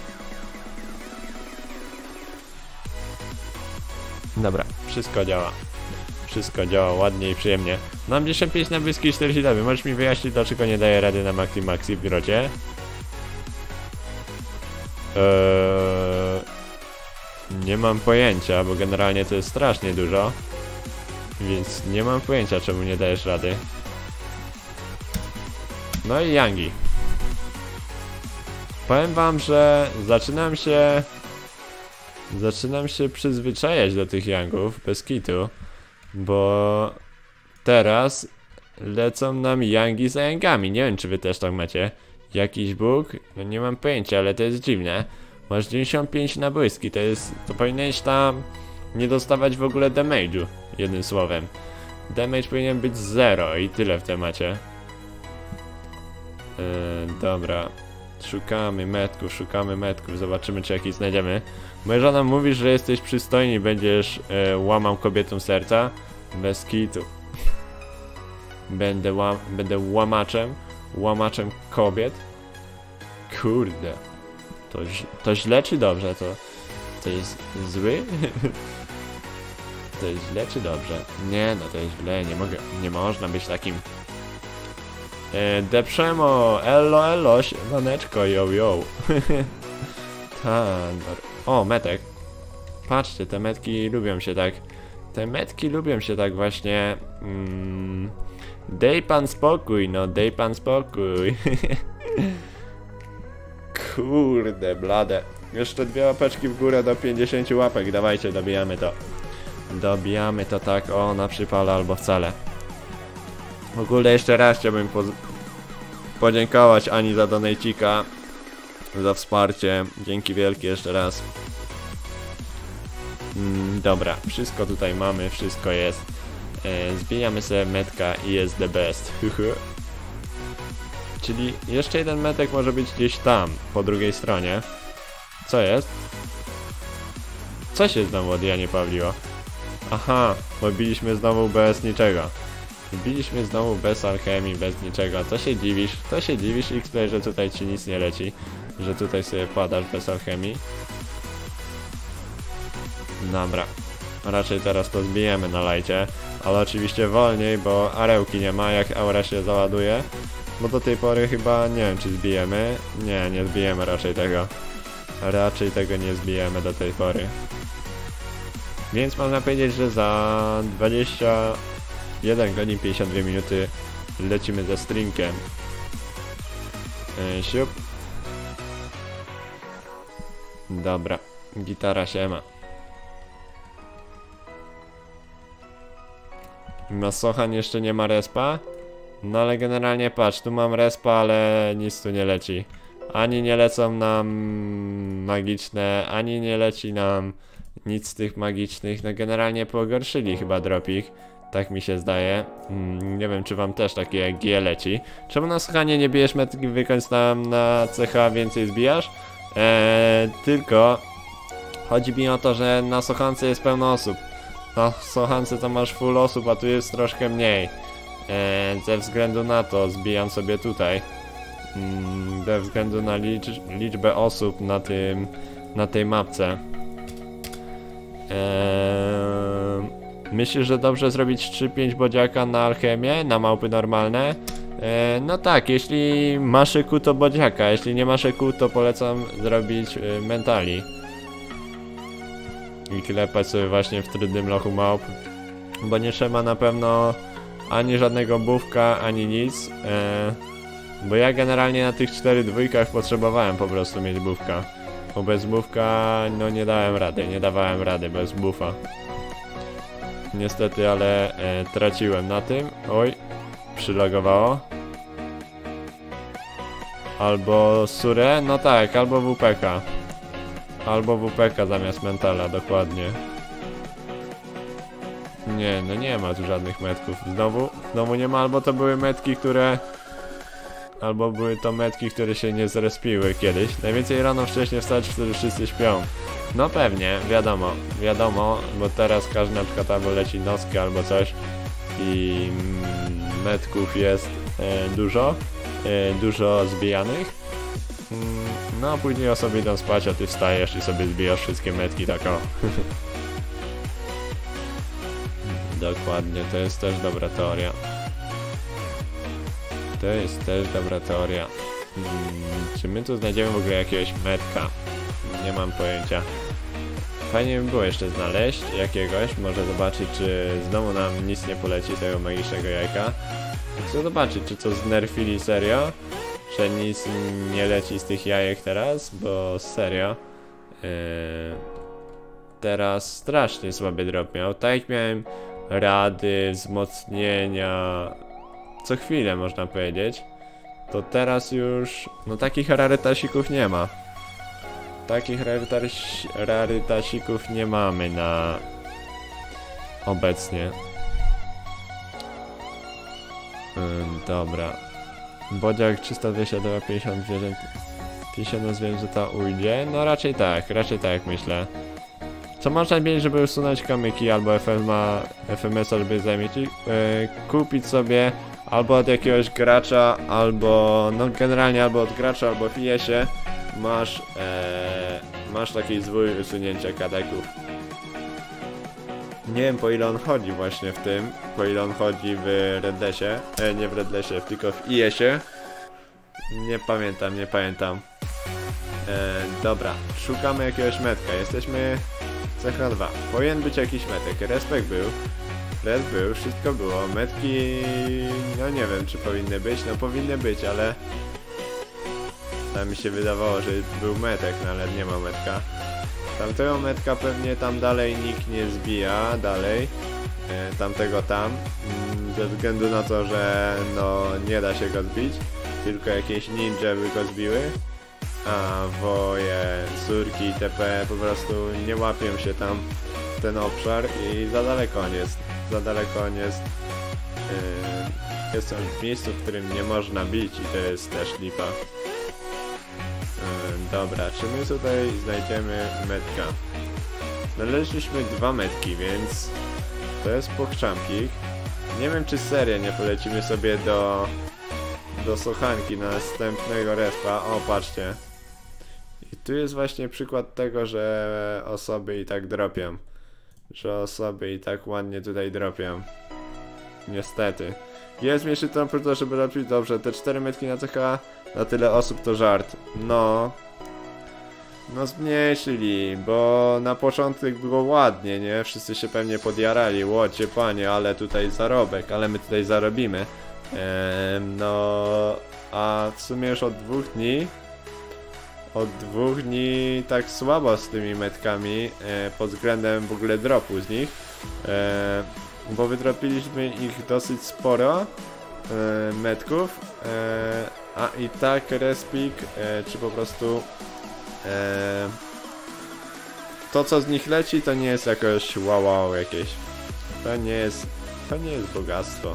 Dobra, wszystko działa. Wszystko działa ładnie i przyjemnie. Mam 95 na bliskiej 40. Możesz mi wyjaśnić, dlaczego nie daję rady na maxi w grocie? Nie mam pojęcia, bo generalnie to jest strasznie dużo. Więc nie mam pojęcia, czemu nie dajesz rady. No i Yangi. Powiem wam, że zaczynam się przyzwyczajać do tych Yangów, bez kitu. Bo teraz lecą nam Yangi za Yangami. Nie wiem, czy wy też tak macie. Jakiś bóg? No nie mam pojęcia, ale to jest dziwne. Masz 95 na błyski, to powinieneś tam nie dostawać w ogóle damage'u, jednym słowem. Damage powinien być 0 i tyle w temacie. Dobra. Szukamy metków, zobaczymy, czy jakiś znajdziemy. Moja żona mówi, że jesteś przystojny i będziesz łamał kobietom serca. Bez kitu. Będę łamaczem kobiet. Kurde. To źle czy dobrze? To jest zły? To jest źle czy dobrze? Nie, no to jest źle, nie można być takim. Deprzemo, elo, siemaneczko, yo. Tandor. O, metek. Patrzcie, te metki lubią się tak. Te metki lubią się tak właśnie. Dej pan spokój, no dej pan spokój. Kurde, blade. Jeszcze 2 łapeczki w górę do 50 łapek. Dawajcie, dobijamy to. Dobijamy to tak, o, na przypale albo wcale. W ogóle jeszcze raz chciałbym podziękować Ani za donejcika, za wsparcie. Dzięki wielkie jeszcze raz. Dobra, wszystko tutaj mamy, wszystko jest. Zbijamy sobie metka i jest the best. Czyli jeszcze jeden metek może być gdzieś tam, po drugiej stronie. Co jest? Co się znowu od Janie Pawliło? Aha, bo biliśmy znowu bez niczego. Biliśmy znowu bez alchemii, bez niczego. To się dziwisz X-Play, że tutaj ci nic nie leci. Że tutaj sobie padasz bez alchemii. Dobra. Raczej teraz to zbijemy na lajcie. Ale oczywiście wolniej, bo arełki nie ma, jak aura się załaduje. Bo do tej pory chyba nie wiem, czy zbijemy. Nie zbijemy raczej tego. Raczej tego nie zbijemy do tej pory. Więc można powiedzieć, że za 21 godzin 52 minuty lecimy ze streamkiem. Siup. Dobra, gitara siema. Na Sochan jeszcze nie ma respa? No ale generalnie patrz, tu mam respa, ale nic tu nie leci. Ani nie lecą nam magiczne, ani nie leci nam nic z tych magicznych. No generalnie pogorszyli chyba dropik. Tak mi się zdaje. Nie wiem, czy wam też takie jak G leci. Czemu na Sochanie nie bijesz metki, wykończ nam na CH więcej zbijasz? Tylko chodzi mi o to, że na Sochance jest pełno osób. Na Sochance to masz full osób, a tu jest troszkę mniej. Ze względu na to zbijam sobie tutaj. Ze względu na liczbę osób na tej mapce. Myślisz, że dobrze zrobić 3-5 bodziaka na alchemię, na małpy normalne? No tak, jeśli masz EQ to bodziaka, jeśli nie masz EQ to polecam zrobić mentali. I klepać sobie właśnie w trudnym lochu małp. Bo nie trzeba na pewno ani żadnego buffka, ani nic. Bo ja generalnie na tych 4 dwójkach potrzebowałem po prostu mieć buffka. Bo bez buffka no nie dawałem rady bez buffa. Niestety, ale traciłem na tym. Oj, przylogowało. Albo Surę, no tak, albo WPK. Albo WPK zamiast mentala, dokładnie. Nie, no nie ma tu żadnych metków. Znowu nie ma, albo to były metki, które... Albo były to metki, które się nie zrespiły kiedyś. Najwięcej rano wcześniej wstać, wtedy wszyscy śpią. No pewnie, wiadomo, bo teraz każdy na przykład albo leci noskę albo coś i metków jest dużo zbijanych. No a później osoby idą spać, a ty wstajesz i sobie zbijasz wszystkie metki tak o. Dokładnie, to jest też dobra teoria. To jest też dobra teoria. Czy my tu znajdziemy w ogóle jakiegoś metka? Nie mam pojęcia. Fajnie by było jeszcze znaleźć jakiegoś, może zobaczyć, czy znowu nam nic nie poleci tego magicznego jajka. Chcę zobaczyć, czy to znerfili serio, że nic nie leci z tych jajek teraz, bo serio teraz strasznie słaby drop miał. Tak jak miałem rady, wzmocnienia co chwilę można powiedzieć, to teraz już no takich rarytasików nie ma. Takich rarytasików nie mamy na obecnie. Dobra. Bodziak 322, 50 zwierząt. 50 zwierzęta ujdzie? No raczej tak myślę. Co można mieć, żeby usunąć kamyki albo FMS-a, żeby zamieć? Kupić sobie albo od jakiegoś gracza, albo no generalnie albo od gracza, albo w IS-ie masz taki zwój usunięcia kadeków. Nie wiem, po ile on chodzi właśnie w tym, po ile on chodzi w Redlesie, nie w Redlesie, tylko w IS-ie. Nie pamiętam. Dobra, szukamy jakiegoś metka, jesteśmy cecha 2. Powinien być jakiś metek, respekt był. Res był, wszystko było, metki, no nie wiem czy powinny być, no powinny być, ale tam mi się wydawało, że był metek, no ale nie ma metka. Tamtego metka pewnie tam dalej nikt nie zbija, dalej, tamtego tam, ze względu na to, że no nie da się go zbić, tylko jakieś ninja by go zbiły, a woje, córki itp. Po prostu nie łapią się tam w ten obszar i za daleko on jest. Jest on w miejscu, w którym nie można bić i to jest też lipa. Dobra, czy my tutaj znajdziemy metka? Znaleźliśmy 2 metki, więc to jest pokczampik. Nie wiem czy serio nie polecimy sobie do Sochanki na następnego respa. O, patrzcie. I tu jest właśnie przykład tego, że osoby i tak dropią. Że osoby i tak ładnie tutaj dropią. Niestety. Jest mniejszy tromper, żeby robić dobrze. Te 4 metki na CH na tyle osób to żart. No zmniejszyli, bo na początek było ładnie, nie? Wszyscy się pewnie podjarali. Łocie panie, ale tutaj zarobek, ale my tutaj zarobimy. No, a w sumie już od 2 dni tak słabo z tymi metkami pod względem w ogóle dropu z nich, bo wydropiliśmy ich dosyć sporo metków, a i tak respik czy po prostu to co z nich leci to nie jest jakoś wow jakieś, to nie jest bogactwo.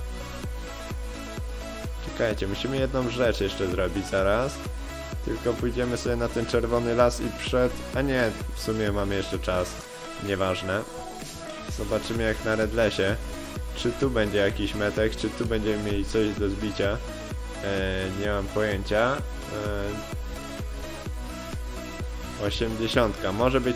Czekajcie, musimy jedną rzecz jeszcze zrobić zaraz. Tylko pójdziemy sobie na ten czerwony las i a nie, w sumie mamy jeszcze czas. Nieważne. Zobaczymy jak na Redlesie. Czy tu będzie jakiś metek, czy tu będziemy mieli coś do zbicia. Nie mam pojęcia. 80. Może być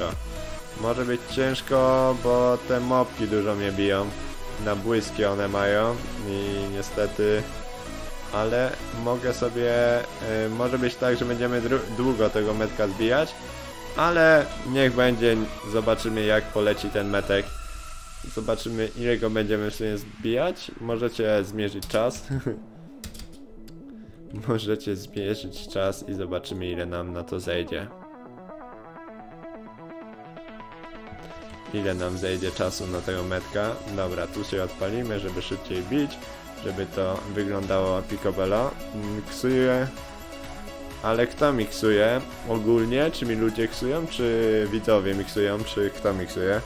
ciężko. Bo te mopki dużo mnie biją. Na błyski one mają i niestety... Ale mogę sobie... może być tak, że będziemy długo tego metka zbijać. Ale niech będzie, zobaczymy jak poleci ten metek. Zobaczymy ile go będziemy w sumie zbijać. Możecie zmierzyć czas. Możecie zmierzyć czas i zobaczymy ile nam na to zejdzie. Ile nam zejdzie czasu na tego metka. Dobra, tu się odpalimy, żeby szybciej bić. Żeby to wyglądało picobello. Miksuję. Ale kto miksuje? Ogólnie? Czy mi ludzie miksują? Czy widzowie miksują? Czy kto miksuje?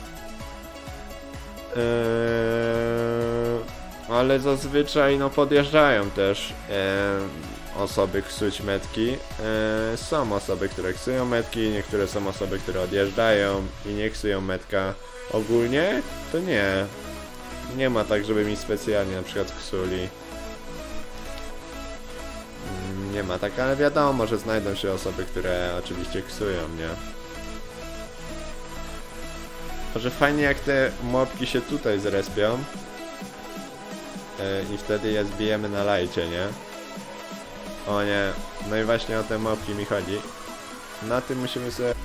Ale zazwyczaj no podjeżdżają też osoby ksuć metki. Są osoby, które ksują metki, niektóre są osoby, które odjeżdżają i nie ksują metka. Ogólnie? To nie. Nie ma tak, żeby mi specjalnie na przykład ksuli. Nie ma tak, ale wiadomo, że znajdą się osoby, które oczywiście ksują, nie? Może fajnie jak te mobki się tutaj zrespią i wtedy je zbijemy na lajcie, nie? O nie, no i właśnie o te mobki mi chodzi. Na tym musimy sobie...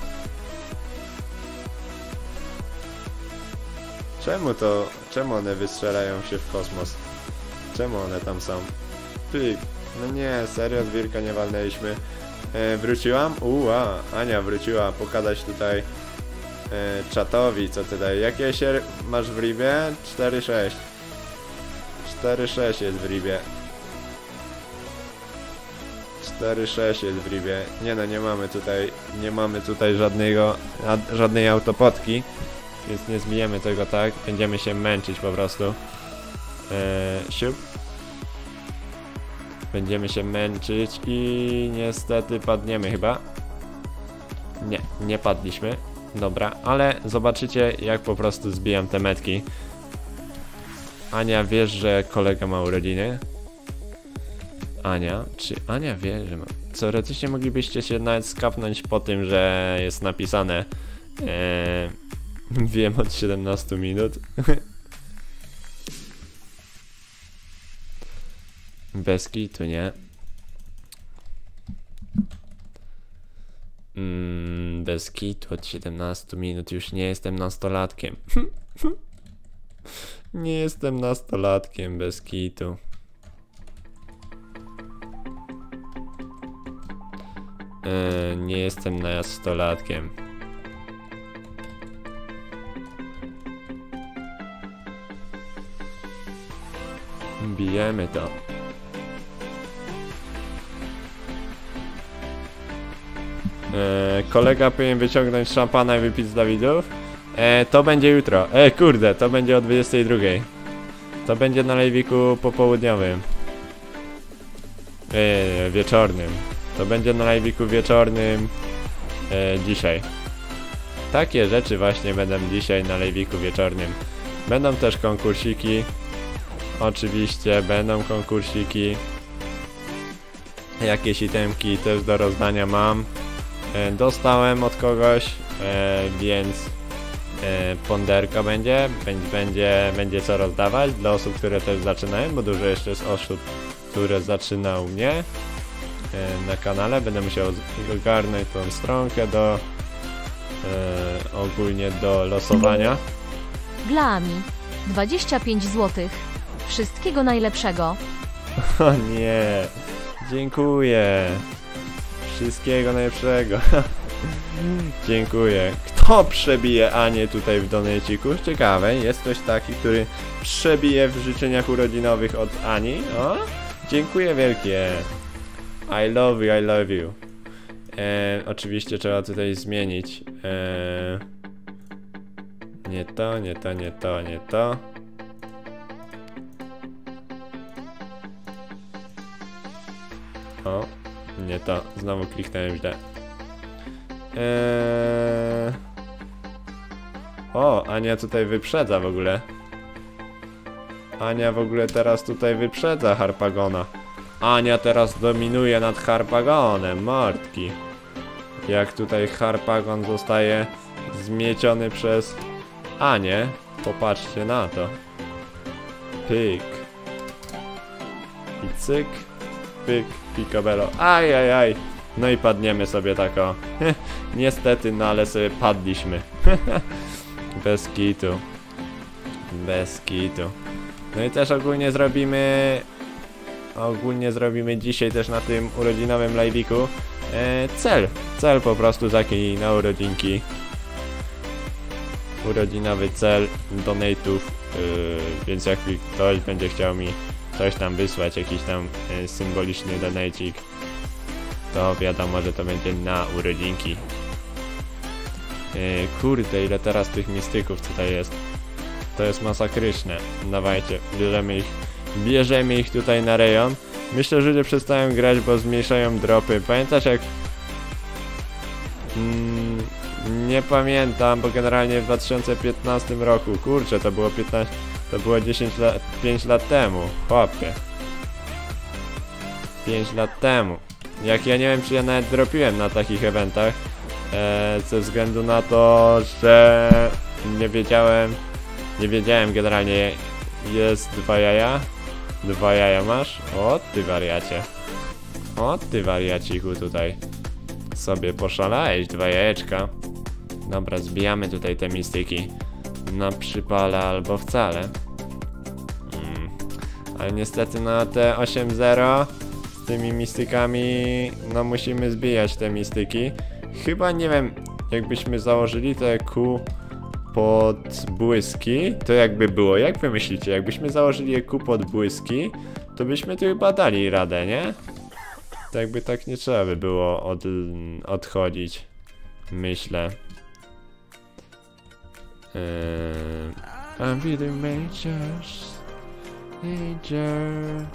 Czemu one wystrzelają się w kosmos? Czemu one tam są? Pyk. No nie, serio, zwierka nie walnęliśmy. Wróciłam? Ania wróciła pokazać tutaj czatowi, co tutaj. Jakie się masz w ribie? 4,6. 4,6 jest w ribie. 4,6 jest w ribie. Nie no, nie mamy tutaj żadnej autopotki. Więc nie zbijemy tego tak. Będziemy się męczyć po prostu. Siup. Będziemy się męczyć i niestety padniemy chyba. Nie padliśmy. Dobra, ale zobaczycie jak po prostu zbijam te metki. Ania, wiesz, że kolega ma urodziny? Ania, czy Ania wie, że ma... Teoretycznie moglibyście się nawet skapnąć po tym, że jest napisane Wiem od 17 minut. Bez kitu, nie? Bez kitu od 17 minut. Już nie jestem nastolatkiem. Nie jestem nastolatkiem bez kitu. Nie jestem nastolatkiem. Bijemy to. Kolega powinien wyciągnąć szampana i wypić z Dawidów. To będzie jutro. Kurde, to będzie o 22. To będzie na live'iku popołudniowym. Wieczornym. To będzie na live'iku wieczornym dzisiaj. Takie rzeczy właśnie będą dzisiaj na live'iku wieczornym. Będą też konkursiki. Oczywiście będą konkursiki. Jakieś itemki też do rozdania mam. Dostałem od kogoś, więc ponderka będzie co rozdawać dla osób, które też zaczynają, bo dużo jeszcze jest osób, które zaczynają mnie na kanale. Będę musiał ogarnąć tą stronkę do ogólnie do losowania. Glami 25 zł. Wszystkiego najlepszego. O nie, dziękuję. Wszystkiego najlepszego. Dziękuję. Kto przebije Anię tutaj w doneciku? Ciekawe, jest ktoś taki, który przebije w życzeniach urodzinowych od Ani? O? Dziękuję wielkie. I love you, I love you. Oczywiście trzeba tutaj zmienić. Nie to, nie to, nie to, nie to. O, nie to. Znowu kliknąłem źle. O, Ania tutaj wyprzedza w ogóle. Ania w ogóle teraz tutaj wyprzedza Harpagona. Ania teraz dominuje nad Harpagonem, mordki. Jak tutaj Harpagon zostaje zmieciony przez Anię. Popatrzcie na to. Pyk. I cyk. Pyk, picobello. Ajajaj. No i padniemy sobie tak o. Niestety, no ale sobie padliśmy. Bez kitu. Bez kitu. No i też ogólnie zrobimy dzisiaj też na tym urodzinowym live'iku cel po prostu taki na urodzinki. Urodzinowy cel donate'ów, więc jak ktoś będzie chciał mi coś tam wysłać, jakiś tam symboliczny donatecik, to wiadomo, że to będzie na urodzinki. Kurde, ile teraz tych mistyków tutaj jest. To jest masakryczne. Dawajcie, bierzemy ich tutaj na rejon. Myślę, że ludzie przestają grać, bo zmniejszają dropy. Pamiętasz jak... nie pamiętam, bo generalnie w 2015 roku, kurczę, to było 5 lat temu, chłopie. 5 lat temu. Jak ja nie wiem, czy ja nawet dropiłem na takich eventach, ze względu na to, że nie wiedziałem generalnie. Jest 2 jaja. 2 jaja masz? O ty wariacie. O ty wariaciku tutaj. Sobie poszalałeś, 2 jajeczka. Dobra, zbijamy tutaj te mistyki. Na przypale albo wcale. Ale niestety na te 8-0 z tymi mistykami, no musimy zbijać te mistyki. Chyba nie wiem, jakbyśmy założyli te Q pod błyski, to jakby było. Jak wy myślicie? Jakbyśmy założyli je Q pod błyski, to byśmy tu chyba dali radę, nie? To jakby tak nie trzeba by było odchodzić. Myślę. I'm feeling majors. Major.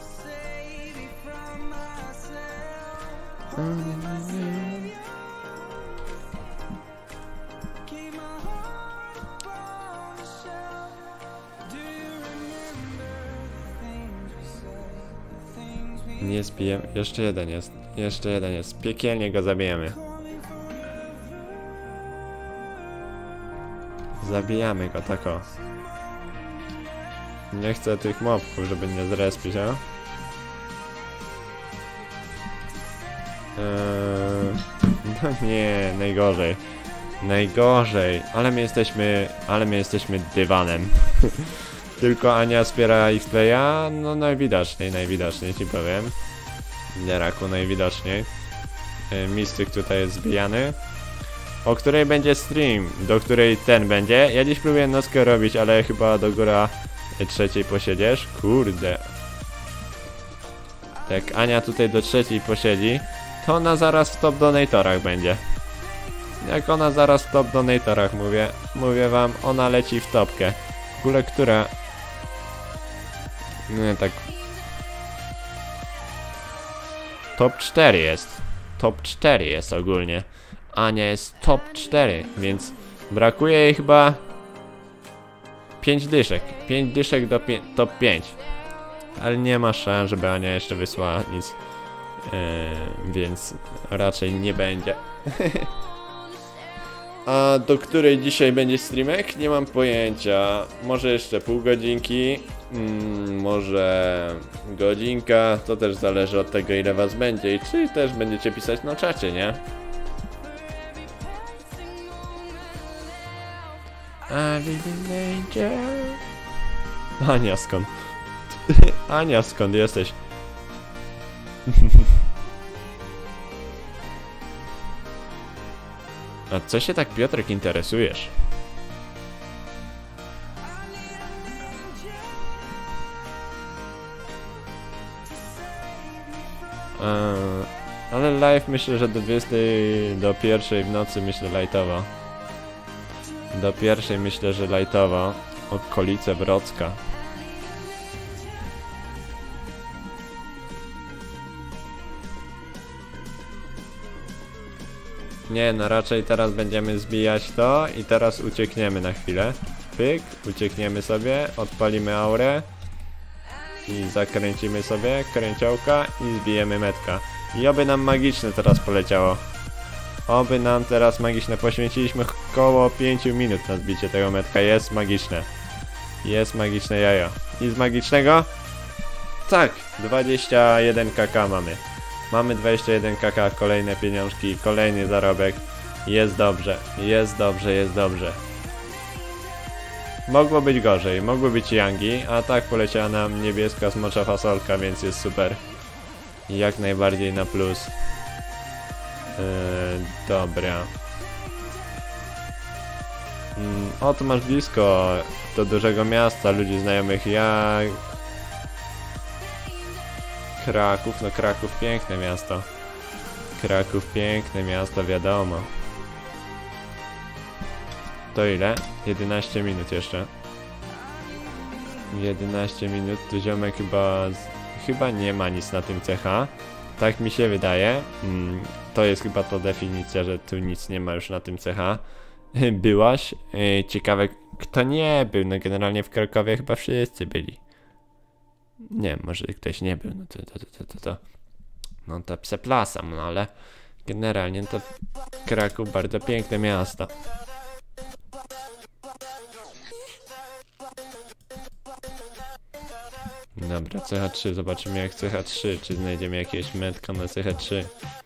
Nie zbijemy. Jeszcze jeden jest. Jeszcze jeden jest. Piekielnie go zabijemy. Zabijamy go tako. Nie chcę tych mobków, żeby nie zrespić, a? No nie, najgorzej. Najgorzej, ale my jesteśmy dywanem. Tylko Ania wspiera X-Playa, no najwidoczniej ci powiem. Deraku najwidoczniej. Mistyk tutaj jest zbijany. O której będzie stream, do której ten będzie. Ja dziś próbuję nockę robić, ale chyba do góra 3 posiedziesz. Kurde. Jak Ania tutaj do 3 posiedzi, to ona zaraz w top donatorach będzie. Jak ona zaraz w top donatorach mówię wam, ona leci w topkę. W ogóle która... Nie tak... Top 4 jest. Top 4 jest ogólnie. Ania jest top 4, więc brakuje jej chyba 5 dyszek. 5 dyszek do top 5. Ale nie ma szans, żeby Ania jeszcze wysłała nic. Więc raczej nie będzie. A do której dzisiaj będzie streamek? Nie mam pojęcia. Może jeszcze pół godzinki, może godzinka. To też zależy od tego, ile was będzie i czy też będziecie pisać na czacie, nie? Ania, skąd? Ania, skąd jesteś? A co się tak, Piotrek, interesujesz? Ale live myślę, że do 20, do 1 w nocy myślę lightowo. Do 1 myślę, że lightowo. Okolice Wrocka. Nie, no raczej teraz będziemy zbijać to i teraz uciekniemy na chwilę. Pyk, uciekniemy sobie, odpalimy aurę i zakręcimy sobie kręciołka i zbijemy metka. I oby nam magiczne teraz poleciało. Oby nam teraz magiczne. Poświęciliśmy około 5 minut na zbicie tego metka. Jest magiczne. Jest magiczne jajo. I z magicznego? Tak, 21 kk mamy. Mamy 21 kk, kolejne pieniążki, kolejny zarobek. Jest dobrze, jest dobrze, jest dobrze. Mogło być gorzej, mogły być Yangi, a tak poleciała nam niebieska smocza fasolka, więc jest super. Jak najbardziej na plus. Dobra. O, tu masz blisko do dużego miasta, ludzi znajomych jak... Kraków, no Kraków piękne miasto. Kraków piękne miasto, wiadomo. To ile? 11 minut jeszcze. 11 minut, tu ziomek chyba nie ma nic na tym CH. Tak mi się wydaje. To jest chyba to definicja, że tu nic nie ma już na tym CH. Byłaś? Ciekawe, kto nie był. No generalnie w Krakowie chyba wszyscy byli. Nie, może ktoś nie był, no to no to przepraszam, no ale generalnie to Kraków bardzo piękne miasto. Dobra, CH3, zobaczymy jak CH3, czy znajdziemy jakiegoś metka na CH3.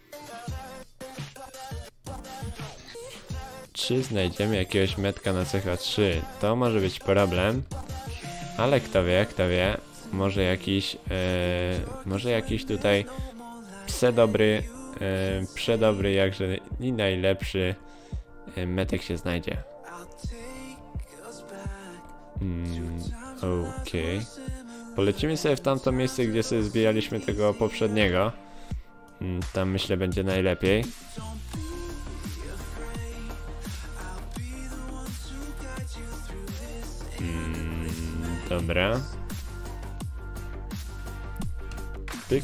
Czy znajdziemy jakiegoś metka na CH3? To może być problem, ale kto wie. Może jakiś tutaj przedobry jakże i najlepszy metek się znajdzie. Okej. Polecimy sobie w tamto miejsce, gdzie sobie zbijaliśmy tego poprzedniego. Tam myślę będzie najlepiej. Dobra. Pyk.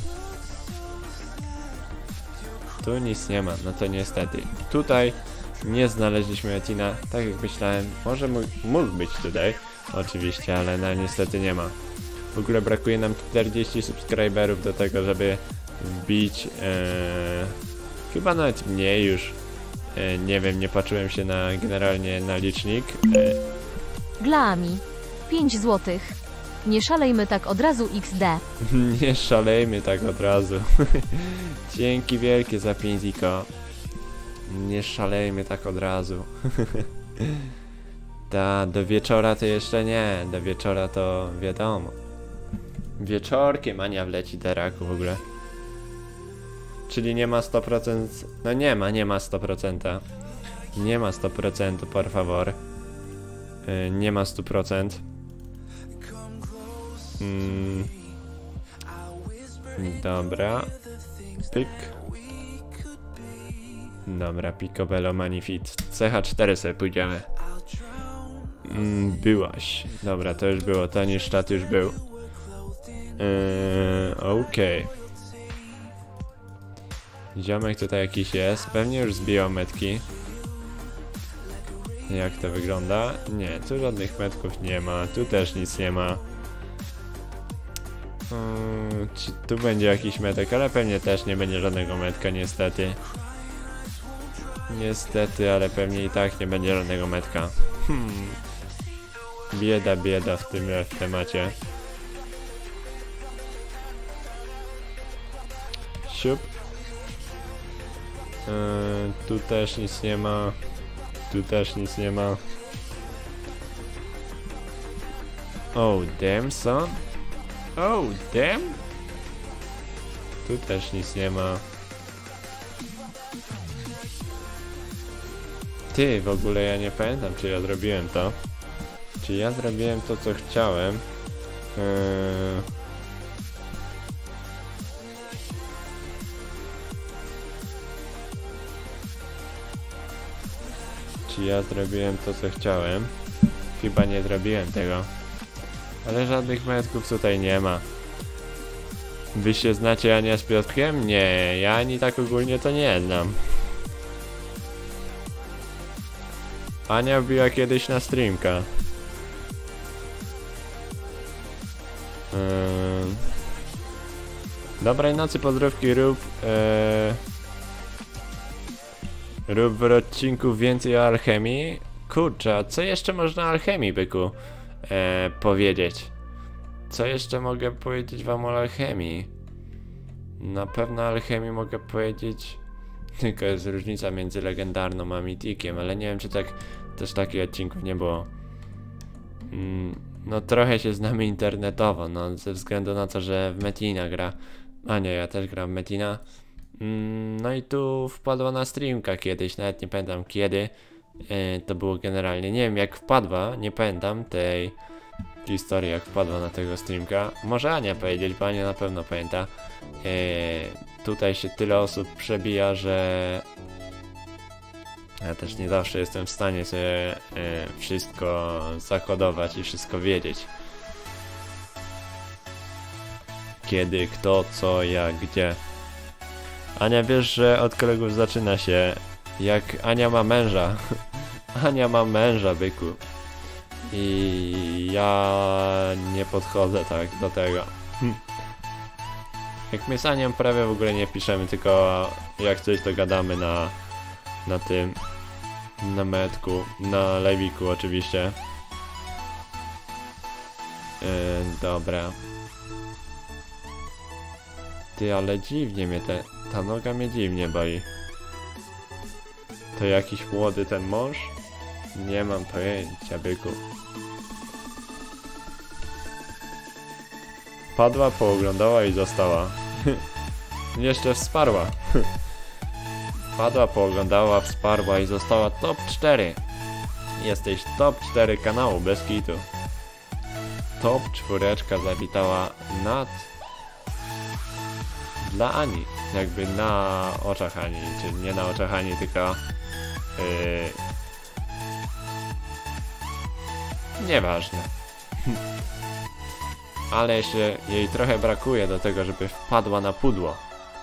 Tu nic nie ma, no to niestety. Tutaj nie znaleźliśmy Etina, tak jak myślałem. Może mógł być tutaj, oczywiście, ale no, niestety nie ma. W ogóle brakuje nam 40 subskryberów do tego, żeby wbić chyba nawet mniej już Nie wiem, nie patrzyłem się generalnie na licznik. Glami. 5 złotych. Nie szalejmy tak od razu XD. Nie szalejmy tak od razu. Dzięki wielkie za 5 ziko. Nie szalejmy tak od razu. Do wieczora to jeszcze nie. Do wieczora to wiadomo. Wieczorkiem Ania wleci do raku w ogóle. Czyli nie ma 100%. No nie ma 100%. Nie ma 100%, por favor. Nie ma 100%. Dobra. Pyk. Dobra, Picobello Manifit. CH4 sobie pójdziemy. Byłaś. Dobra, to już było. Ten niszczat już był. Okej. Ziomek tutaj jakiś jest. Pewnie już zbijał metki. Jak to wygląda? Nie, tu żadnych metków nie ma. Tu też nic nie ma. Czy tu będzie jakiś metek, ale pewnie też nie będzie żadnego metka, niestety. Niestety, ale pewnie i tak nie będzie żadnego metka. Bieda w temacie. Siup. Tu też nic nie ma. Tu też nic nie ma. Oh damn son. Oh damn. Tu też nic nie ma. Ty, w ogóle ja nie pamiętam, czy ja zrobiłem to. Czy ja zrobiłem to, co chciałem. Czy ja zrobiłem to, co chciałem? Chyba nie zrobiłem tego. Ale żadnych metków tutaj nie ma. Wy się znacie Ania z Piotrkiem? Nie, ja ani tak ogólnie to nie znam. Ania wbiła kiedyś na streamka. Dobrej nocy, pozdrówki, rób w odcinku więcej o alchemii. Kurczę, a co jeszcze można o alchemii, byku, powiedzieć? Co jeszcze mogę powiedzieć wam o alchemii? Na pewno o alchemii mogę powiedzieć. Tylko jest różnica między legendarną a mitikiem, ale nie wiem, czy tak też takich odcinków nie było. No trochę się znamy internetowo, no ze względu na to, że w Metina gra. A nie, ja też gram w Metina. No i tu wpadła na streamka kiedyś, nawet nie pamiętam kiedy. To było generalnie, nie wiem jak wpadła, nie pamiętam tej historii, jak wpadła na tego streamka. Może Ania powiedzieć, bo Ania na pewno pamięta. Tutaj się tyle osób przebija, że ja też nie zawsze jestem w stanie sobie wszystko zakodować i wszystko wiedzieć. Kiedy, kto, co, jak, gdzie. Ania, wiesz, że od kolegów zaczyna się jak Ania ma męża. Ania ma męża, byku. I ja nie podchodzę tak do tego. Jak my z Anią prawie w ogóle nie piszemy, tylko jak coś to gadamy na tym, na metku, na lewiku oczywiście. Dobra. Ty, ale dziwnie mnie ta noga mnie dziwnie boli. To jakiś młody ten mąż? Nie mam pojęcia, byku. Padła, pooglądała i została. Jeszcze wsparła. Padła, pooglądała, wsparła i została top 4. Jesteś top 4 kanału, bez kitu. Top 4 zawitała dla Ani. Jakby na oczach Ani, czy nie na oczach Ani, tylko nieważne. Ale jeszcze jej trochę brakuje do tego, żeby wpadła na pudło.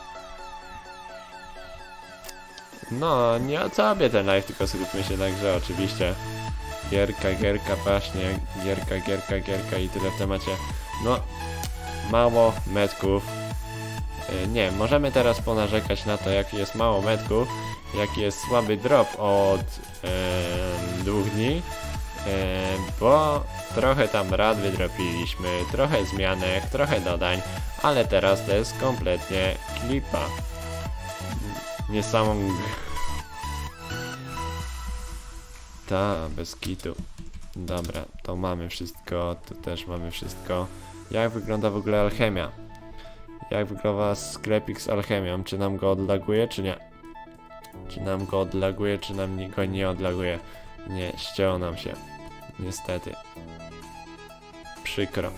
No, nie o sobie ten live, tylko skupmy się na grze oczywiście. Gierka, właśnie, gierka i tyle w temacie. No, mało metków. Nie, możemy teraz ponarzekać na to, jak jest mało metków jaki jest słaby drop od 2 dni, bo trochę tam rad wydropiliśmy, trochę zmianek, trochę dodań, ale teraz to jest kompletnie klipa. Nie samą... Ta, bez kitu. Dobra, to mamy wszystko, tu też mamy wszystko. Jak wygląda w ogóle alchemia? Jak wygląda sklepik z alchemią? Czy nam go odlaguje, czy nie? Czy nam go odlaguje, czy nam go nie odlaguje? Nie, ścięło nam się. Niestety. Przykro.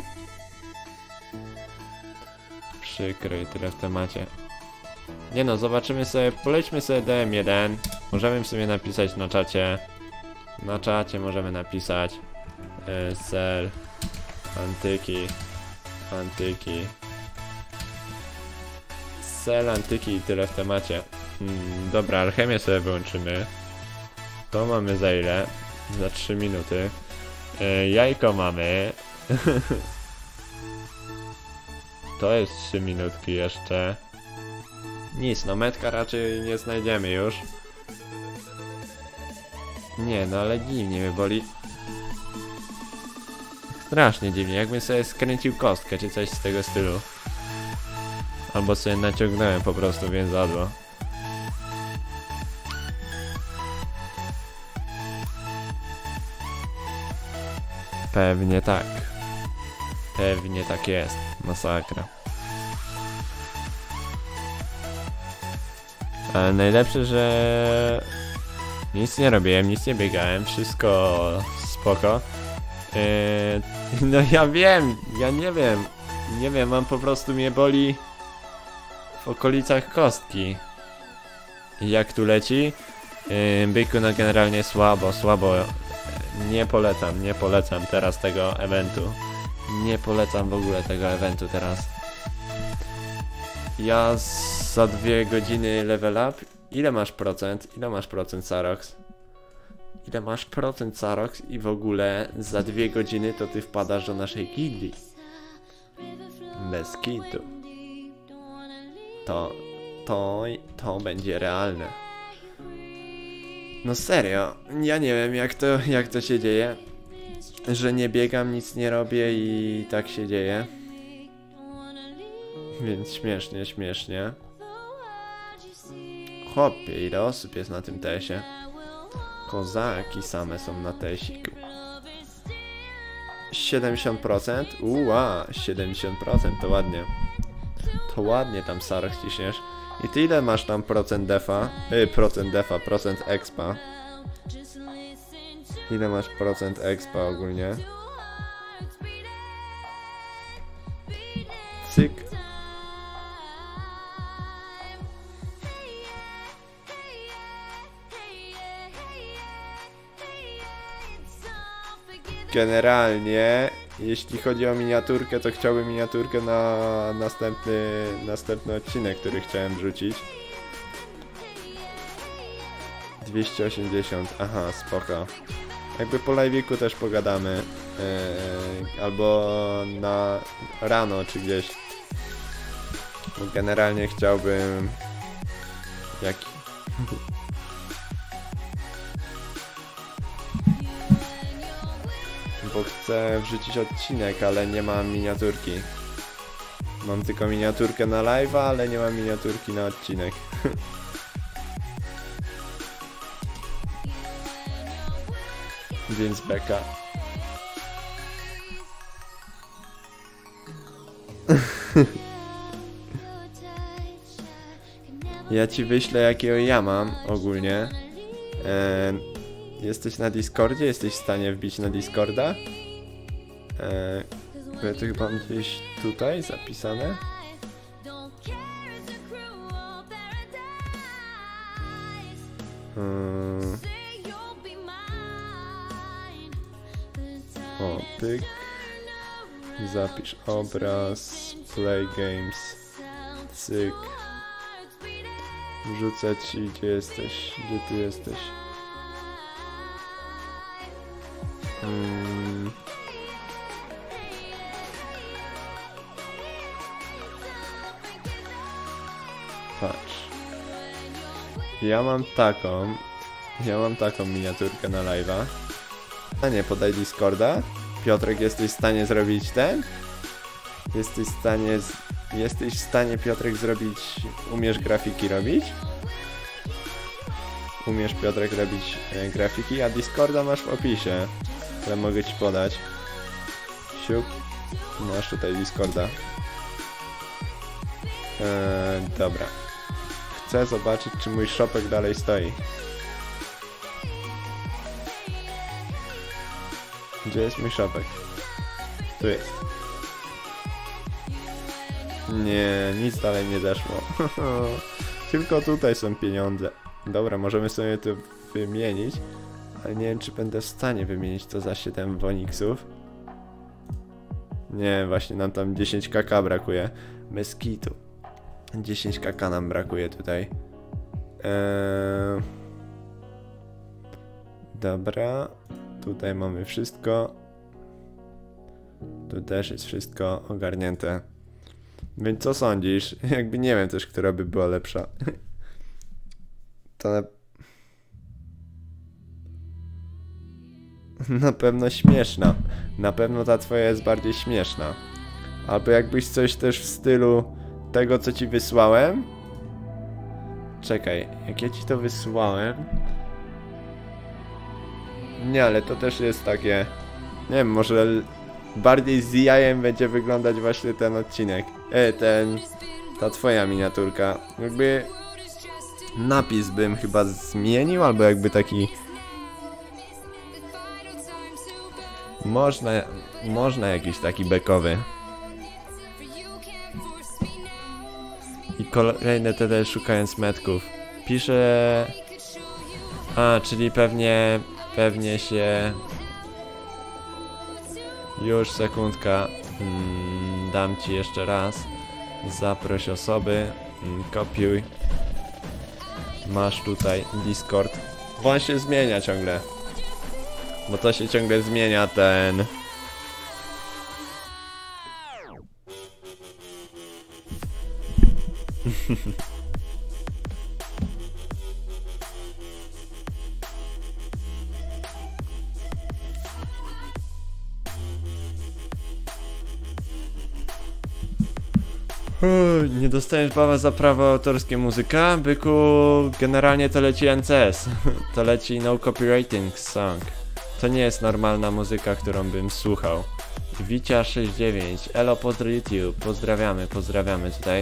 Przykro i tyle w temacie. Nie no, zobaczymy sobie, polećmy sobie DM1. Możemy w sumie napisać na czacie. Na czacie możemy napisać sell antyki. Sell antyki i tyle w temacie. Dobra, alchemię sobie wyłączymy. To mamy za ile? Za 3 minuty. Jajko mamy. To jest 3 minutki jeszcze. Nic, no metka raczej nie znajdziemy już. Nie, no ale dziwnie mnie boli. Strasznie dziwnie, jakbym sobie skręcił kostkę czy coś z tego stylu. Albo sobie naciągnąłem po prostu więzadło. Pewnie tak. Pewnie tak jest. Masakra. Ale najlepsze, że nic nie robiłem, nic nie biegałem, wszystko spoko. No ja wiem, ja nie wiem, mam po prostu mnie boli w okolicach kostki. Jak tu leci? Byku, no generalnie słabo. Nie polecam teraz tego eventu. Nie polecam w ogóle tego eventu teraz. Ja za 2 godziny level up. Ile masz procent? Ile masz procent, Sarox? Ile masz procent, Sarox? I w ogóle za 2 godziny to ty wpadasz do naszej gildii. Bez kitu. To będzie realne. No serio, ja nie wiem jak to się dzieje. Że nie biegam, nic nie robię i tak się dzieje. Więc śmiesznie. Chłopie, ile osób jest na tym tesie? Kozaki same są na tesiku. 70%? Uła, 70%, to ładnie. To ładnie tam, Sarah, ciśniesz. I ty ile masz tam procent defa? Procent expa. Ile masz procent expa ogólnie? Cyk. Generalnie, jeśli chodzi o miniaturkę, to chciałbym miniaturkę na następny odcinek, który chciałem wrzucić. 280, aha, spoko. Jakby po live'iku też pogadamy. Albo na rano, czy gdzieś. Bo generalnie chciałbym... Bo chcę wrzucić odcinek, ale nie mam miniaturki. Mam tylko miniaturkę na live'a, ale nie mam miniaturki na odcinek. Więc beka. Ja ci wyślę jakiego ja mam ogólnie. Jesteś na Discordzie? Jesteś w stanie wbić na Discorda? Bo ja to chyba mam gdzieś tutaj zapisane. O, pyk. Zapisz obraz. Play games. Cyk. Wrzucę ci, gdzie jesteś. Gdzie ty jesteś? Patrz. Ja mam taką miniaturkę na live'a. A nie, podaj Discorda. Piotrek, jesteś w stanie zrobić ten? Jesteś w stanie, Piotrek, zrobić... Umiesz grafiki robić? Umiesz, Piotrek, robić grafiki? A Discorda masz w opisie, które mogę ci podać. Siup. Masz tutaj Discorda. Dobra. Chcę zobaczyć, czy mój shopek dalej stoi. Gdzie jest mój shopek? Tu jest. Nie, nic dalej nie zeszło. Tylko tutaj są pieniądze. Dobra, możemy sobie to wymienić. Ale nie wiem, czy będę w stanie wymienić to za 7 woniksów. Nie, właśnie nam tam 10 kk brakuje. Bez kitu. 10 kk nam brakuje tutaj. Dobra. Tutaj mamy wszystko. Tu też jest wszystko ogarnięte. Więc co sądzisz? Jakby nie wiem też, która by była lepsza. To na pewno śmieszna. Na pewno ta twoja jest bardziej śmieszna. Albo jakbyś coś też w stylu tego, co ci wysłałem. Czekaj, jak ja ci to wysłałem. Nie, ale to też jest takie... Nie wiem, może bardziej z jajem będzie wyglądać właśnie ten odcinek. Ta twoja miniaturka. Jakby... Napis bym chyba zmienił, albo jakby taki... Można jakiś taki bekowy. I kolejne te szukając metków. Pisze... A, czyli pewnie się... Już sekundka. Dam ci jeszcze raz. Zaproś osoby. Kopiuj. Masz tutaj Discord. Bo on się zmienia ciągle. Bo to się ciągle zmienia ten... Nie dostajesz baba za prawa autorskie muzyka? Byku, generalnie to leci NCS. To leci no copywriting song. To nie jest normalna muzyka, którą bym słuchał. Wicia69, elo pozdro YouTube, pozdrawiamy tutaj.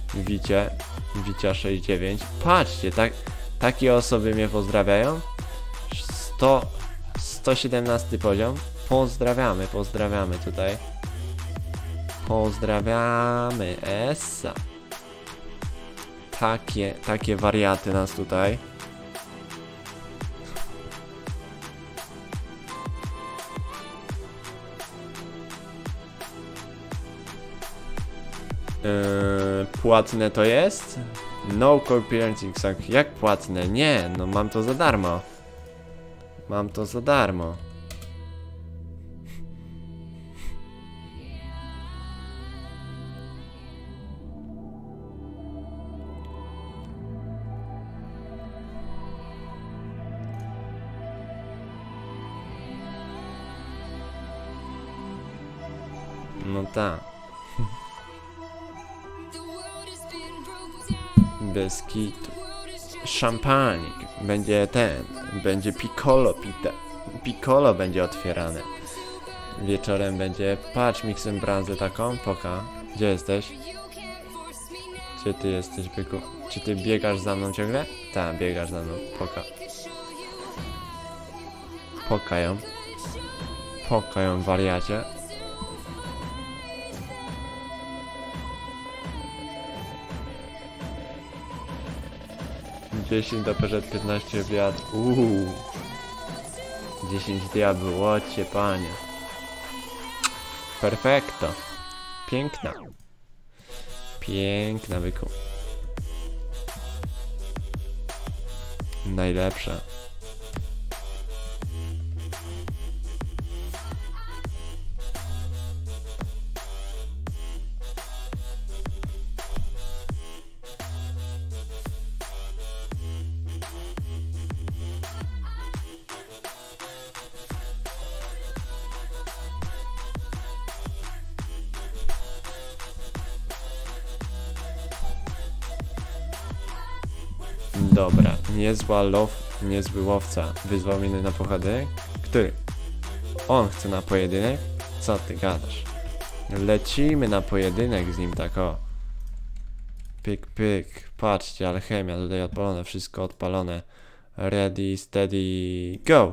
Wicia69. Patrzcie, takie osoby mnie pozdrawiają. 117 poziom. Pozdrawiamy tutaj. Pozdrawiamy, essa. Takie wariaty nas tutaj. Płatne to jest? No copywriting song. Jak płatne? Nie, no mam to za darmo. No tak. Bez kitu. Szampanik. Będzie piccolo będzie otwierane. Wieczorem będzie, patrz, miksem branżę taką, poka. Gdzie jesteś? Gdzie ty jesteś, byku? Czy ty biegasz za mną ciągle? Tak, biegasz za mną, poka. Poka ją, wariacie. $10 do PZ 15 wiatr. 10 diabłów, łocie panie. Perfekto. Piękna byku. Najlepsza. Dobra, niezły łowca wyzwał mnie na pojedynek. Który? On chce na pojedynek? Co ty gadasz? Lecimy na pojedynek z nim tak o. Pyk, pyk. Patrzcie, alchemia tutaj odpalone, wszystko odpalone. Ready, steady, go!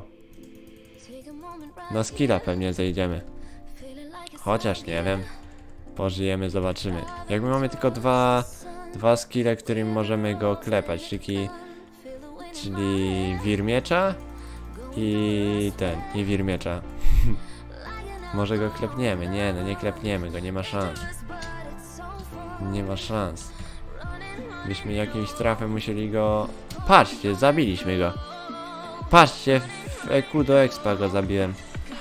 Na skilla pewnie zejdziemy. Chociaż nie wiem. Pożyjemy, zobaczymy. Jakby mamy tylko dwa skille, którym możemy go klepać, czyli wir miecza i wir miecza. Może go klepniemy, nie no nie klepniemy go, nie ma szans. Nie ma szans. Byśmy jakimś trafem musieli go... Patrzcie, zabiliśmy go. Patrzcie, w EQ do expa go zabiłem.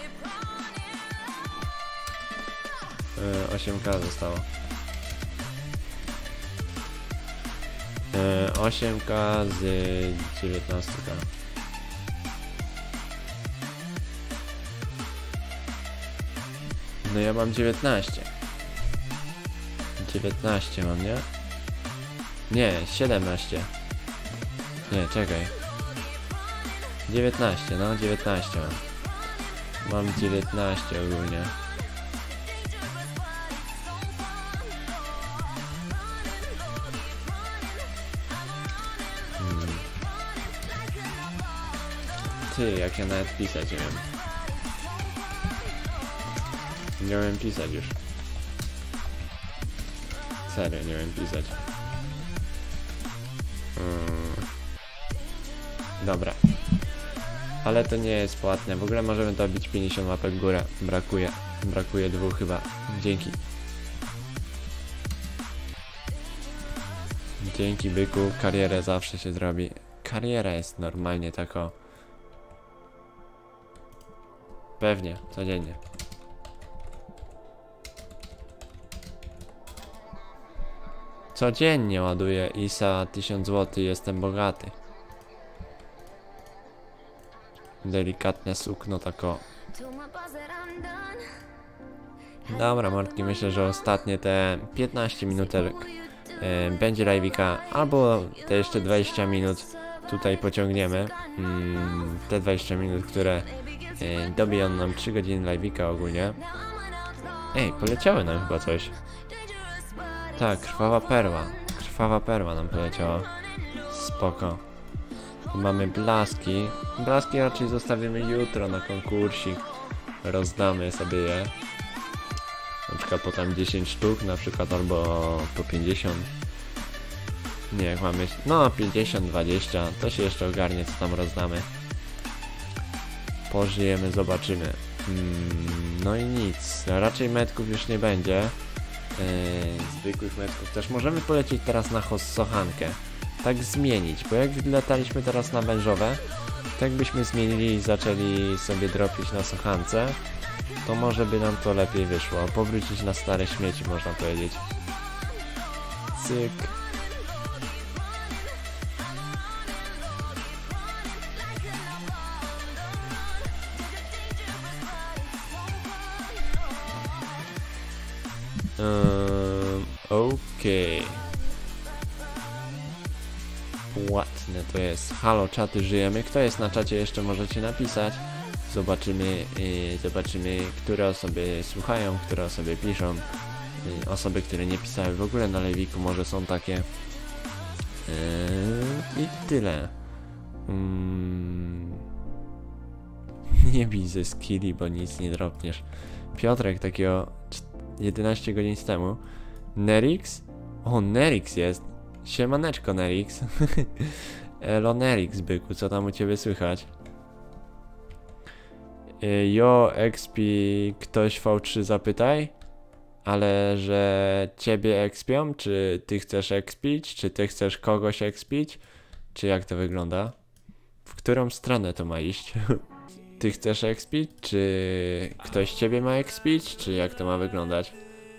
8k zostało. 8k z 19k. No ja mam 19. 19 mam, nie? Nie, 17. Nie, czekaj. 19, no 19 mam. Mam 19 ogólnie. Ty, jak ja nawet pisać nie wiem. Nie umiem pisać już. Serio, nie wiem pisać. Dobra. Ale to nie jest płatne. W ogóle możemy dobić 50 łapek w górę. Brakuje 2 chyba. Dzięki. Dzięki byku. Karierę zawsze się zrobi. Kariera jest normalnie tako. Pewnie, codziennie. Codziennie ładuję ISA 1000 zł, jestem bogaty. Delikatne sukno tako. Dobra mordki, myślę, że ostatnie te 15 minutek będzie live'ika, albo te jeszcze 20 minut tutaj pociągniemy. Te 20 minut, które dobiją nam 3 godziny live'ika ogólnie. Ej, poleciały nam chyba coś. Tak, krwawa perła. Krwawa perła nam poleciała. Spoko. Tu mamy blaski. Blaski raczej zostawimy jutro na konkursik. Rozdamy sobie je. Na przykład po tam 10 sztuk na przykład, albo po 50. Nie, jak mamy... No 50, 20. To się jeszcze ogarnie, co tam rozdamy. Pożyjemy, zobaczymy. No i nic. Raczej metków już nie będzie. Zwykłych metków też. Możemy polecieć teraz na Sochankę. Tak zmienić, bo jak lataliśmy teraz na wężowe, tak byśmy zmienili i zaczęli sobie dropić na Sochance, to może by nam to lepiej wyszło. Powrócić na stare śmieci, można powiedzieć. Cyk. Okej. Płatne to jest. Halo, czaty, żyjemy. Kto jest na czacie, jeszcze możecie napisać. Zobaczymy, które osoby słuchają, które osoby piszą. Osoby, które nie pisały w ogóle na live'iku, może są takie. I tyle. Nie bij ze skilli, bo nic nie dropniesz. Piotrek takiego 11 godzin temu. Nerix? O, Nerix jest. Siemaneczko, Nerix. Elo, Nerix, byku, co tam u ciebie słychać? Jo, expi, ktoś V3 zapytaj? Ale że ciebie expią? Czy ty chcesz expić? Czy ty chcesz kogoś expić? Czy jak to wygląda? W którą stronę to ma iść? Ty chcesz expić? Czy ktoś ciebie ma expić? Czy jak to ma wyglądać?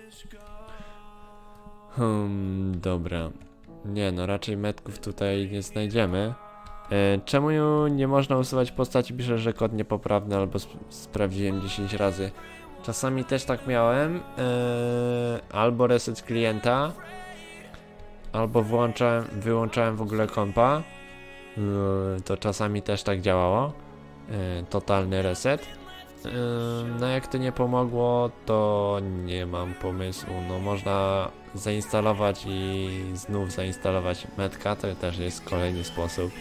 Dobra. Nie no, raczej metków tutaj nie znajdziemy. Czemu nie można usuwać postaci? Piszę, że kod niepoprawny, albo sprawdziłem 10 razy. Czasami też tak miałem. Albo reset klienta, albo wyłączałem w ogóle kompa. to czasami też tak działało. Totalny reset. No jak to nie pomogło, to nie mam pomysłu. No można zainstalować i znów zainstalować metka, to też jest kolejny sposób.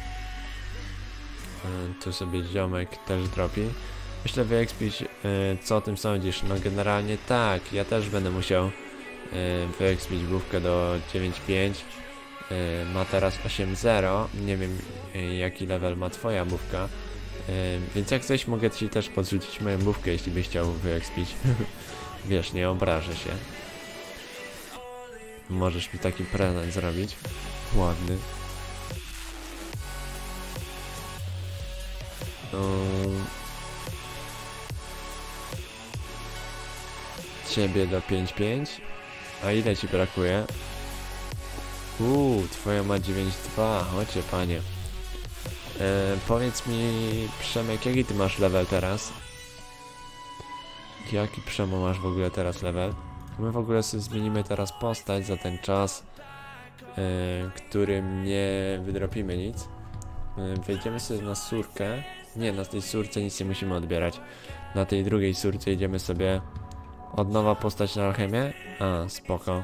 Tu sobie ziomek też dropi. Myślę, wyekspić, co o tym sądzisz? No generalnie tak, ja też będę musiał wyekspić główkę do 9.5. Ma teraz 8.0, nie wiem jaki level ma twoja bówka, więc jak coś mogę ci też podrzucić moją bówkę, jeśli byś chciał wyekspić. Wiesz, nie obrażę się. Możesz mi taki prezent zrobić. Ładny. Ciebie do 5.5. A ile ci brakuje? Twoja ma 9.2. Chodźcie panie. Powiedz mi, Przemek, jaki ty masz level teraz? Jaki, Przemo, masz w ogóle teraz level? My w ogóle sobie zmienimy teraz postać za ten czas, którym nie wydropimy nic. Wejdziemy sobie na surkę. Nie, na tej surce nic nie musimy odbierać. Na tej drugiej surce idziemy sobie od nowa postać na alchemię. A, spoko.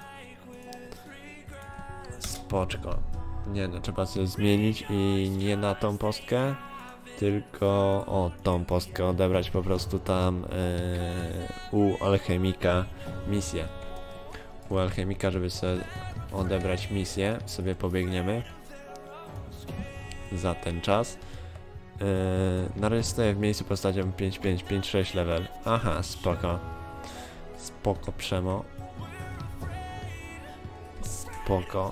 Spoczko. Nie no, trzeba sobie zmienić i nie na tą postkę, tylko o tą postkę odebrać po prostu tam u alchemika misję. U alchemika, żeby sobie odebrać misję, sobie pobiegniemy za ten czas. Na razie stoję w miejscu postacią 5.5, 5.6 level. Aha, spoko. Spoko, Przemo. Spoko.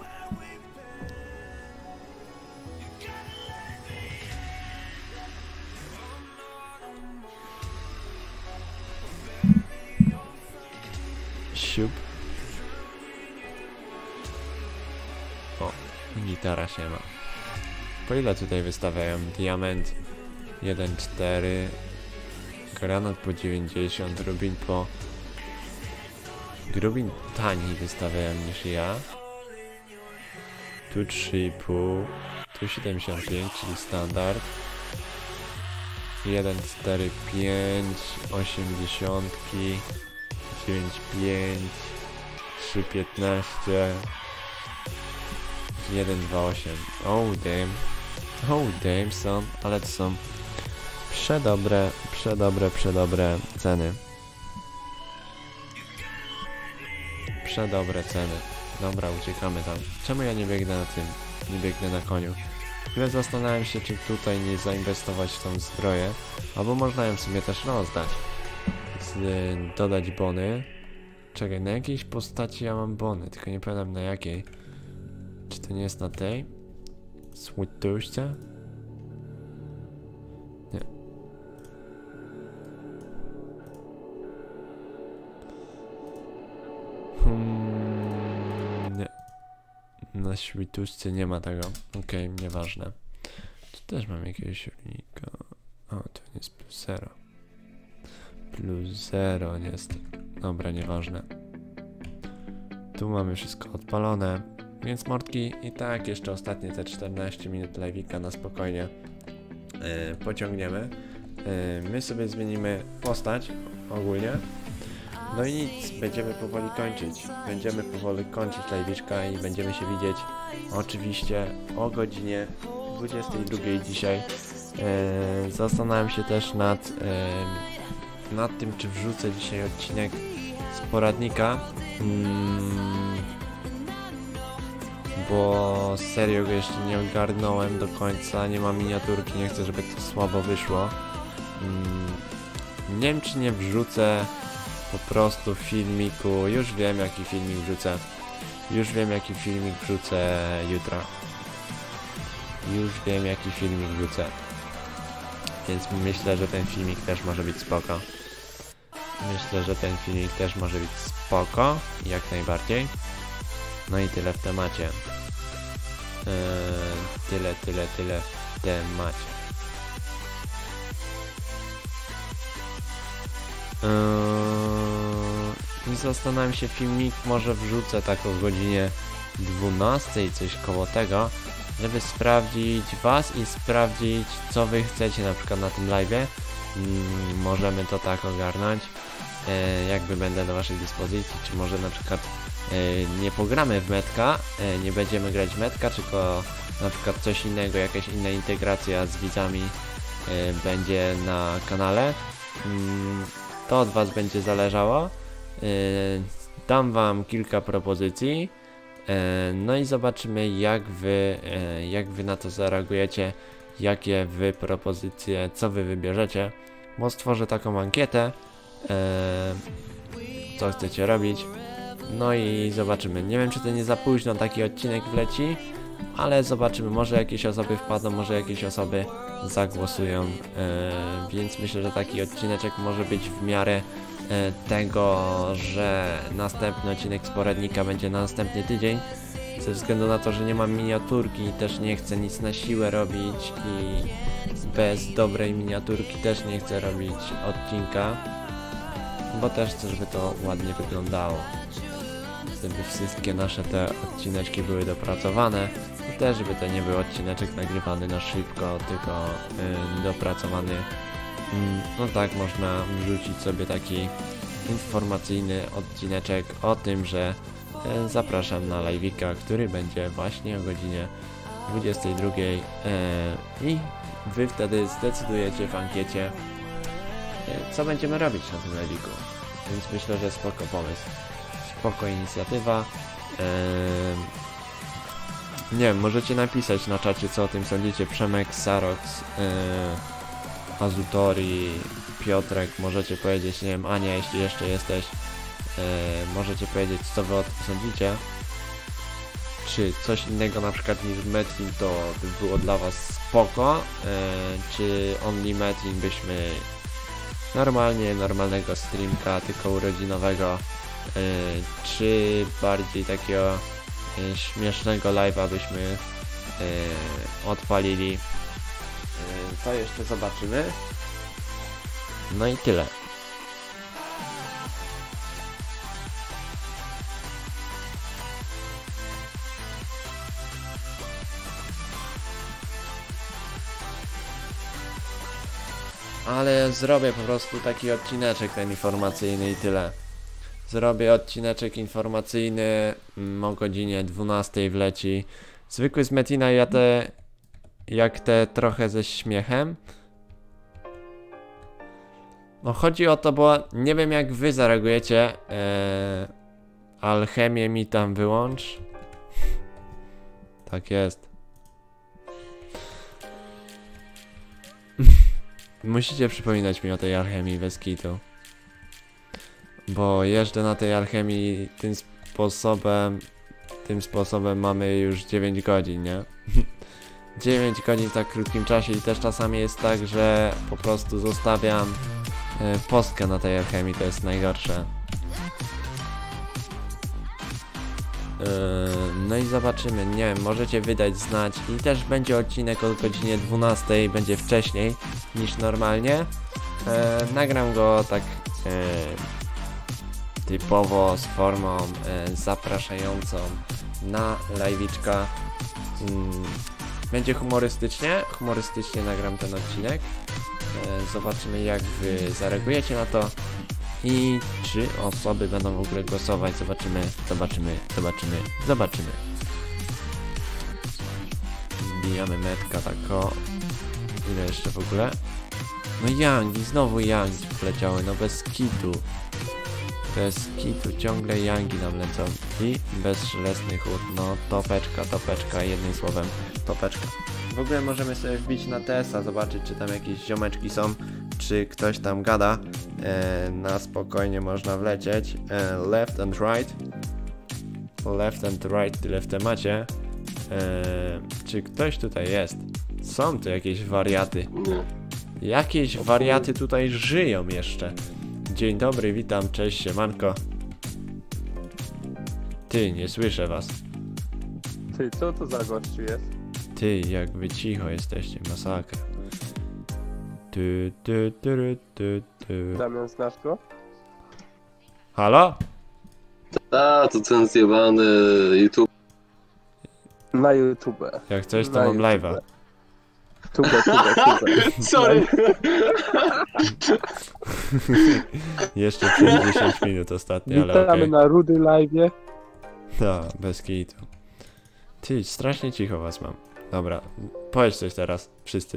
Siup. O, gitara się ma. Po ile tutaj wystawiają? Diament 1,4, granat po 90, rubin po... Rubin taniej wystawiają niż ja. Tu 3,5, tu 75, czyli standard. 1,45, 80, 9,5, 3,15, 1,28. Oh damn son, ale to są przedobre ceny. Przedobre ceny. Dobra, uciekamy tam. Czemu ja nie biegnę na tym? Nie biegnę na koniu. Chwilę zastanawiam się, czy tutaj nie zainwestować w tą zbroję, albo można ją sobie też rozdać. Dodać bony. Czekaj, na jakiejś postaci ja mam bony, tylko nie pamiętam na jakiej. Czy to nie jest na tej? Słodtuśce? Nie. Nie. Na śwituszce nie ma tego. Okej, nieważne. Tu też mam jakiegoś unika. O, to jest plus 0. Plus 0 niestety. Dobra, nieważne. Tu mamy wszystko odpalone. Więc mordki, i tak jeszcze ostatnie te 14 minut live'ika na spokojnie pociągniemy. My sobie zmienimy postać ogólnie. No i nic, będziemy powoli kończyć. Będziemy powoli kończyć live'ika i będziemy się widzieć oczywiście o godzinie 22 dzisiaj. Zastanawiam się też nad tym, czy wrzucę dzisiaj odcinek z poradnika. Bo serio go jeszcze nie ogarnąłem do końca, nie ma miniaturki, nie chcę, żeby to słabo wyszło. Nie wiem, czy nie wrzucę po prostu filmiku, już wiem jaki filmik wrzucę. Już wiem jaki filmik wrzucę jutro. Już wiem jaki filmik wrzucę. Więc myślę, że ten filmik też może być spoko. Myślę, że ten filmik też może być spoko, jak najbardziej. No i tyle w temacie. Tyle w temacie. I zastanawiam się, filmik może wrzucę tak o godzinie 12, coś koło tego. żeby sprawdzić was i sprawdzić, co wy chcecie na przykład na tym live'ie. Możemy to tak ogarnąć, jakby będę do waszej dyspozycji, czy może na przykład nie pogramy w metka, nie będziemy grać w metka, tylko na przykład coś innego, jakaś inna integracja z widzami będzie na kanale. To od was będzie zależało. Dam wam kilka propozycji, no i zobaczymy, jak wy na to zareagujecie, jakie wy propozycje, co wy wybierzecie, bo stworzę taką ankietę, co chcecie robić, no i zobaczymy. Nie wiem, czy to nie za późno taki odcinek wleci, ale zobaczymy, może jakieś osoby wpadną, może jakieś osoby zagłosują, więc myślę, że taki odcineczek może być w miarę tego, że następny odcinek z poradnika będzie na następny tydzień, ze względu na to, że nie mam miniaturki i też nie chcę nic na siłę robić i bez dobrej miniaturki też nie chcę robić odcinka, bo też chcę, żeby to ładnie wyglądało, żeby wszystkie nasze te odcineczki były dopracowane i też żeby to nie był odcineczek nagrywany na szybko, tylko dopracowany. No tak, można wrzucić sobie taki informacyjny odcineczek o tym, że zapraszam na live'ika, który będzie właśnie o godzinie 22 i wy wtedy zdecydujecie w ankiecie, co będziemy robić na tym live'iku, więc myślę, że spoko pomysł, spoko inicjatywa. Nie wiem, możecie napisać na czacie, co o tym sądzicie. Przemek, Sarox, Azutori, Piotrek, możecie powiedzieć, nie wiem, Ania, jeśli jeszcze jesteś, możecie powiedzieć, co wy o tym sądzicie. Czy coś innego na przykład niż Metin to by było dla was spoko, czy only Metin byśmy normalnego streamka, tylko urodzinowego, czy bardziej takiego śmiesznego live'a byśmy odpalili. To jeszcze zobaczymy. No i tyle. Ale zrobię po prostu taki odcineczek ten informacyjny i tyle. Zrobię odcineczek informacyjny, o godzinie 12 wleci. Zwykły z Metina, jak te trochę ze śmiechem. No chodzi o to, bo nie wiem, jak wy zareagujecie. Alchemię mi tam wyłącz. Tak jest. Musicie przypominać mi o tej alchemii bez kitu. Bo jeżdżę na tej alchemii tym sposobem mamy już 9 godzin, nie? 9 godzin w tak krótkim czasie i też czasami jest tak, że po prostu zostawiam postkę na tej alchemii, to jest najgorsze. No i zobaczymy, nie wiem, możecie wydać znać i też będzie odcinek o godzinie 12, będzie wcześniej niż normalnie. Nagram go tak typowo z formą zapraszającą na live'iczka. Będzie humorystycznie nagram ten odcinek. Zobaczymy, jak wy zareagujecie na to i czy osoby będą w ogóle głosować. Zobaczymy. Wbijamy metka tako. Ile jeszcze w ogóle? No Yangi, znowu Yangi poleciały, no bez kitu. Bez kitu, ciągle Yangi nam lecą i bezszelestny chód, no topeczka, jednym słowem topeczka. W ogóle możemy sobie wbić na TS-a, zobaczyć, czy tam jakieś ziomeczki są, czy ktoś tam gada. Na spokojnie można wlecieć. Left and right, tyle w temacie. Czy ktoś tutaj jest? Są tu jakieś wariaty. Jakieś wariaty tutaj żyją jeszcze. Dzień dobry, witam, cześć, siemanko. Ty, nie słyszę was. Ty, co to za gościu jest? Ty, jak wy cicho jesteście, masakra. Damian, znasz go? Halo? A, to ten zjebany YouTube. Na YouTube. Jak coś, to Na mam YouTube. live'a. Tube. Sorry. Jeszcze przez 10 minut ostatnio, ale Witamy okej. na Rudy Live'ie. No, bez kitu. Ty, strasznie cicho was mam. Dobra, powiedz coś teraz, wszyscy.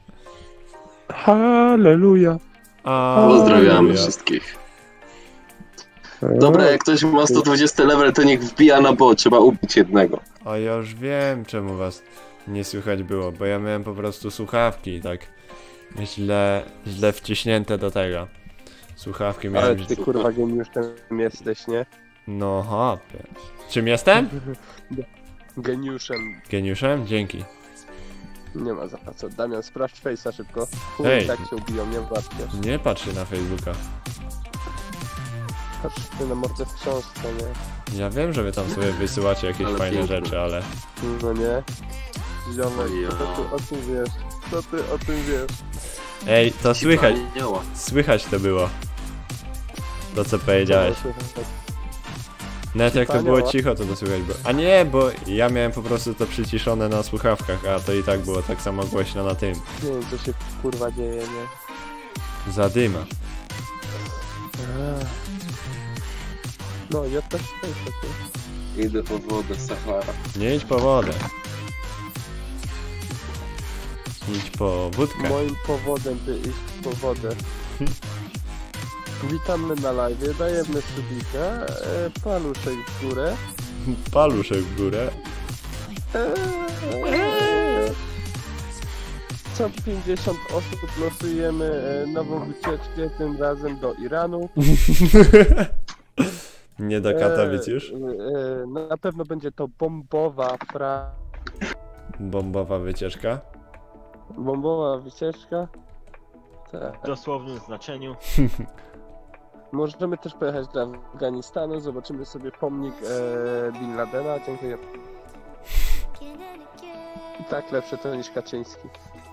Halleluja. Pozdrawiamy wszystkich. Dobra, jak ktoś ma 120 level, to niech wbija na bo, trzeba ubić jednego. O, ja już wiem, czemu was nie słychać było, bo ja miałem po prostu słuchawki tak źle wciśnięte do tego. Słuchawki Ale miałem... ty kurwa geniuszem jesteś, nie? No hopie. Czym jestem? Geniuszem. Geniuszem? Dzięki. Nie ma za co. Damian, sprawdź face'a szybko. Ej. Tak się ubiją, nie łapcie. Nie patrzcie na Facebooka. Patrz ty na mordę w książce, nie? Ja wiem, że wy tam sobie wysyłacie jakieś Ale fajne pięknie. rzeczy, ale... No nie? Ziomek, Ja. co ty o tym wiesz? Co ty o tym wiesz? Ej, to słychać, Działa. słychać to było. To co powiedziałeś. Nawet jak to było Wspaniała. cicho, to słychać było. A nie, bo ja miałem po prostu to przyciszone na słuchawkach, a to i tak było tak samo głośno na tym. Nie wiem, co się kurwa dzieje, nie? Zadyma. No, ja też face'a, Idę po wodę, Sahara. Nie idź po wodę. Idź po wódkę. Moim powodem by iść po wodę. Witamy na live, dajemy subika, paluszek w górę. Paluszek w górę. Co 50 osób losujemy nową wycieczkę, tym razem do Iranu. Nie do Katowic już. Na pewno będzie to bombowa Bombowa wycieczka. bombowa wycieczka. Tak. W dosłownym znaczeniu. Możemy też pojechać do Afganistanu, zobaczymy sobie pomnik Bin Ladena. Dziękuję. I tak lepsze to niż Kaczyński.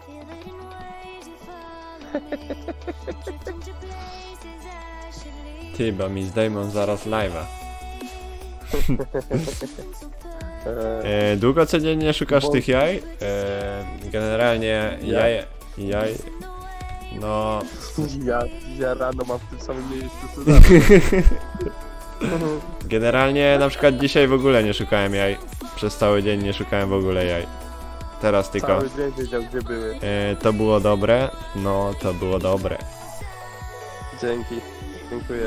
Ty, bo mi zdejmą zaraz live'a. Długo codziennie szukasz tych jaj? Generalnie jaj... No... Ja rano mam w tym samym miejscu co zawsze. Generalnie na przykład dzisiaj w ogóle nie szukałem jaj. Przez cały dzień nie szukałem w ogóle jaj. Teraz tylko... Cały dzień wiedział gdzie były. To było dobre? No, to było dobre. Dzięki. Dziękuję.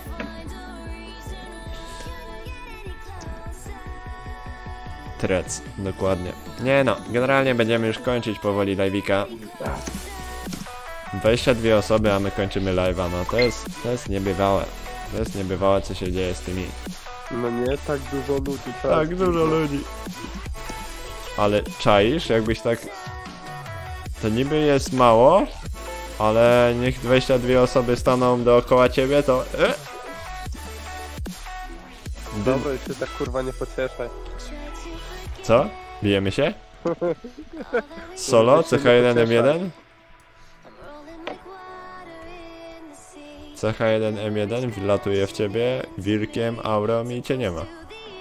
Trec, dokładnie. Nie no, generalnie będziemy już kończyć powoli live'ika. 22 osoby, a my kończymy live'a, no to jest niebywałe. To jest niebywałe, co się dzieje z tymi. No nie, tak dużo ludzi. Tak dużo ludzi. Ale czaisz, jakbyś tak... To niby jest mało, ale niech 22 osoby staną dookoła ciebie, to... Dobra, już się tak kurwa nie pocieszaj. Co? Bijemy się? Solo? CH1M1? CH1M1 wlatuje w ciebie wilkiem, aurą i cię nie ma.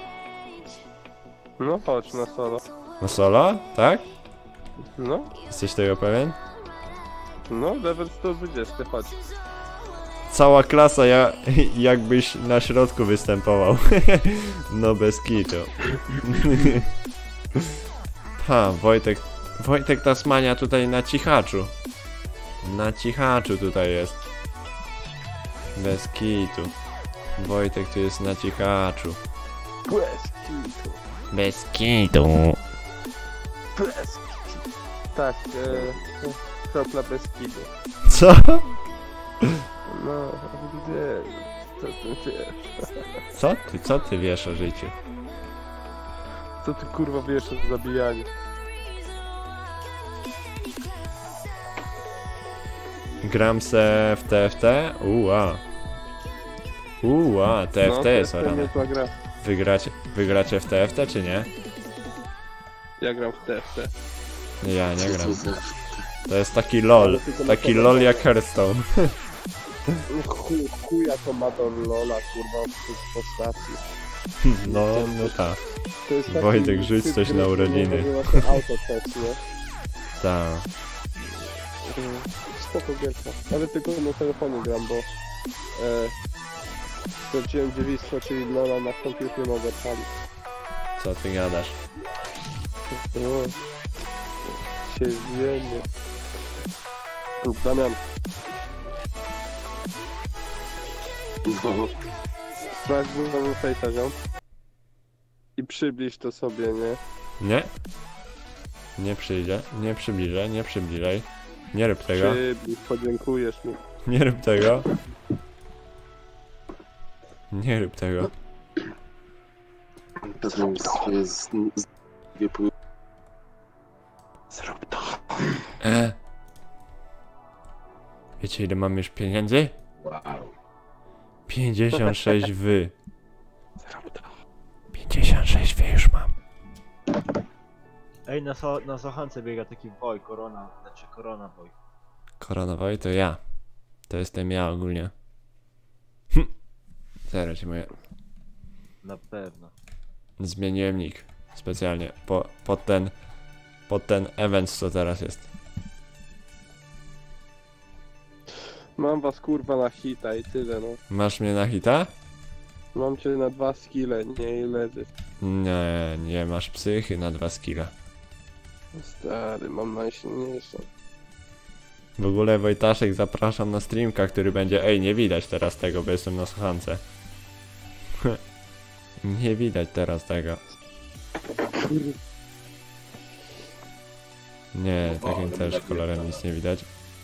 No chodź na solo. No solo? Tak? No, Jesteś tego pewien? no, level 120, chodź. Cała klasa, jakbyś na środku występował. No bez kitu. Ha, Wojtek Tasmania tutaj na cichaczu. Na cichaczu tutaj jest. Bez kitu. Wojtek tu jest na cichaczu. Bez kitu. Bez kitu. Bez kitu. Tak, kropla bez kitu. Co? No, gdzie? Co ty wiesz? Co ty wiesz o życiu? Co ty kurwa wiesz o zabijaniu? Gram se w TFT? TFT no, jest to orane. niezła gra. Wygracie w TFT czy nie? Ja gram w TFT. Ja nie Co gram. za... To jest taki LOL. Taki LOL jak Hearthstone. Chuja to ma do Lola kurwa w postaci. No, no tak. To jest taki Wojtek, rzuć typ coś gry, na który urodziny. nazywa się Auto Chess, nie? Tak. Spoko gierka. Ale tylko na telefonie gram, bo straciłem dziewictwo, czyli Lola na komputerze nie mogę odpalić. Co ty gadasz? No. Się zmienię. Damian, No. sprawdź nowego fejta, ziom. I przybliż to sobie, nie? Nie? Nie przyjdzie, nie przybliżę, nie przybliżaj. Nie rób tego, Przybliż, podziękujesz mi. nie rób tego. Nie rób tego. Zrób to. Wiecie ile mam już pieniędzy? Wow. 56 wy. Zrób to. 56 wy już mam. Ej, na Sochance biega taki boy, korona boy. Koronowej to ja. To jestem ja ogólnie. Zaraz ci moje. Na pewno. Zmieniłem nick. Specjalnie. Pod ten event co teraz jest. Mam was kurwa na hita i tyle, no. Masz mnie na hita? Mam cię na 2 skille, nie i leżysz. Nie, nie masz psychy na 2 skilla. Stary, mam najsilniejszą. W ogóle Wojtaszek zapraszam na streamka, który będzie... Ej, nie widać teraz tego, bo jestem na słuchance. Nie widać teraz tego. Nie, takim też kolorem nic nie widać.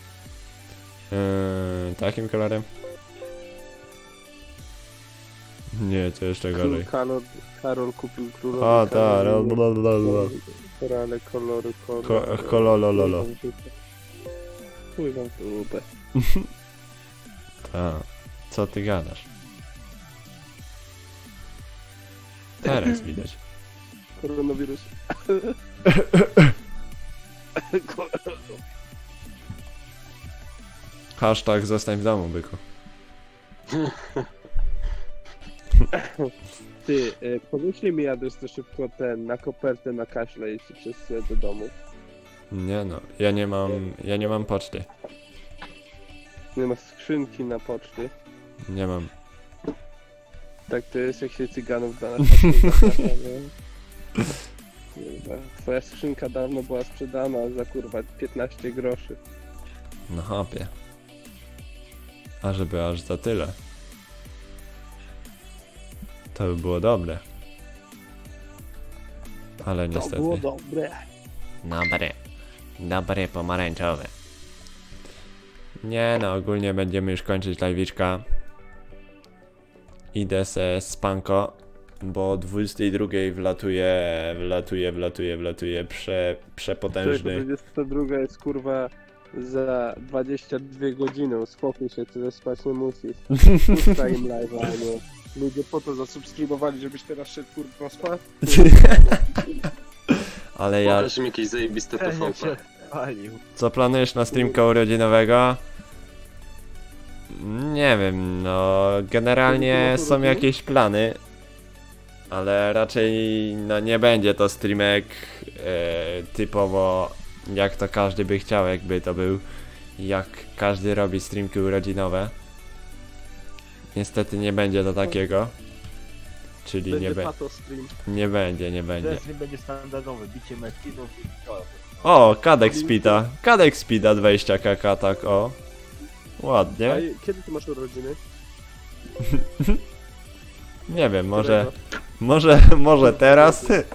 Takim kolorem? Nie, to jeszcze gorzej. Karol kupił królowy. O, tak, Korale, kolory, kololololo. Pływam w dupę. Tak. Co ty gadasz? Teraz widać. Koronawirus. Hashtag zostań w domu, byku. Ty, powyślij mi adres to szybko na kopertę na kaśle, jeśli przesyłę do domu. Nie no, ja nie mam poczty. Nie ma skrzynki na poczty. Nie mam. Tak to jest, jak się cyganów da na pocztę. Twoja skrzynka dawno była sprzedana za kurwa 15 groszy. No hopie. A żeby aż za tyle. To by było dobre. Ale niestety. To było dobre. Dobre pomarańczowe. Nie no, ogólnie będziemy już kończyć live'iczka. Idę se spanko, bo o 22 wlatuje przepotężny. 22 jest kurwa za 22 godziny. Uspokój się, tyle spać nie musisz. Puszczaj im live'a, a nie. Ludzie po to zasubskrybowali, żebyś teraz szedł kurwa spać. Ale ja... Pokaż mi jakieś zajebiste TVP. Co planujesz na streamka urodzinowego? Nie wiem, no generalnie są jakieś plany, ale raczej no nie będzie to streamek typowo jak to każdy by chciał, jakby to był, jak każdy robi streamki urodzinowe. Niestety nie będzie to takiego, czyli nie będzie. Stream będzie standardowy, bicie Messinów i to. O, Kadek Speeda 20 kk, tak o. Ładnie. A kiedy ty masz urodziny? Nie wiem, może teraz? Ty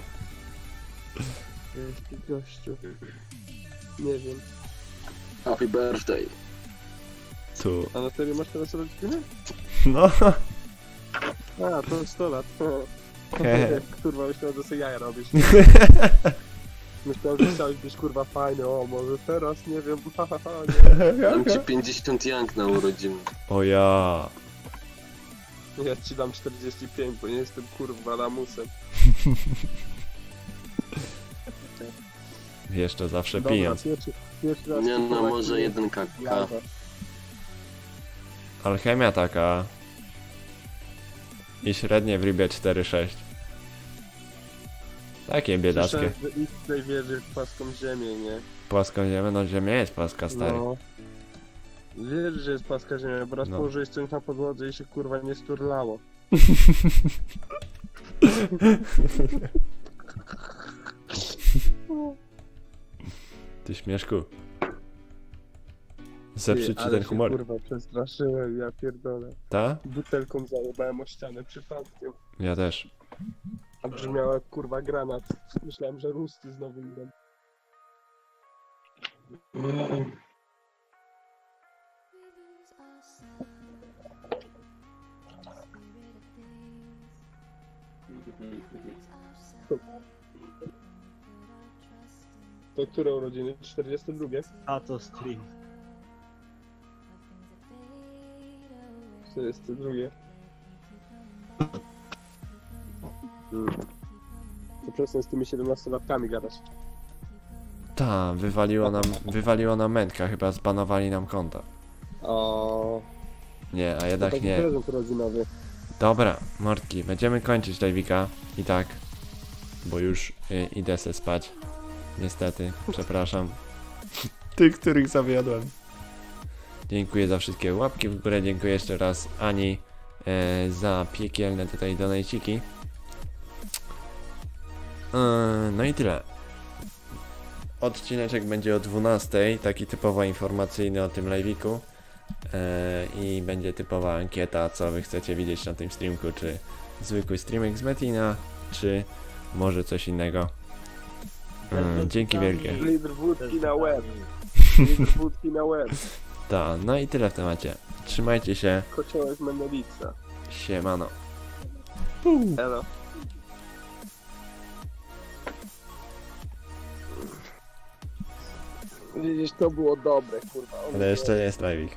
gościu. Nie wiem. Happy birthday. Tu. A na serio masz teraz urodziny? No. A, to 100 lat. Kurwa, myślałem, że sobie jaja robisz. Myślałem, że chciałeś być kurwa fajny, o może teraz, nie wiem, nie. Dam ci 50 jank na urodziny. O ja. Ja ci dam 45, bo nie jestem kurwa lamusem. Jeszcze zawsze Dobra, pijąc. pierwszy raz Nie no, kurwa, może nie- 1 kk. Jawa. Alchemia taka. i średnie w rybie 4,6. Takie biedackie. Słyszałem, że ich tutaj wierzy w płaską ziemię, nie? Płaską ziemię, no ziemia jest płaska, stary. No. Wierzy, że jest płaska ziemia, bo raz No. położyłeś coś na podłodze i się kurwa nie sturlało. Ty śmieszku. Zepsuć ci ale ten się, humor. kurwa, przestraszyłem, ja pierdolę. Ta? Butelką zajebałem o ścianę przypadkiem. Ja też. A brzmiała jak kurwa granat. Myślałem, że rusty znowu idą. To które urodziny? 42? A to stream. 42. To przestań z tymi 17-latkami gadać. Ta, wywaliło nam Mętka, chyba zbanowali nam konta. O, Nie, a to jednak taki nie. prezent urodzinowy. Dobra, mordki, będziemy kończyć live'ika i tak, bo już idę se spać. Niestety, przepraszam. Tych, których zawiodłem. Dziękuję za wszystkie łapki w górę, dziękuję jeszcze raz Ani za piekielne tutaj donajciki. No i tyle. Odcineczek będzie o 12, taki typowo informacyjny o tym live'iku. I będzie typowa ankieta, co wy chcecie widzieć na tym streamku, czy zwykły streamek z Metina, czy może coś innego. Dzięki wielkie. Litr wódki na łeb. Litr wódki na łeb. Ta, no i tyle w temacie. Trzymajcie się, Kociołek Menelica. siemano. Elo. Widzisz, to było dobre, kurwa. Ale jeszcze nie jest live'ik.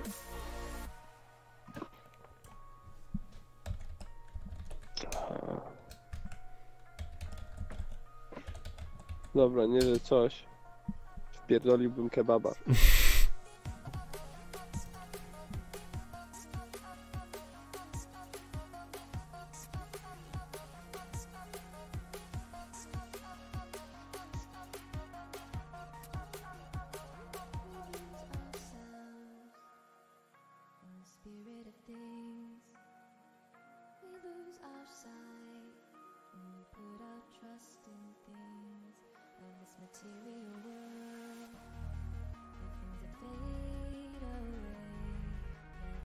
Dobra, nie że coś. Wpierdoliłbym kebaba. Spirit of things, we lose our sight when we put our trust in things of this material world. The things that fade